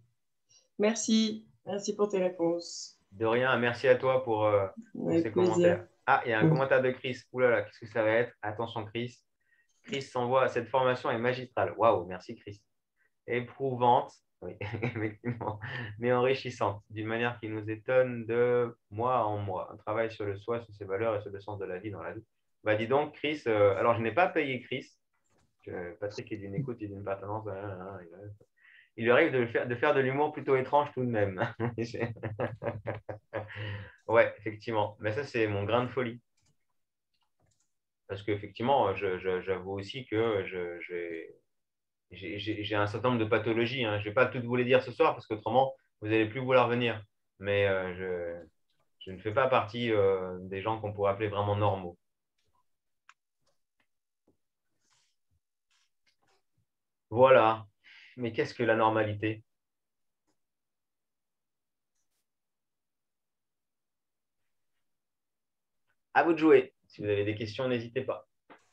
[SPEAKER 4] Merci. Merci pour tes réponses.
[SPEAKER 1] De rien, merci à toi pour, euh, pour ces
[SPEAKER 4] Avec plaisir.
[SPEAKER 1] commentaires. Ah, il y a un commentaire de Chris. Ouh là là, qu'est-ce que ça va être? Attention, Chris. Chris s'envoie. Cette formation est magistrale. Waouh, merci, Chris. Éprouvante, oui, effectivement, mais enrichissante, d'une manière qui nous étonne de mois en mois. Un travail sur le soi, sur ses valeurs et sur le sens de la vie dans la vie. Bah, dis donc, Chris, euh, alors je n'ai pas payé Chris. que Patrick est d'une écoute et d'une pertinence. Il lui arrive de faire, de faire de l'humour plutôt étrange tout de même. Ouais, effectivement. Mais ça, c'est mon grain de folie. Parce qu'effectivement, je, je, j'avoue aussi que je, je, j'ai, j'ai, j'ai un certain nombre de pathologies. Hein. Je ne vais pas toutes vous les dire ce soir parce qu'autrement, vous n'allez plus vouloir venir. Mais euh, je, je ne fais pas partie euh, des gens qu'on pourrait appeler vraiment normaux. Voilà. Mais qu'est-ce que la normalité? À vous de jouer. Si vous avez des questions, n'hésitez pas.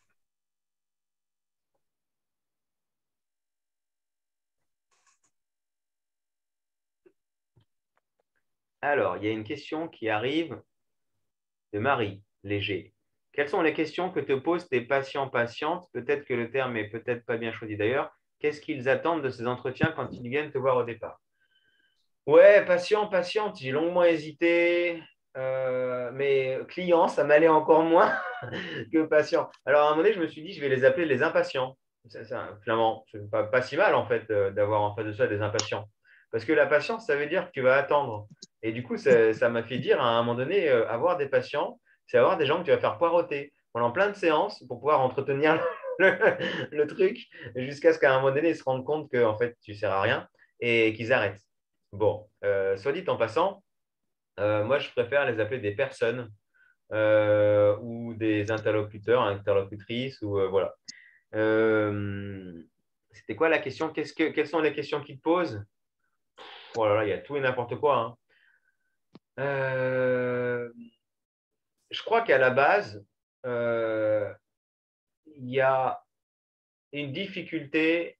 [SPEAKER 1] Alors, il y a une question qui arrive de Marie Léger. Quelles sont les questions que te posent tes patients-patientes? Peut-être que le terme est peut-être pas bien choisi d'ailleurs. Qu'est-ce qu'ils attendent de ces entretiens quand ils viennent te voir au départ? Ouais, patient, patiente, j'ai longuement hésité. Euh, mais client, ça m'allait encore moins que patient. Alors, à un moment donné, je me suis dit, je vais les appeler les impatients. Ça, ça, finalement, c'est pas, pas si mal, en fait, euh, d'avoir en face de soi des impatients. Parce que la patience, ça veut dire que tu vas attendre. Et du coup, ça ça m'a fait dire, à un moment donné, euh, avoir des patients, c'est avoir des gens que tu vas faire poireauter pendant plein de séances pour pouvoir entretenir le, le truc jusqu'à ce qu'à un moment donné, ils se rendent compte que, en fait, tu ne sers à rien et qu'ils arrêtent. Bon, euh, soit dit en passant, euh, moi, je préfère les appeler des personnes euh, ou des interlocuteurs, interlocutrices, ou euh, voilà. Euh, C'était quoi la question? Qu'est-ce que, quelles sont les questions qu'ils te posent? Oh là là, il y a tout et n'importe quoi. Hein. Euh, je crois qu'à la base, euh, il y a une difficulté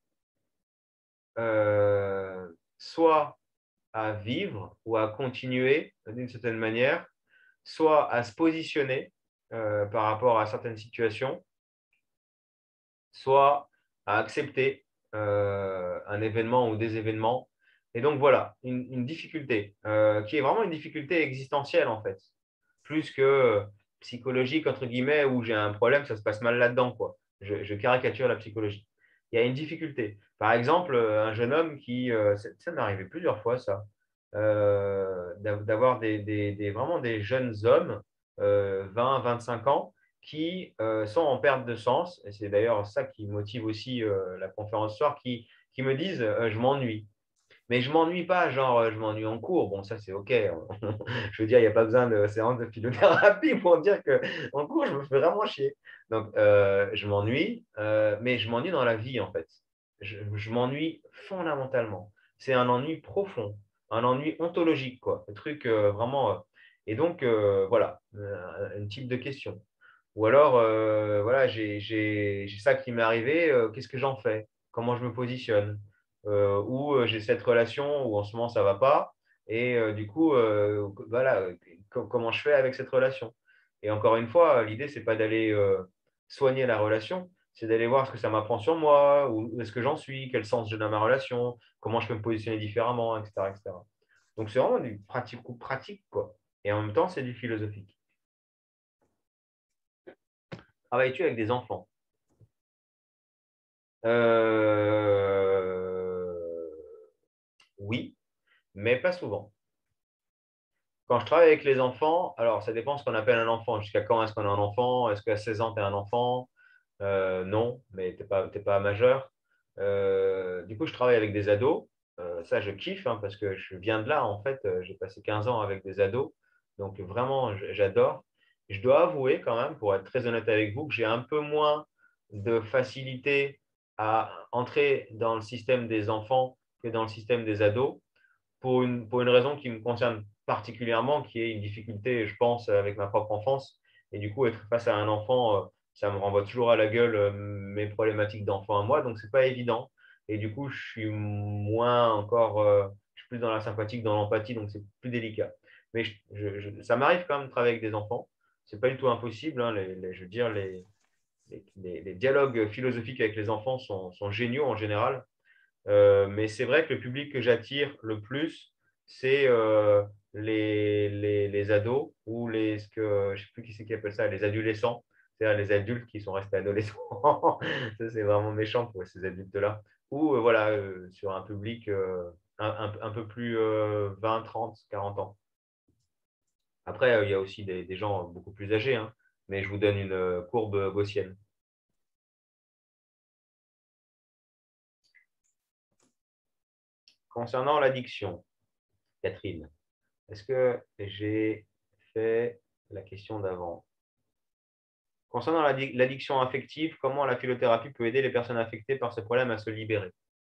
[SPEAKER 1] euh, soit à vivre ou à continuer d'une certaine manière, soit à se positionner euh, par rapport à certaines situations, soit à accepter euh, un événement ou des événements. Et donc, voilà, une, une difficulté euh, qui est vraiment une difficulté existentielle, en fait, plus que euh, psychologique, entre guillemets, où j'ai un problème, ça se passe mal là-dedans, quoi. Je, je caricature la psychologie. Il y a une difficulté. Par exemple, un jeune homme qui, euh, ça, ça m'est arrivé plusieurs fois, ça, euh, d'avoir des, des, des, vraiment des jeunes hommes, euh, vingt, vingt-cinq ans, qui euh, sont en perte de sens, et c'est d'ailleurs ça qui motive aussi euh, la conférence ce soir, qui, qui me disent euh, je m'ennuie. Mais je m'ennuie pas, genre euh, je m'ennuie en cours. Bon, ça c'est OK. Je veux dire, il n'y a pas besoin de séance de philothérapie pour dire qu'en cours, je me fais vraiment chier. Donc, euh, je m'ennuie, euh, mais je m'ennuie dans la vie en fait. Je, je m'ennuie fondamentalement. C'est un ennui profond, un ennui ontologique, quoi. Le truc euh, vraiment. euh, Et donc, euh, voilà, euh, un type de question. Ou alors, euh, voilà, j'ai j'ai- j'ai ça qui m'est arrivé, euh, qu'est-ce que j'en fais? Comment je me positionne? Euh, ou euh, j'ai cette relation où en ce moment ça ne va pas, et euh, du coup, euh, voilà, euh, co- comment je fais avec cette relation? Et encore une fois, l'idée, c'est pas d'aller euh, soigner la relation, c'est d'aller voir ce que ça m'apprend sur moi, où où est-ce que j'en suis, quel sens j'ai dans ma relation, comment je peux me positionner différemment, et cetera, et cetera. Donc, c'est vraiment du pratique-pratique, quoi. Et en même temps, c'est du philosophique. Travailles-tu avec des enfants? Euh, Oui, mais pas souvent. Quand je travaille avec les enfants, alors ça dépend ce qu'on appelle un enfant. Jusqu'à quand est-ce qu'on est un enfant? Est-ce qu'à seize ans, tu es un enfant? Euh, Non, mais tu n'es pas, t'es pas majeur. Euh, du coup, je travaille avec des ados. Euh, ça, je kiffe hein, parce que je viens de là. En fait, Euh, j'ai passé quinze ans avec des ados. Donc, vraiment, j- j'adore. Je dois avouer quand même, pour être très honnête avec vous, que j'ai un peu moins de facilité à entrer dans le système des enfants que dans le système des ados pour une, pour une raison qui me concerne particulièrement, qui est une difficulté, je pense, avec ma propre enfance. Et du coup, être face à un enfant, euh, ça me renvoie toujours à la gueule euh, mes problématiques d'enfant à moi. Donc, ce n'est pas évident. Et du coup, je suis moins encore, euh, je suis plus dans la sympathie que dans l'empathie, donc c'est plus délicat. Mais je- je- je- ça m'arrive quand même de travailler avec des enfants. Ce n'est pas du tout impossible. Hein. Les, les- je veux dire, les, les, les dialogues philosophiques avec les enfants sont, sont géniaux en général. Euh, mais c'est vrai que le public que j'attire le plus, c'est euh, les, les, les ados ou les, ce que, je ne sais plus qui c'est qui appelle ça, les adolescents, c'est-à-dire les adultes qui sont restés adolescents. Ça, c'est vraiment méchant pour ces adultes-là. Ou euh, voilà, euh, sur un public euh, un, un, un peu plus euh, vingt, trente, quarante ans. Après, euh, il y a aussi des, des gens beaucoup plus âgés, hein, mais je vous donne une euh, courbe gaussienne. Concernant l'addiction, Catherine, est-ce que j'ai fait la question d'avant? Concernant l'addiction affective, comment la philothérapie peut aider les personnes affectées par ce problème à se libérer?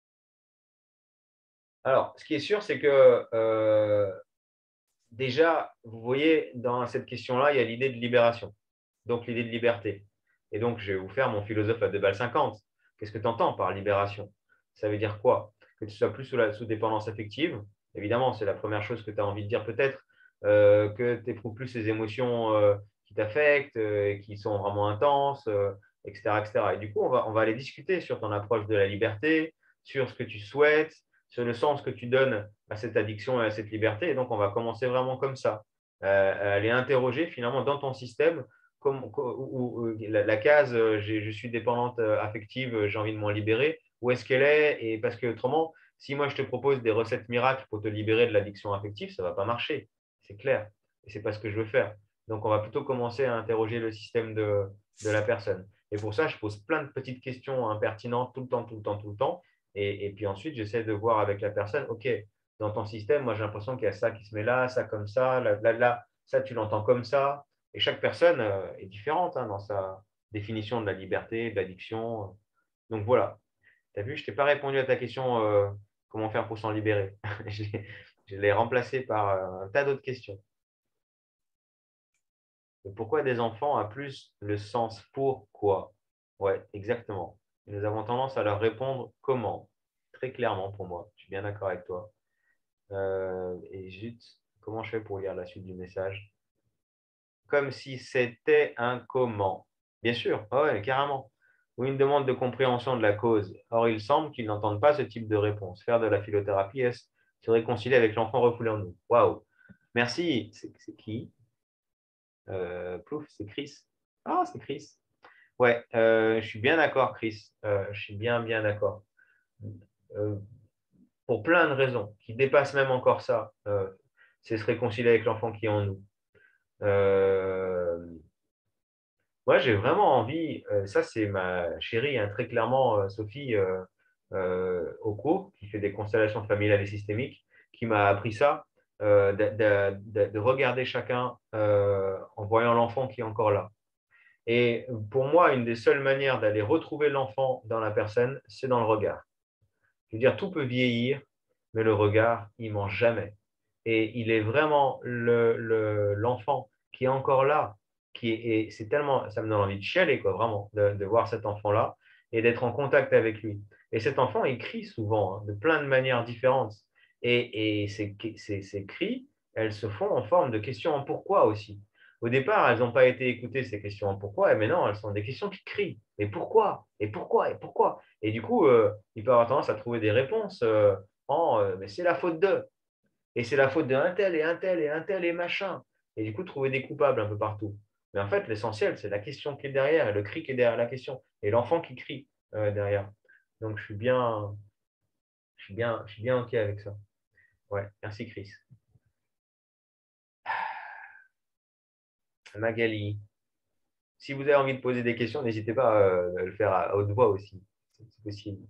[SPEAKER 1] Alors, ce qui est sûr, c'est que euh, déjà, vous voyez, dans cette question-là, il y a l'idée de libération, donc l'idée de liberté. Et donc, je vais vous faire mon philosophe à deux balles cinquante. Qu'est-ce que tu entends par libération? Ça veut dire quoi? Que tu sois plus sous la sous dépendance affective. Évidemment, c'est la première chose que tu as envie de dire peut-être, euh, que tu n'éprouves plus ces émotions euh, qui t'affectent, euh, et qui sont vraiment intenses, euh, et cetera, et cetera. Et du coup, on va, on va aller discuter sur ton approche de la liberté, sur ce que tu souhaites, sur le sens que tu donnes à cette addiction et à cette liberté. Et donc, on va commencer vraiment comme ça, euh, à aller interroger finalement dans ton système comme, où, où, la, la case euh, je suis dépendante euh, affective, euh, j'ai envie de m'en libérer, où est-ce qu'elle est? Et parce que autrement, si moi je te propose des recettes miracles pour te libérer de l'addiction affective, ça ne va pas marcher, c'est clair. Et ce n'est pas ce que je veux faire. Donc, on va plutôt commencer à interroger le système de, de la personne. Et pour ça, je pose plein de petites questions impertinentes tout le temps, tout le temps, tout le temps. Et, et puis ensuite, j'essaie de voir avec la personne, OK, dans ton système, moi j'ai l'impression qu'il y a ça qui se met là, ça comme ça, là, là, là ça tu l'entends comme ça. Et chaque personne euh, est différente hein, dans sa définition de la liberté, de l'addiction. Donc voilà, tu as vu, je ne t'ai pas répondu à ta question euh, comment faire pour s'en libérer. Je l'ai remplacé par euh, un tas d'autres questions. Et pourquoi des enfants a plus le sens pourquoi? Ouais, exactement. Et nous avons tendance à leur répondre comment? Très clairement pour moi. Je suis bien d'accord avec toi. Euh, et juste, comment je fais pour lire la suite du message? Comme si c'était un comment. Bien sûr, ah ouais, carrément. ou une demande de compréhension de la cause. Or, il semble qu'ils n'entendent pas ce type de réponse. Faire de la philothérapie est se réconcilier avec l'enfant refoulé en nous. Waouh! Merci. C'est qui? euh, Plouf, c'est Chris. Ah, c'est Chris. Ouais, euh, je suis bien d'accord, Chris. Euh, je suis bien, bien d'accord. Euh, pour plein de raisons, qui dépassent même encore ça. Euh, c'est se réconcilier avec l'enfant qui est en nous. Euh, moi, j'ai vraiment envie, euh, ça c'est ma chérie, hein, très clairement, euh, Sophie euh, euh, Oko, qui fait des constellations familiales et systémiques, qui m'a appris ça, euh, de, de- de- de regarder chacun euh, en voyant l'enfant qui est encore là. Et pour moi, une des seules manières d'aller retrouver l'enfant dans la personne, c'est dans le regard. Je veux dire, tout peut vieillir, mais le regard, il ment jamais. Et il est vraiment le, le- l'enfant qui est encore là, qui est, et c'est tellement, ça me donne envie de chialer, quoi, vraiment, de, de voir cet enfant-là et d'être en contact avec lui. Et cet enfant, il crie souvent, hein, de plein de manières différentes. Et, et ces, ces, ces cris, elles se font en forme de questions en pourquoi aussi. Au départ, elles n'ont pas été écoutées, ces questions en pourquoi, et maintenant, elles sont des questions qui crient. Et pourquoi? Et pourquoi? Et pourquoi? Et du coup, euh, il peut avoir tendance à trouver des réponses euh, en euh, mais c'est la faute d'eux. Et c'est la faute d'un tel et un tel et un tel et machin. Et du coup, trouver des coupables un peu partout. Mais en fait, l'essentiel, c'est la question qui est derrière, et le cri qui est derrière la question, et l'enfant qui crie euh, derrière. Donc, je suis bien, je suis bien, je suis bien OK avec ça. Ouais, merci Chris. Magali, si vous avez envie de poser des questions, n'hésitez pas euh, à le faire à haute voix aussi. C'est possible.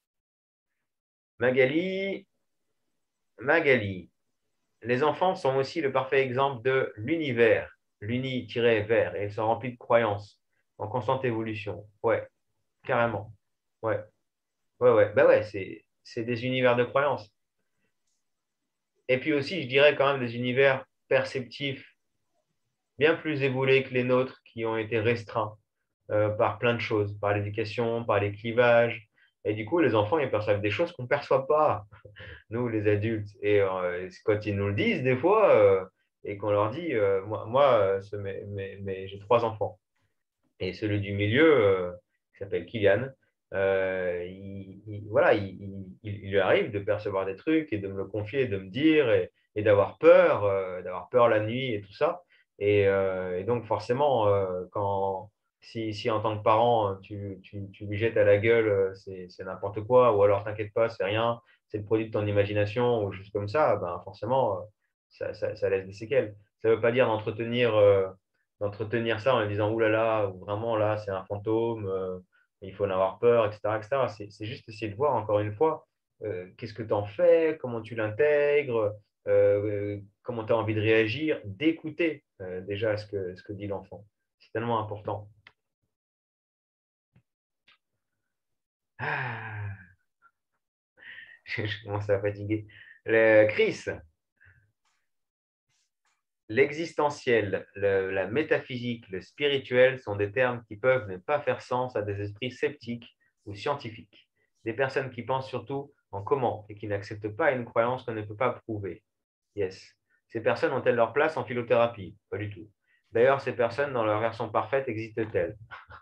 [SPEAKER 1] Magali, Magali, les enfants sont aussi le parfait exemple de l'univers, l'uni-vert, et ils sont remplis de croyances en constante évolution. Ouais, carrément. Ouais, ouais, ouais. Bah ouais, c'est, c'est des univers de croyances. Et puis aussi, je dirais quand même des univers perceptifs bien plus évolués que les nôtres qui ont été restreints euh, par plein de choses, par l'éducation, par les clivages. Et du coup, les enfants, ils perçoivent des choses qu'on ne perçoit pas, nous, les adultes. Et euh, quand ils nous le disent, des fois, euh, et qu'on leur dit, euh, moi, moi euh, ce- mais, mais- mais j'ai trois enfants. Et celui du milieu, euh, qui s'appelle Kylian, euh, il, il- voilà, il, il- il lui arrive de percevoir des trucs et de me le confier, de me dire et, et d'avoir peur, euh, d'avoir peur la nuit et tout ça. Et, euh, et donc, forcément, euh, quand, si, si en tant que parent, tu, tu, tu lui jettes à la gueule, euh, c'est c'est n'importe quoi, ou alors t'inquiète pas, c'est rien, c'est le produit de ton imagination, ou juste comme ça, ben, forcément, euh, ça, ça, ça laisse des séquelles. Ça ne veut pas dire d'entretenir. euh, d'entretenir ça en lui disant oulala, là là, vraiment là, c'est un fantôme, euh, il faut en avoir peur, et cetera et cetera. C'est, c'est juste essayer de voir encore une fois euh, qu'est-ce que tu en fais, comment tu l'intègres, euh, comment tu as envie de réagir, d'écouter euh, déjà ce que, ce que dit l'enfant. C'est tellement important. Ah, je, je commence à fatiguer. Le, Chris, l'existentiel, le- la métaphysique, le spirituel sont des termes qui peuvent ne pas faire sens à des esprits sceptiques ou scientifiques, des personnes qui pensent surtout en comment et qui n'acceptent pas une croyance qu'on ne peut pas prouver. Yes. Ces personnes ont-elles leur place en philothérapie? Pas du tout. D'ailleurs, ces personnes, dans leur version parfaite, existent-elles?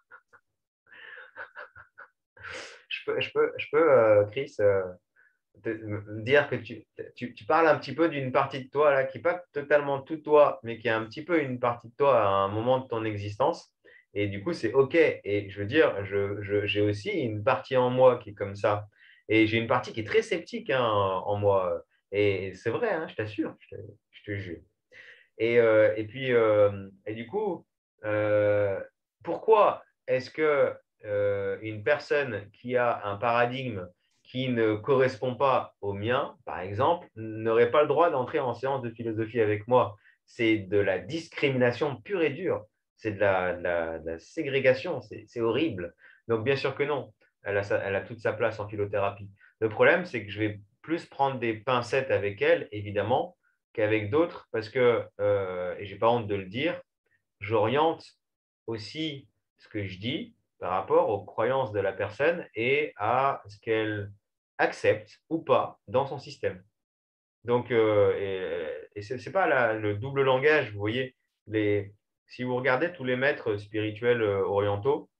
[SPEAKER 1] Je peux, je peux, je peux euh, Chris, euh, te- me dire que tu, tu, tu parles un petit peu d'une partie de toi là, qui n'est pas totalement tout toi, mais qui est un petit peu une partie de toi à un moment de ton existence. Et du coup, c'est OK. Et je veux dire, je, je- j'ai aussi une partie en moi qui est comme ça. Et j'ai une partie qui est très sceptique hein, en moi. Et c'est vrai, hein, je t'assure, je te, je te jure. Et, euh, et puis, euh, et du coup, euh, pourquoi est-ce que euh, une personne qui a un paradigme qui ne correspond pas au mien, par exemple, n'aurait pas le droit d'entrer en séance de philosophie avec moi? C'est de la discrimination pure et dure. C'est de la, de la- de la ségrégation. C'est c'est horrible. Donc, bien sûr que non. Elle a, sa- elle a toute sa place en philothérapie. Le problème, c'est que je vais plus prendre des pincettes avec elle, évidemment, qu'avec d'autres, parce que, euh, et j'ai pas honte de le dire, j'oriente aussi ce que je dis par rapport aux croyances de la personne et à ce qu'elle accepte ou pas dans son système. Donc, euh, et, et ce n'est pas la- le double langage, vous voyez, les, si vous regardez tous les maîtres spirituels euh, orientaux,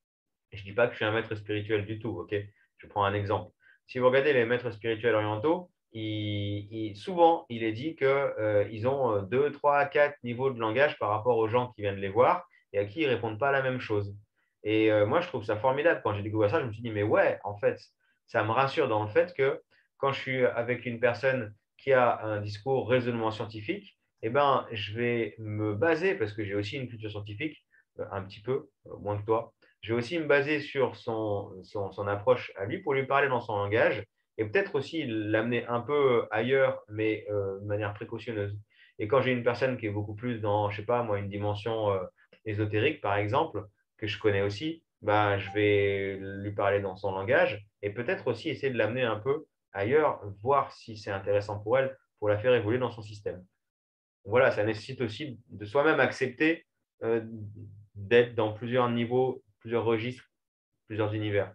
[SPEAKER 1] je ne dis pas que je suis un maître spirituel du tout, ok? Je prends un exemple. Si vous regardez les maîtres spirituels orientaux, ils, ils- souvent, il est dit qu'ils euh, ont deux, trois, quatre niveaux de langage par rapport aux gens qui viennent les voir et à qui ils ne répondent pas la même chose. Et euh, moi, je trouve ça formidable. Quand j'ai découvert ça, je me suis dit, mais ouais, en fait, ça me rassure dans le fait que quand je suis avec une personne qui a un discours raisonnement scientifique, eh ben, je vais me baser, parce que j'ai aussi une culture scientifique, euh, un petit peu, euh, moins que toi, je vais aussi me baser sur son, son, son approche à lui pour lui parler dans son langage et peut-être aussi l'amener un peu ailleurs, mais euh, de manière précautionneuse. Et quand j'ai une personne qui est beaucoup plus dans, je sais pas, moi, une dimension euh, ésotérique, par exemple, que je connais aussi, bah, je vais lui parler dans son langage et peut-être aussi essayer de l'amener un peu ailleurs, voir si c'est intéressant pour elle, pour la faire évoluer dans son système. Voilà, ça nécessite aussi de soi-même accepter euh, d'être dans plusieurs niveaux, plusieurs registres, plusieurs univers.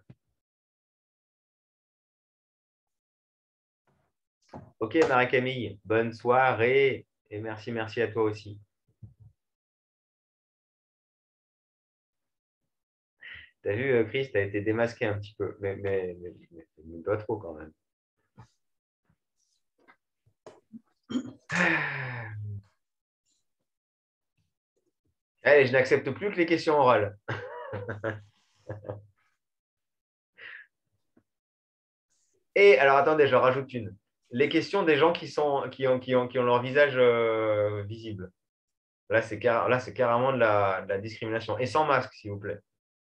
[SPEAKER 1] Ok, Marie-Camille, bonne soirée et merci, merci à toi aussi. Tu as vu, Chris, tu as été démasqué un petit peu, mais, mais, mais, mais, mais pas trop quand même. Allez, je n'accepte plus que les questions orales. Et alors, attendez, je rajoute une. Les questions des gens qui, sont, qui, ont, qui, ont, qui ont leur visage euh, visible. Là, c'est car, là, c'est carrément de la, de la discrimination. Et sans masque, s'il vous plaît.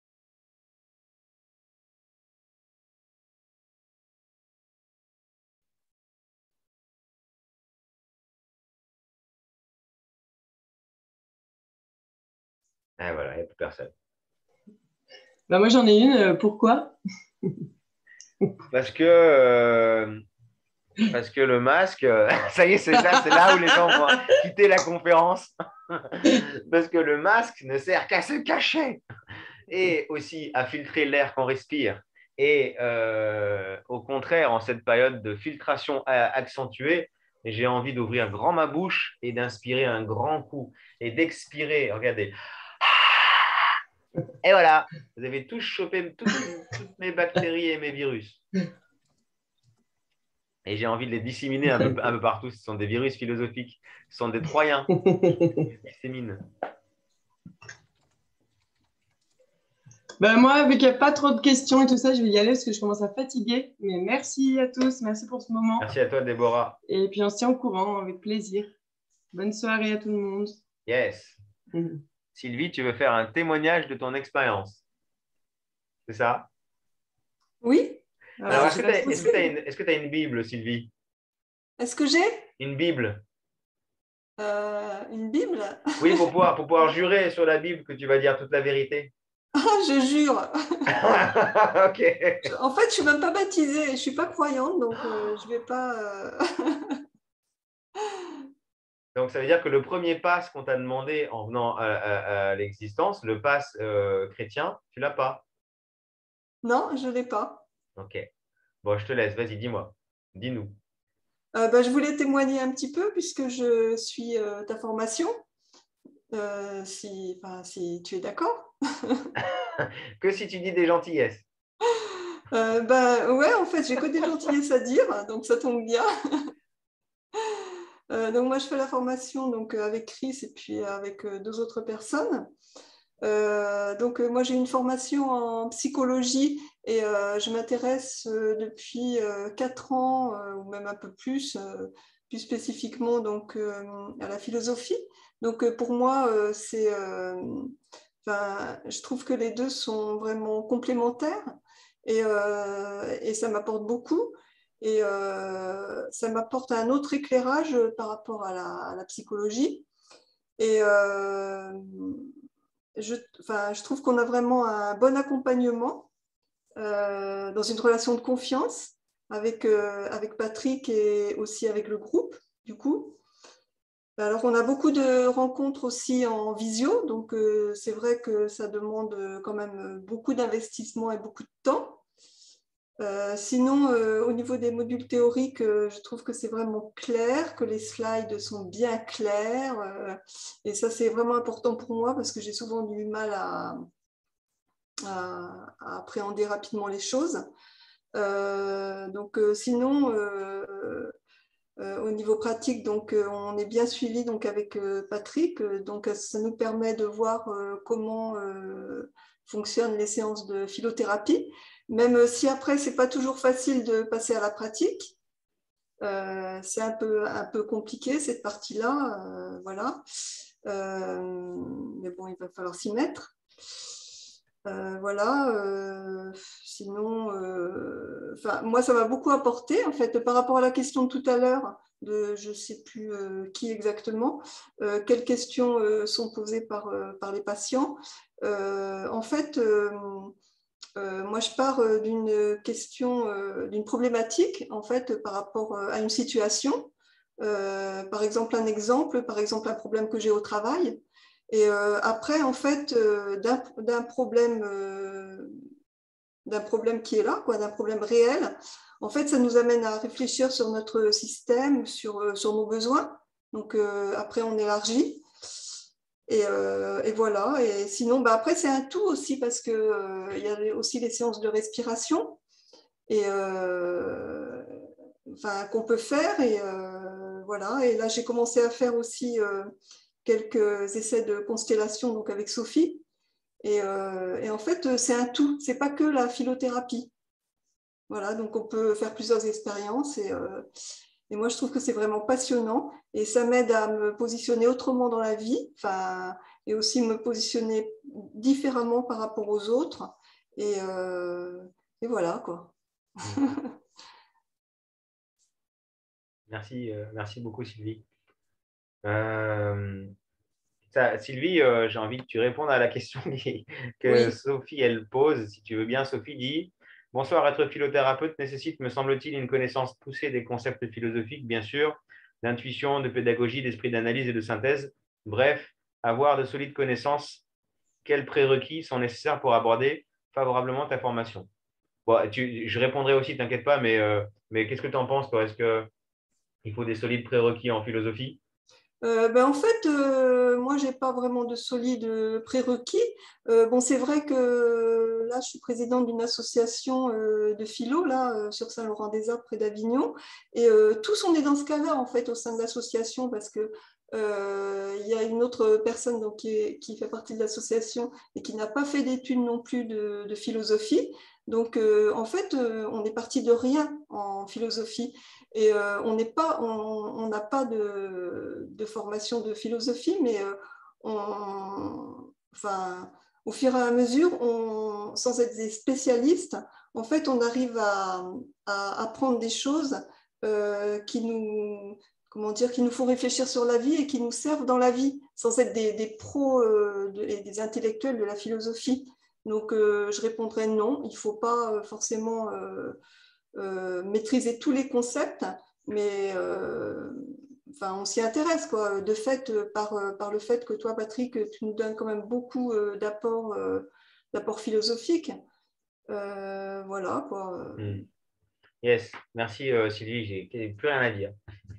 [SPEAKER 1] Et voilà, il n'y a plus personne.
[SPEAKER 4] Bah, moi, j'en ai une. euh, Pourquoi?
[SPEAKER 1] Parce que, euh, parce que le masque, euh, ça y est, c'est là, c'est là où les gens vont quitter la conférence. Parce que le masque ne sert qu'à se cacher et aussi à filtrer l'air qu'on respire. Et euh, au contraire, en cette période de filtration accentuée, j'ai envie d'ouvrir grand ma bouche et d'inspirer un grand coup et d'expirer. Regardez. Et voilà, vous avez tous chopé toutes, toutes mes bactéries et mes virus. Et j'ai envie de les disséminer un peu, un peu partout. Ce sont des virus philosophiques. Ce sont des Troyens qui disséminent.
[SPEAKER 4] Ben moi, vu qu'il n'y a pas trop de questions et tout ça, je vais y aller parce que je commence à fatiguer. Mais merci à tous, merci pour ce moment.
[SPEAKER 1] Merci à toi, Déborah.
[SPEAKER 4] Et puis on se tient au courant avec plaisir. Bonne soirée à tout le monde.
[SPEAKER 1] Yes. Mm-hmm. Sylvie, tu veux faire un témoignage de ton expérience? C'est ça?
[SPEAKER 3] Oui.
[SPEAKER 1] Alors, est-ce que tu as, est-ce que tu as une, est-ce que tu as une Bible, Sylvie?
[SPEAKER 3] Est-ce que j'ai
[SPEAKER 1] une Bible?
[SPEAKER 3] euh, Une Bible?
[SPEAKER 1] Oui, pour pouvoir, pour pouvoir jurer sur la Bible que tu vas dire toute la vérité.
[SPEAKER 3] Ah, je jure.
[SPEAKER 1] Ok.
[SPEAKER 3] En fait, je ne suis même pas baptisée, je ne suis pas croyante, donc euh, je ne vais pas... Euh...
[SPEAKER 1] Donc, ça veut dire que le premier pass qu'on t'a demandé en venant à, à, à l'existence, le pass euh, chrétien, tu ne l'as pas?
[SPEAKER 3] Non, je ne l'ai pas.
[SPEAKER 1] Ok. Bon, je te laisse. Vas-y, dis-moi. Dis-nous.
[SPEAKER 3] Euh, bah, je voulais témoigner un petit peu puisque je suis euh, ta formation. Euh, si, enfin, si tu es d'accord.
[SPEAKER 1] Que si tu dis des gentillesses.
[SPEAKER 3] Euh, bah, ouais, en fait, j'ai que des gentillesses à dire, donc ça tombe bien. euh, donc moi, je fais la formation donc, avec Chris et puis avec euh, deux autres personnes. Euh, donc euh, moi, j'ai une formation en psychologie et euh, je m'intéresse euh, depuis euh, quatre ans, euh, ou même un peu plus, euh, plus spécifiquement donc, euh, à la philosophie. Donc euh, pour moi, euh, c'est, euh, enfin, je trouve que les deux sont vraiment complémentaires. Et, euh, et ça m'apporte beaucoup. Et euh, ça m'apporte un autre éclairage par rapport à la, à la psychologie. Et euh, je, enfin, je trouve qu'on a vraiment un bon accompagnement euh, dans une relation de confiance avec, euh, avec Patrick et aussi avec le groupe, du coup. Alors, on a beaucoup de rencontres aussi en visio, donc euh, c'est vrai que ça demande quand même beaucoup d'investissement et beaucoup de temps. Euh, sinon, euh, au niveau des modules théoriques, euh, je trouve que c'est vraiment clair, que les slides sont bien clairs. Euh, et ça, c'est vraiment important pour moi parce que j'ai souvent du mal à, à, à appréhender rapidement les choses. Euh, donc, euh, sinon, euh, euh, au niveau pratique, donc, euh, on est bien suivi donc, avec euh, Patrick. Donc, ça nous permet de voir euh, comment euh, fonctionnent les séances de philothérapie, même si après, ce n'est pas toujours facile de passer à la pratique. Euh, c'est un peu, un peu compliqué cette partie-là, euh, voilà. Euh, mais bon, il va falloir s'y mettre. Euh, voilà. Euh, sinon, euh, moi, ça m'a beaucoup apporté en fait par rapport à la question de tout à l'heure. De, je ne sais plus euh, qui exactement, euh, quelles questions euh, sont posées par, euh, par les patients. Euh, en fait, euh, euh, moi, je pars euh, d'une question, euh, d'une problématique, en fait, par rapport euh, à une situation. Euh, par exemple, un exemple, par exemple, un problème que j'ai au travail. Et euh, après, en fait, euh, d'un, d'un problème, euh, d'un problème qui est là, quoi, d'un problème réel, en fait, ça nous amène à réfléchir sur notre système, sur, euh, sur nos besoins. Donc, euh, après, on élargit. Et, euh, et voilà. Et sinon, bah après, c'est un tout aussi parce qu'il euh, y a aussi les séances de respiration et, euh, enfin, qu'on peut faire. Et, euh, voilà. Et là, j'ai commencé à faire aussi euh, quelques essais de constellation donc avec Sophie. Et, euh, et en fait, c'est un tout. C'est pas que la philothérapie. Voilà. Donc, on peut faire plusieurs expériences. Et, euh, et moi, je trouve que c'est vraiment passionnant et ça m'aide à me positionner autrement dans la vie, enfin, et aussi me positionner différemment par rapport aux autres. Et, euh, et voilà, quoi.
[SPEAKER 1] Merci, euh, merci beaucoup, Sylvie. Euh, ça, Sylvie, euh, j'ai envie que tu répondes à la question qui- que
[SPEAKER 3] Oui.
[SPEAKER 1] Sophie, elle pose. Si tu veux bien, Sophie dit: Bonsoir, être philothérapeute nécessite, me semble-t-il, une connaissance poussée des concepts philosophiques, bien sûr, d'intuition, de pédagogie, d'esprit d'analyse et de synthèse. Bref, avoir de solides connaissances. Quels prérequis sont nécessaires pour aborder favorablement ta formation? Bon, tu, je répondrai aussi, t'inquiète pas, mais, euh, mais qu'est-ce que tu en penses, toi? Est-ce qu'il faut des solides prérequis en philosophie?
[SPEAKER 3] Euh, ben en fait, euh, moi, j'ai pas vraiment de solide prérequis. Euh, bon, c'est vrai que là, je suis présidente d'une association euh, de philo là euh, sur Saint-Laurent-des-Arbres près d'Avignon, et euh, tous on est dans ce cas-là en fait au sein de l'association parce que euh, il y a une autre personne donc qui, est, qui fait partie de l'association et qui n'a pas fait d'études non plus de, de philosophie. Donc, euh, en fait, euh, on est parti de rien en philosophie. Et euh, on n'est pas, on n'a pas de, de, formation de philosophie, mais euh, on, enfin, au fur et à mesure, on, sans être des spécialistes, en fait, on arrive à, à apprendre des choses euh, qui nous, comment dire, qui nous font réfléchir sur la vie et qui nous servent dans la vie, sans être des, des pros euh, de, et des intellectuels de la philosophie. Donc, euh, je répondrais non, il ne faut pas forcément euh, euh, maîtriser tous les concepts, mais euh, enfin, on s'y intéresse, quoi. De fait, par, par le fait que toi, Patrick, tu nous donnes quand même beaucoup euh, d'apports, euh, d'apports philosophiques. Euh, voilà, quoi.
[SPEAKER 1] Hmm. Yes, merci euh, Sylvie, j'ai plus rien à dire.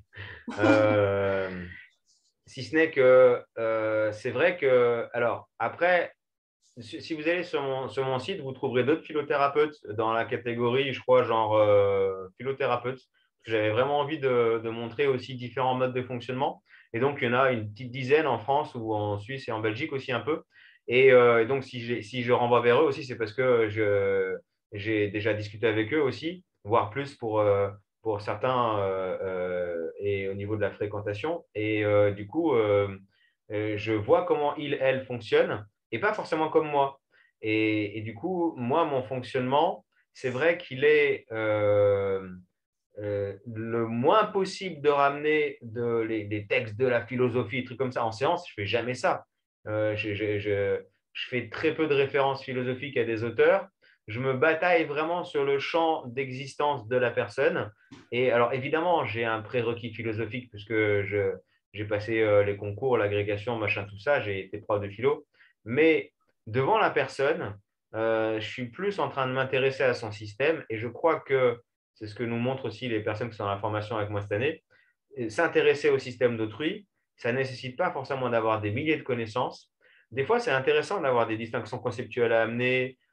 [SPEAKER 1] Euh, si ce n'est que euh, c'est vrai que, alors après, si vous allez sur mon, sur mon site, vous trouverez d'autres philothérapeutes dans la catégorie, je crois, genre euh, philothérapeute. J'avais vraiment envie de, de montrer aussi différents modes de fonctionnement. Et donc, il y en a une petite dizaine en France ou en Suisse et en Belgique aussi un peu. Et euh, donc, si je, si je renvoie vers eux aussi, c'est parce que je, j'ai déjà discuté avec eux aussi, voire plus pour, euh, pour certains euh, euh, et au niveau de la fréquentation. Et euh, du coup, euh, euh, je vois comment ils, elles fonctionnent et pas forcément comme moi. Et, et du coup, moi, mon fonctionnement, c'est vrai qu'il est euh, euh, le moins possible de ramener de, les, les textes de la philosophie, des trucs comme ça en séance. Je fais jamais ça. Euh, je, je, je, je fais très peu de références philosophiques à des auteurs. Je me bataille vraiment sur le champ d'existence de la personne. Et alors, évidemment, j'ai un prérequis philosophique puisque je, j'ai passé euh, les concours, l'agrégation, machin, tout ça. J'ai été prof de philo. Mais devant la personne, euh, je suis plus en train de m'intéresser à son système et je crois que c'est ce que nous montrent aussi les personnes qui sont dans la formation avec moi cette année. S'intéresser au système d'autrui, ça ne nécessite pas forcément d'avoir des milliers de connaissances. Des fois, c'est intéressant d'avoir des distinctions conceptuelles à amener,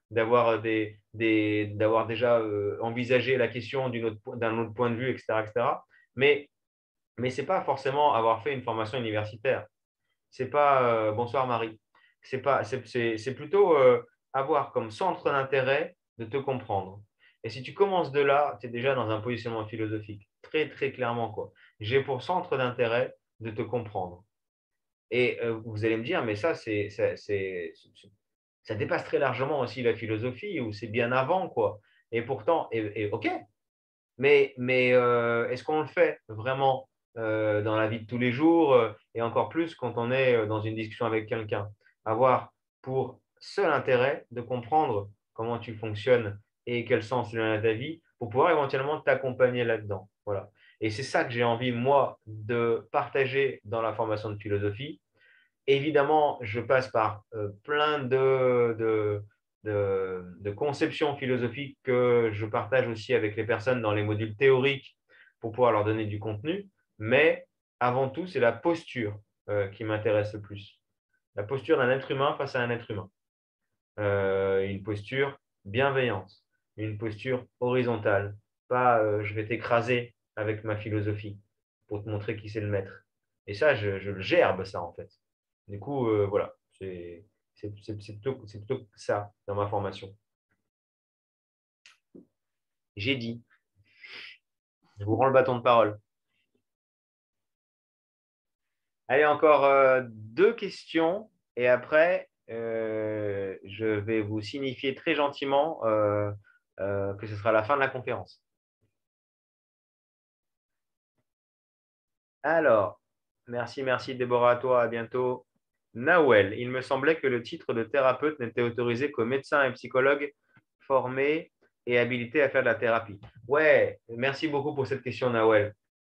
[SPEAKER 1] d'avoir des, des, d'avoir déjà euh, envisagé la question d'un autre, d'un autre point de vue, et cetera, et cetera. Mais, mais ce n'est pas forcément avoir fait une formation universitaire. C'est pas euh, bonsoir Marie. C'est pas, c'est, c'est, c'est plutôt euh, avoir comme centre d'intérêt de te comprendre. Et si tu commences de là, tu es déjà dans un positionnement philosophique. Très, très clairement, quoi. J'ai pour centre d'intérêt de te comprendre. Et euh, vous allez me dire, mais ça, c'est, c'est, c'est, c'est- ça dépasse très largement aussi la philosophie, ou c'est bien avant, quoi. Et pourtant, et, et, ok, mais, mais euh, est-ce qu'on le fait vraiment euh, dans la vie de tous les jours euh, et encore plus quand on est euh, dans une discussion avec quelqu'un? Avoir pour seul intérêt de comprendre comment tu fonctionnes et quel sens tu donnes à ta vie pour pouvoir éventuellement t'accompagner là-dedans. Voilà. Et c'est ça que j'ai envie, moi, de partager dans la formation de philosophie. Évidemment, je passe par euh, plein de, de, de, de conceptions philosophiques que je partage aussi avec les personnes dans les modules théoriques pour pouvoir leur donner du contenu. Mais avant tout, c'est la posture euh, qui m'intéresse le plus. La posture d'un être humain face à un être humain. Euh, une posture bienveillante, une posture horizontale. Pas euh, je vais t'écraser avec ma philosophie pour te montrer qui c'est le maître. Et ça, je, je le gerbe, ça, en fait. Du coup, euh, voilà, c'est c'est- c'est- c'est plutôt, c'est plutôt ça dans ma formation. J'ai dit, je vous rends le bâton de parole. Allez, encore euh, deux questions et après, euh, je vais vous signifier très gentiment euh, euh, que ce sera la fin de la conférence. Alors, merci, merci Déborah, à toi, à bientôt. Nawel, il me semblait que le titre de thérapeute n'était autorisé qu'aux médecins et psychologues formés et habilités à faire de la thérapie. Ouais, merci beaucoup pour cette question, Nawel.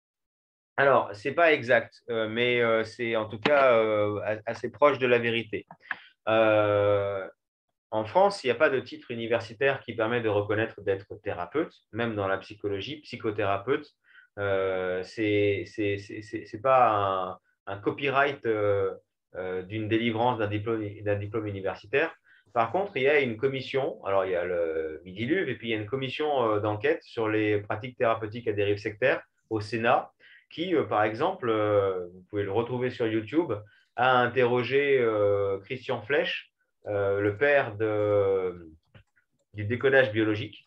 [SPEAKER 1] Alors, ce n'est pas exact, euh, mais euh, c'est en tout cas euh, assez proche de la vérité. Euh, en France, il n'y a pas de titre universitaire qui permet de reconnaître d'être thérapeute, même dans la psychologie, psychothérapeute. Euh, c'est c'est c'est- c'est- c'est pas un, un copyright euh, euh, d'une délivrance d'un diplôme, d'un diplôme universitaire. Par contre, il y a une commission, alors il y a le Midiluv, et puis il y a une commission euh, d'enquête sur les pratiques thérapeutiques à dérive sectaire au Sénat, qui, euh, par exemple, euh, vous pouvez le retrouver sur YouTube, a interrogé euh, Christian Flech, euh, le père de, du décodage biologique.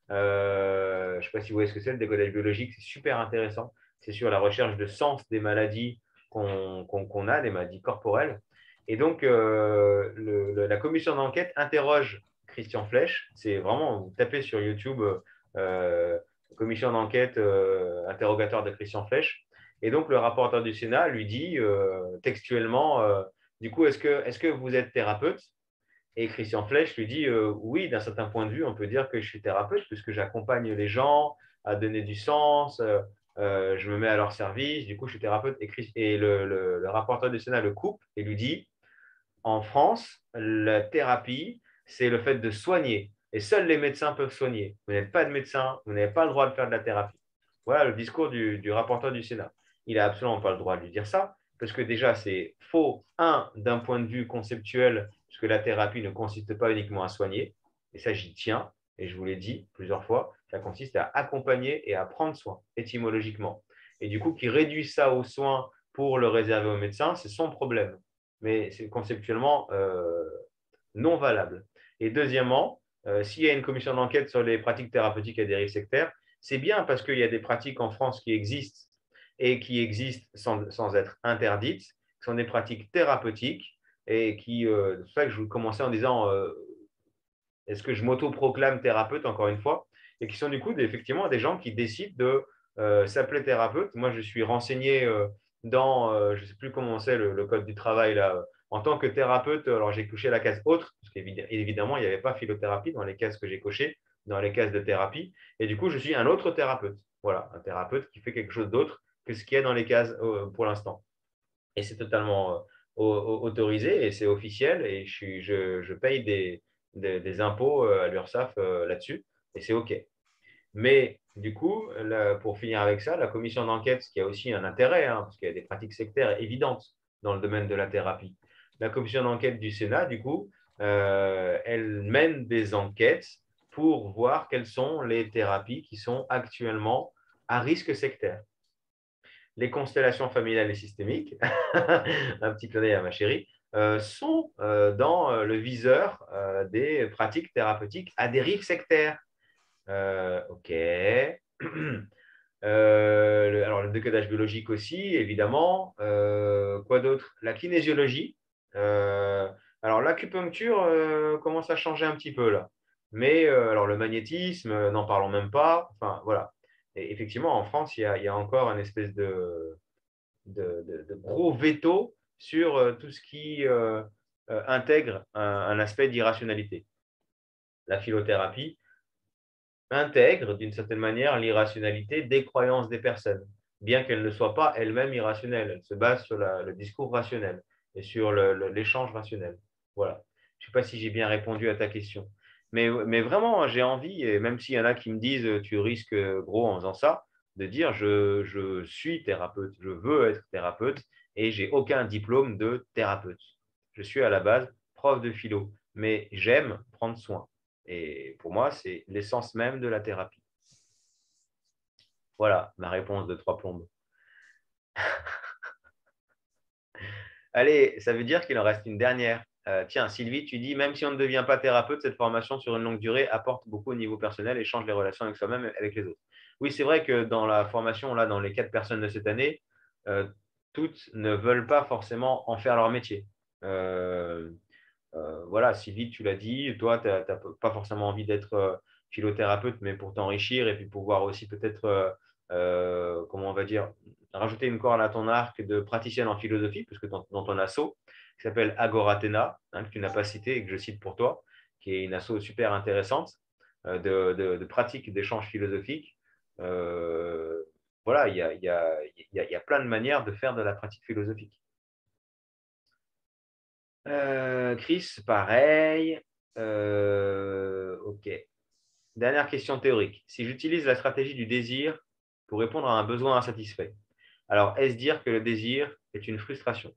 [SPEAKER 1] Euh, je ne sais pas si vous voyez ce que c'est, le décodage biologique, c'est super intéressant. C'est sur la recherche de sens des maladies qu'on qu'on, qu'on a, des maladies corporelles. Et donc, euh, le, le, la commission d'enquête interroge Christian Flech. C'est vraiment, vous tapez sur YouTube, euh, commission d'enquête, euh, interrogatoire de Christian Flech. Et donc, le rapporteur du Sénat lui dit euh, textuellement, euh, du coup, est-ce que, est-ce que vous êtes thérapeute? Et Christian Flech lui dit euh, oui, d'un certain point de vue, on peut dire que je suis thérapeute puisque j'accompagne les gens à donner du sens, euh, euh, je me mets à leur service, du coup, je suis thérapeute. Et, Christ- et le, le, le rapporteur du Sénat le coupe et lui dit en France, la thérapie, c'est le fait de soigner. Et seuls les médecins peuvent soigner. Vous n'êtes pas de médecin, vous n'avez pas le droit de faire de la thérapie. Voilà le discours du, du rapporteur du Sénat. Il n'a absolument pas le droit de lui dire ça, parce que déjà, c'est faux, un, d'un point de vue conceptuel, puisque la thérapie ne consiste pas uniquement à soigner, et ça, j'y tiens, et je vous l'ai dit plusieurs fois, ça consiste à accompagner et à prendre soin, étymologiquement. Et du coup, qui réduit ça aux soins pour le réserver aux médecins, c'est son problème. Mais c'est conceptuellement euh, non valable. Et deuxièmement, euh, s'il y a une commission d'enquête sur les pratiques thérapeutiques à dérive sectaire, c'est bien parce qu'il y a des pratiques en France qui existent et qui existent sans, sans être interdites, qui sont des pratiques thérapeutiques et qui, euh, c'est pour ça que je vous commençais en disant euh, est-ce que je m'auto-proclame thérapeute encore une fois, et qui sont du coup effectivement des gens qui décident de euh, s'appeler thérapeute. Moi, je suis renseigné euh, dans, euh, je ne sais plus comment c'est le, le, code du travail là, en tant que thérapeute. Alors, j'ai coché la case autre, parce qu'évidemment, il n'y avait pas philothérapie dans les cases que j'ai cochées, dans les cases de thérapie. Et du coup, je suis un autre thérapeute. Voilà, un thérapeute qui fait quelque chose d'autre que ce qu'il y a dans les cases euh, pour l'instant. Et c'est totalement euh, autorisé et c'est officiel et je, suis, je, je paye des, des, des impôts à l'URSSAF euh, là-dessus et c'est OK. Mais du coup, là, pour finir avec ça, la commission d'enquête, ce qui a aussi un intérêt, hein, parce qu'il y a des pratiques sectaires évidentes dans le domaine de la thérapie, la commission d'enquête du Sénat, du coup, euh, elle mène des enquêtes pour voir quelles sont les thérapies qui sont actuellement à risque sectaire. Les constellations familiales et systémiques, un petit clin d'œil à ma chérie, euh, sont euh, dans euh, le viseur euh, des pratiques thérapeutiques à dérive sectaire. Euh, ok. Euh, le, alors, le décodage biologique aussi, évidemment. Euh, quoi d'autre? La kinésiologie. Euh, alors, l'acupuncture euh, commence à changer un petit peu là. Mais euh, alors, le magnétisme, euh, n'en parlons même pas. Enfin, voilà. Et effectivement, en France, il y a, il y a encore une espèce de, de, de, de gros veto sur euh, tout ce qui euh, euh, intègre un, un aspect d'irrationalité. La philothérapie intègre d'une certaine manière l'irrationalité des croyances des personnes, bien qu'elles ne soient pas elles-mêmes irrationnelles. Elles se basent sur la, le discours rationnel et sur le, le, l'échange rationnel. Voilà. Je ne sais pas si j'ai bien répondu à ta question. Mais, mais vraiment, j'ai envie, et même s'il y en a qui me disent tu risques gros en faisant ça, de dire je, je suis thérapeute, je veux être thérapeute et j'ai aucun diplôme de thérapeute. Je suis à la base prof de philo, mais j'aime prendre soin. Et pour moi, c'est l'essence même de la thérapie. Voilà ma réponse de trois plombes. Allez, ça veut dire qu'il en reste une dernière. Euh, tiens, Sylvie, tu dis, même si on ne devient pas thérapeute, cette formation sur une longue durée apporte beaucoup au niveau personnel et change les relations avec soi-même et avec les autres. Oui, c'est vrai que dans la formation, là, dans les quatre personnes de cette année, euh, toutes ne veulent pas forcément en faire leur métier. Euh, euh, voilà, Sylvie, tu l'as dit, toi, tu n'as pas forcément envie d'être euh, philothérapeute, mais pour t'enrichir et puis pouvoir aussi peut-être, euh, euh, comment on va dire, rajouter une corde à ton arc de praticienne en philosophie, puisque dans, dans ton asso, qui s'appelle Agorathena, hein, que tu n'as pas cité et que je cite pour toi, qui est une asso super intéressante euh, de, de, de pratique d'échange philosophique. Euh, voilà, il y a, y, a, y, a, y a plein de manières de faire de la pratique philosophique. Euh, Chris, pareil. Euh, ok. Dernière question théorique. Si j'utilise la stratégie du désir pour répondre à un besoin insatisfait, alors est-ce dire que le désir est une frustration?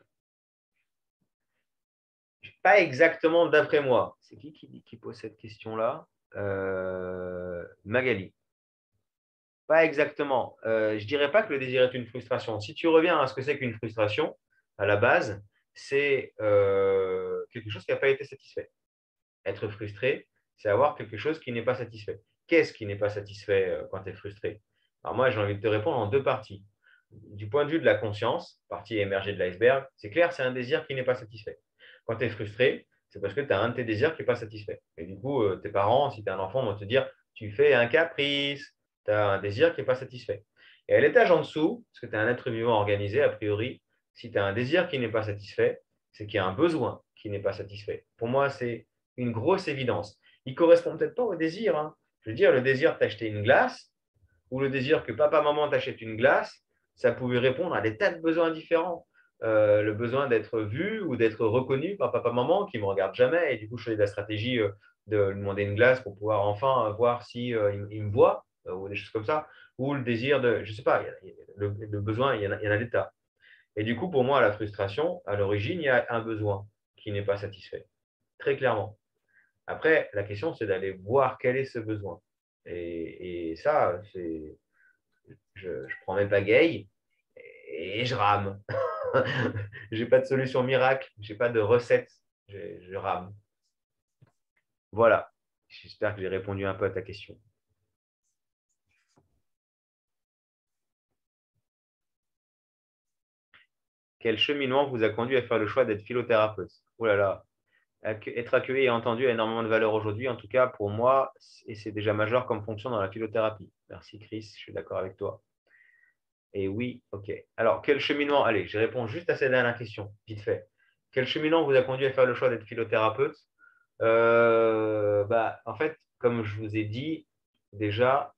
[SPEAKER 1] Pas exactement d'après moi. C'est qui qui, qui pose cette question-là? euh, Magali. Pas exactement. Euh, je ne dirais pas que le désir est une frustration. Si tu reviens à ce que c'est qu'une frustration, à la base, c'est euh, quelque chose qui n'a pas été satisfait. Être frustré, c'est avoir quelque chose qui n'est pas satisfait. Qu'est-ce qui n'est pas satisfait euh, quand tu es frustré? Alors moi, j'ai envie de te répondre en deux parties. Du point de vue de la conscience, partie émergée de l'iceberg, c'est clair, c'est un désir qui n'est pas satisfait. Quand tu es frustré, c'est parce que tu as un de tes désirs qui n'est pas satisfait. Et du coup, euh, tes parents, si tu es un enfant, vont te dire, tu fais un caprice, tu as un désir qui n'est pas satisfait. Et à l'étage en dessous, parce que tu es un être vivant organisé, a priori, si tu as un désir qui n'est pas satisfait, c'est qu'il y a un besoin qui n'est pas satisfait. Pour moi, c'est une grosse évidence. Il ne correspond peut-être pas au désir. Hein. Je veux dire, le désir d'acheter une glace ou le désir que papa, maman t'achètent une glace, ça pouvait répondre à des tas de besoins différents. Euh, le besoin d'être vu ou d'être reconnu par papa, maman qui ne me regarde jamais. Et du coup, je choisis la stratégie euh, de lui demander une glace pour pouvoir enfin voir si euh, il, il me voit euh, ou des choses comme ça. Ou le désir de, je ne sais pas, le, le besoin, il y en a, il y en a des tas. Et du coup, pour moi, la frustration, à l'origine, il y a un besoin qui n'est pas satisfait, très clairement. Après, la question, c'est d'aller voir quel est ce besoin. Et, et ça, c'est, je, je prends mes bagailles et je rame. Je n'ai pas de solution miracle, je n'ai pas de recette, je, je rame. Voilà, j'espère que j'ai répondu un peu à ta question. Quel cheminement vous a conduit à faire le choix d'être philothérapeute? Oh là là, être accueilli et entendu a énormément de valeur aujourd'hui, en tout cas pour moi, et c'est déjà majeur comme fonction dans la philothérapie. Merci Chris, je suis d'accord avec toi. Et oui, ok. Alors, quel cheminement? Allez, je réponds juste à cette dernière question, vite fait. Quel cheminement vous a conduit à faire le choix d'être philothérapeute? euh, bah, En fait, comme je vous ai dit, déjà,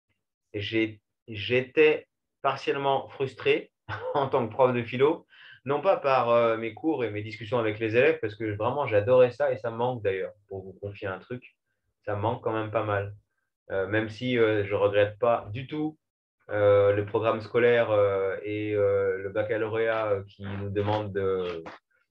[SPEAKER 1] j'étais partiellement frustré en tant que prof de philo, non pas par euh, mes cours et mes discussions avec les élèves, parce que vraiment, j'adorais ça et ça me manque d'ailleurs, pour vous confier un truc, ça me manque quand même pas mal. Euh, même si euh, je ne regrette pas du tout euh, le programme scolaire euh, et euh, le baccalauréat euh, qui nous demande de,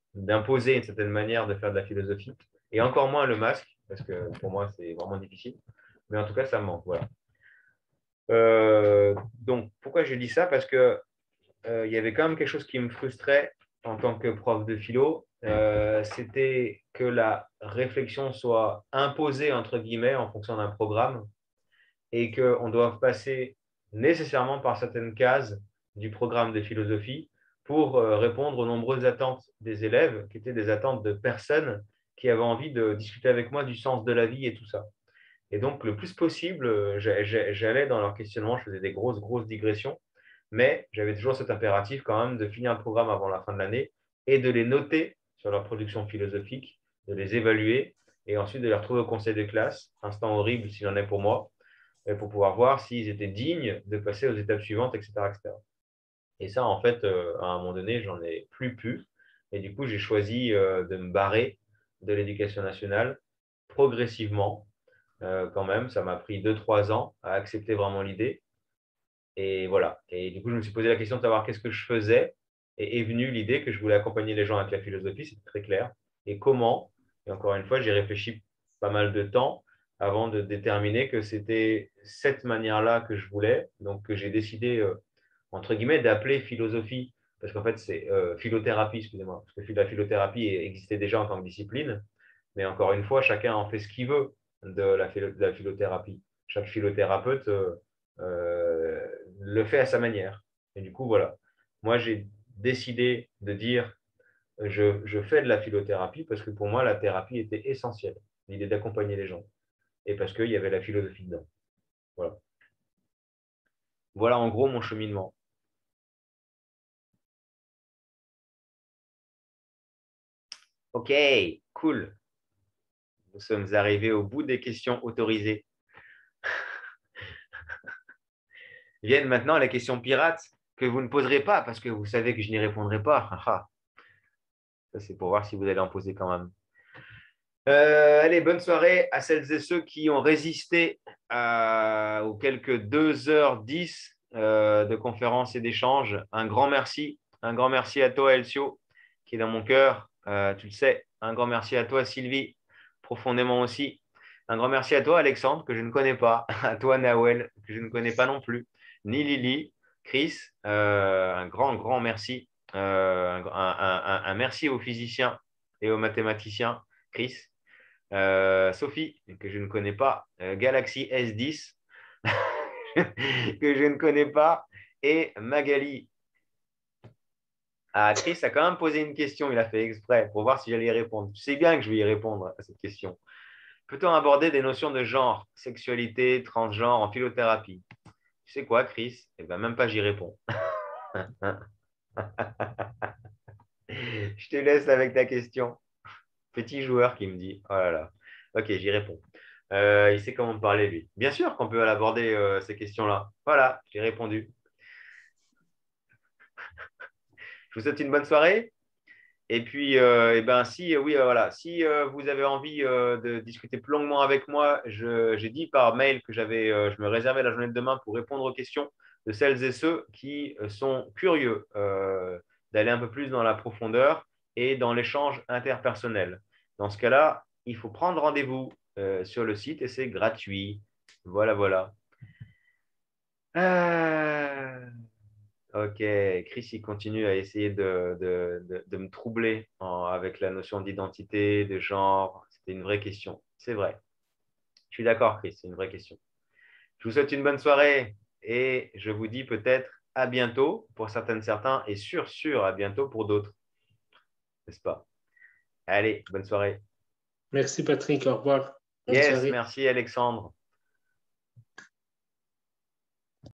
[SPEAKER 1] d'imposer une certaine manière de faire de la philosophie, et encore moins le masque, parce que pour moi, c'est vraiment difficile. Mais en tout cas, ça me manque. Voilà. Euh, donc, pourquoi je dis ça? Parce que euh, il y avait quand même quelque chose qui me frustrait en tant que prof de philo, euh, c'était que la réflexion soit imposée, entre guillemets, en fonction d'un programme, et qu'on doive passer nécessairement par certaines cases du programme de philosophie pour euh, répondre aux nombreuses attentes des élèves, qui étaient des attentes de personnes qui avaient envie de discuter avec moi du sens de la vie et tout ça. Et donc, le plus possible, j'allais dans leur questionnement, je faisais des grosses, grosses digressions, mais j'avais toujours cet impératif quand même de finir le programme avant la fin de l'année et de les noter sur leur production philosophique, de les évaluer et ensuite de les retrouver au conseil de classe, instant horrible s'il en est pour moi, pour pouvoir voir s'ils étaient dignes de passer aux étapes suivantes, et cetera et cetera. Et ça, en fait, à un moment donné, j'en ai plus pu. Et du coup, j'ai choisi de me barrer de l'éducation nationale progressivement. Euh, quand même, ça m'a pris deux trois ans à accepter vraiment l'idée. Et voilà. Et du coup, je me suis posé la question de savoir qu'est-ce que je faisais. Et est venue l'idée que je voulais accompagner les gens avec la philosophie, c'est très clair. Et comment? Et encore une fois, j'ai réfléchi pas mal de temps avant de déterminer que c'était cette manière-là que je voulais. Donc, que j'ai décidé, euh, entre guillemets, d'appeler philosophie, parce qu'en fait, c'est euh, philothérapie, excusez-moi, parce que la philothérapie existait déjà en tant que discipline. Mais encore une fois, chacun en fait ce qu'il veut de la, philo de la philothérapie. Chaque philothérapeute euh, euh, le fait à sa manière. Et du coup, voilà. Moi, j'ai décidé de dire je, je fais de la philothérapie parce que pour moi, la thérapie était essentielle. L'idée d'accompagner les gens. Et parce qu'il y avait la philosophie dedans. Voilà. Voilà en gros mon cheminement. Ok, cool. Nous sommes arrivés au bout des questions autorisées. Viennent maintenant les questions pirates que vous ne poserez pas parce que vous savez que je n'y répondrai pas. Ça, c'est pour voir si vous allez en poser quand même. Euh, allez, bonne soirée à celles et ceux qui ont résisté à, aux quelques deux heures dix euh, de conférences et d'échanges. Un grand merci. Un grand merci à toi, Elcio, qui est dans mon cœur. Euh, tu le sais. Un grand merci à toi, Sylvie, profondément aussi. Un grand merci à toi, Alexandre, que je ne connais pas. À toi, Nawel, que je ne connais pas non plus. Ni Lily, Chris. Euh, un grand, grand merci. Euh, un, un, un, un merci aux physiciens et aux mathématiciens, Chris. Euh, Sophie, que je ne connais pas, euh, Galaxy S dix, que je ne connais pas, et Magali. Ah, Chris a quand même posé une question, il a fait exprès pour voir si j'allais y répondre. Tu sais bien que je vais y répondre à cette question. Peut-on aborder des notions de genre, sexualité, transgenre en philothérapie? Tu sais quoi, Chris? Eh bien, même pas j'y réponds. Je te laisse avec ta question. Petit joueur qui me dit, oh là là. Ok, j'y réponds. Euh, il sait comment me parler, lui. Bien sûr qu'on peut aborder euh, ces questions-là. Voilà, j'ai répondu. Je vous souhaite une bonne soirée. Et puis, euh, eh ben, si, oui, euh, voilà, si euh, vous avez envie euh, de discuter plus longuement avec moi, j'ai dit par mail que j'avais, euh, je me réservais la journée de demain pour répondre aux questions de celles et ceux qui sont curieux euh, d'aller un peu plus dans la profondeur et dans l'échange interpersonnel. Dans ce cas-là, il faut prendre rendez-vous euh, sur le site et c'est gratuit. Voilà, voilà. Euh... Ok, Chris, il continue à essayer de, de, de, de me troubler en- avec la notion d'identité, de genre. C'était une vraie question. C'est vrai. Je suis d'accord, Chris, c'est une vraie question. Je vous souhaite une bonne soirée et je vous dis peut-être à bientôt pour certaines, certains et sûr, sûr, à bientôt pour d'autres. N'est-ce pas? Allez, bonne soirée.
[SPEAKER 2] Merci Patrick, au revoir. Bonne
[SPEAKER 1] Yes,
[SPEAKER 2] soirée.
[SPEAKER 1] merci Alexandre.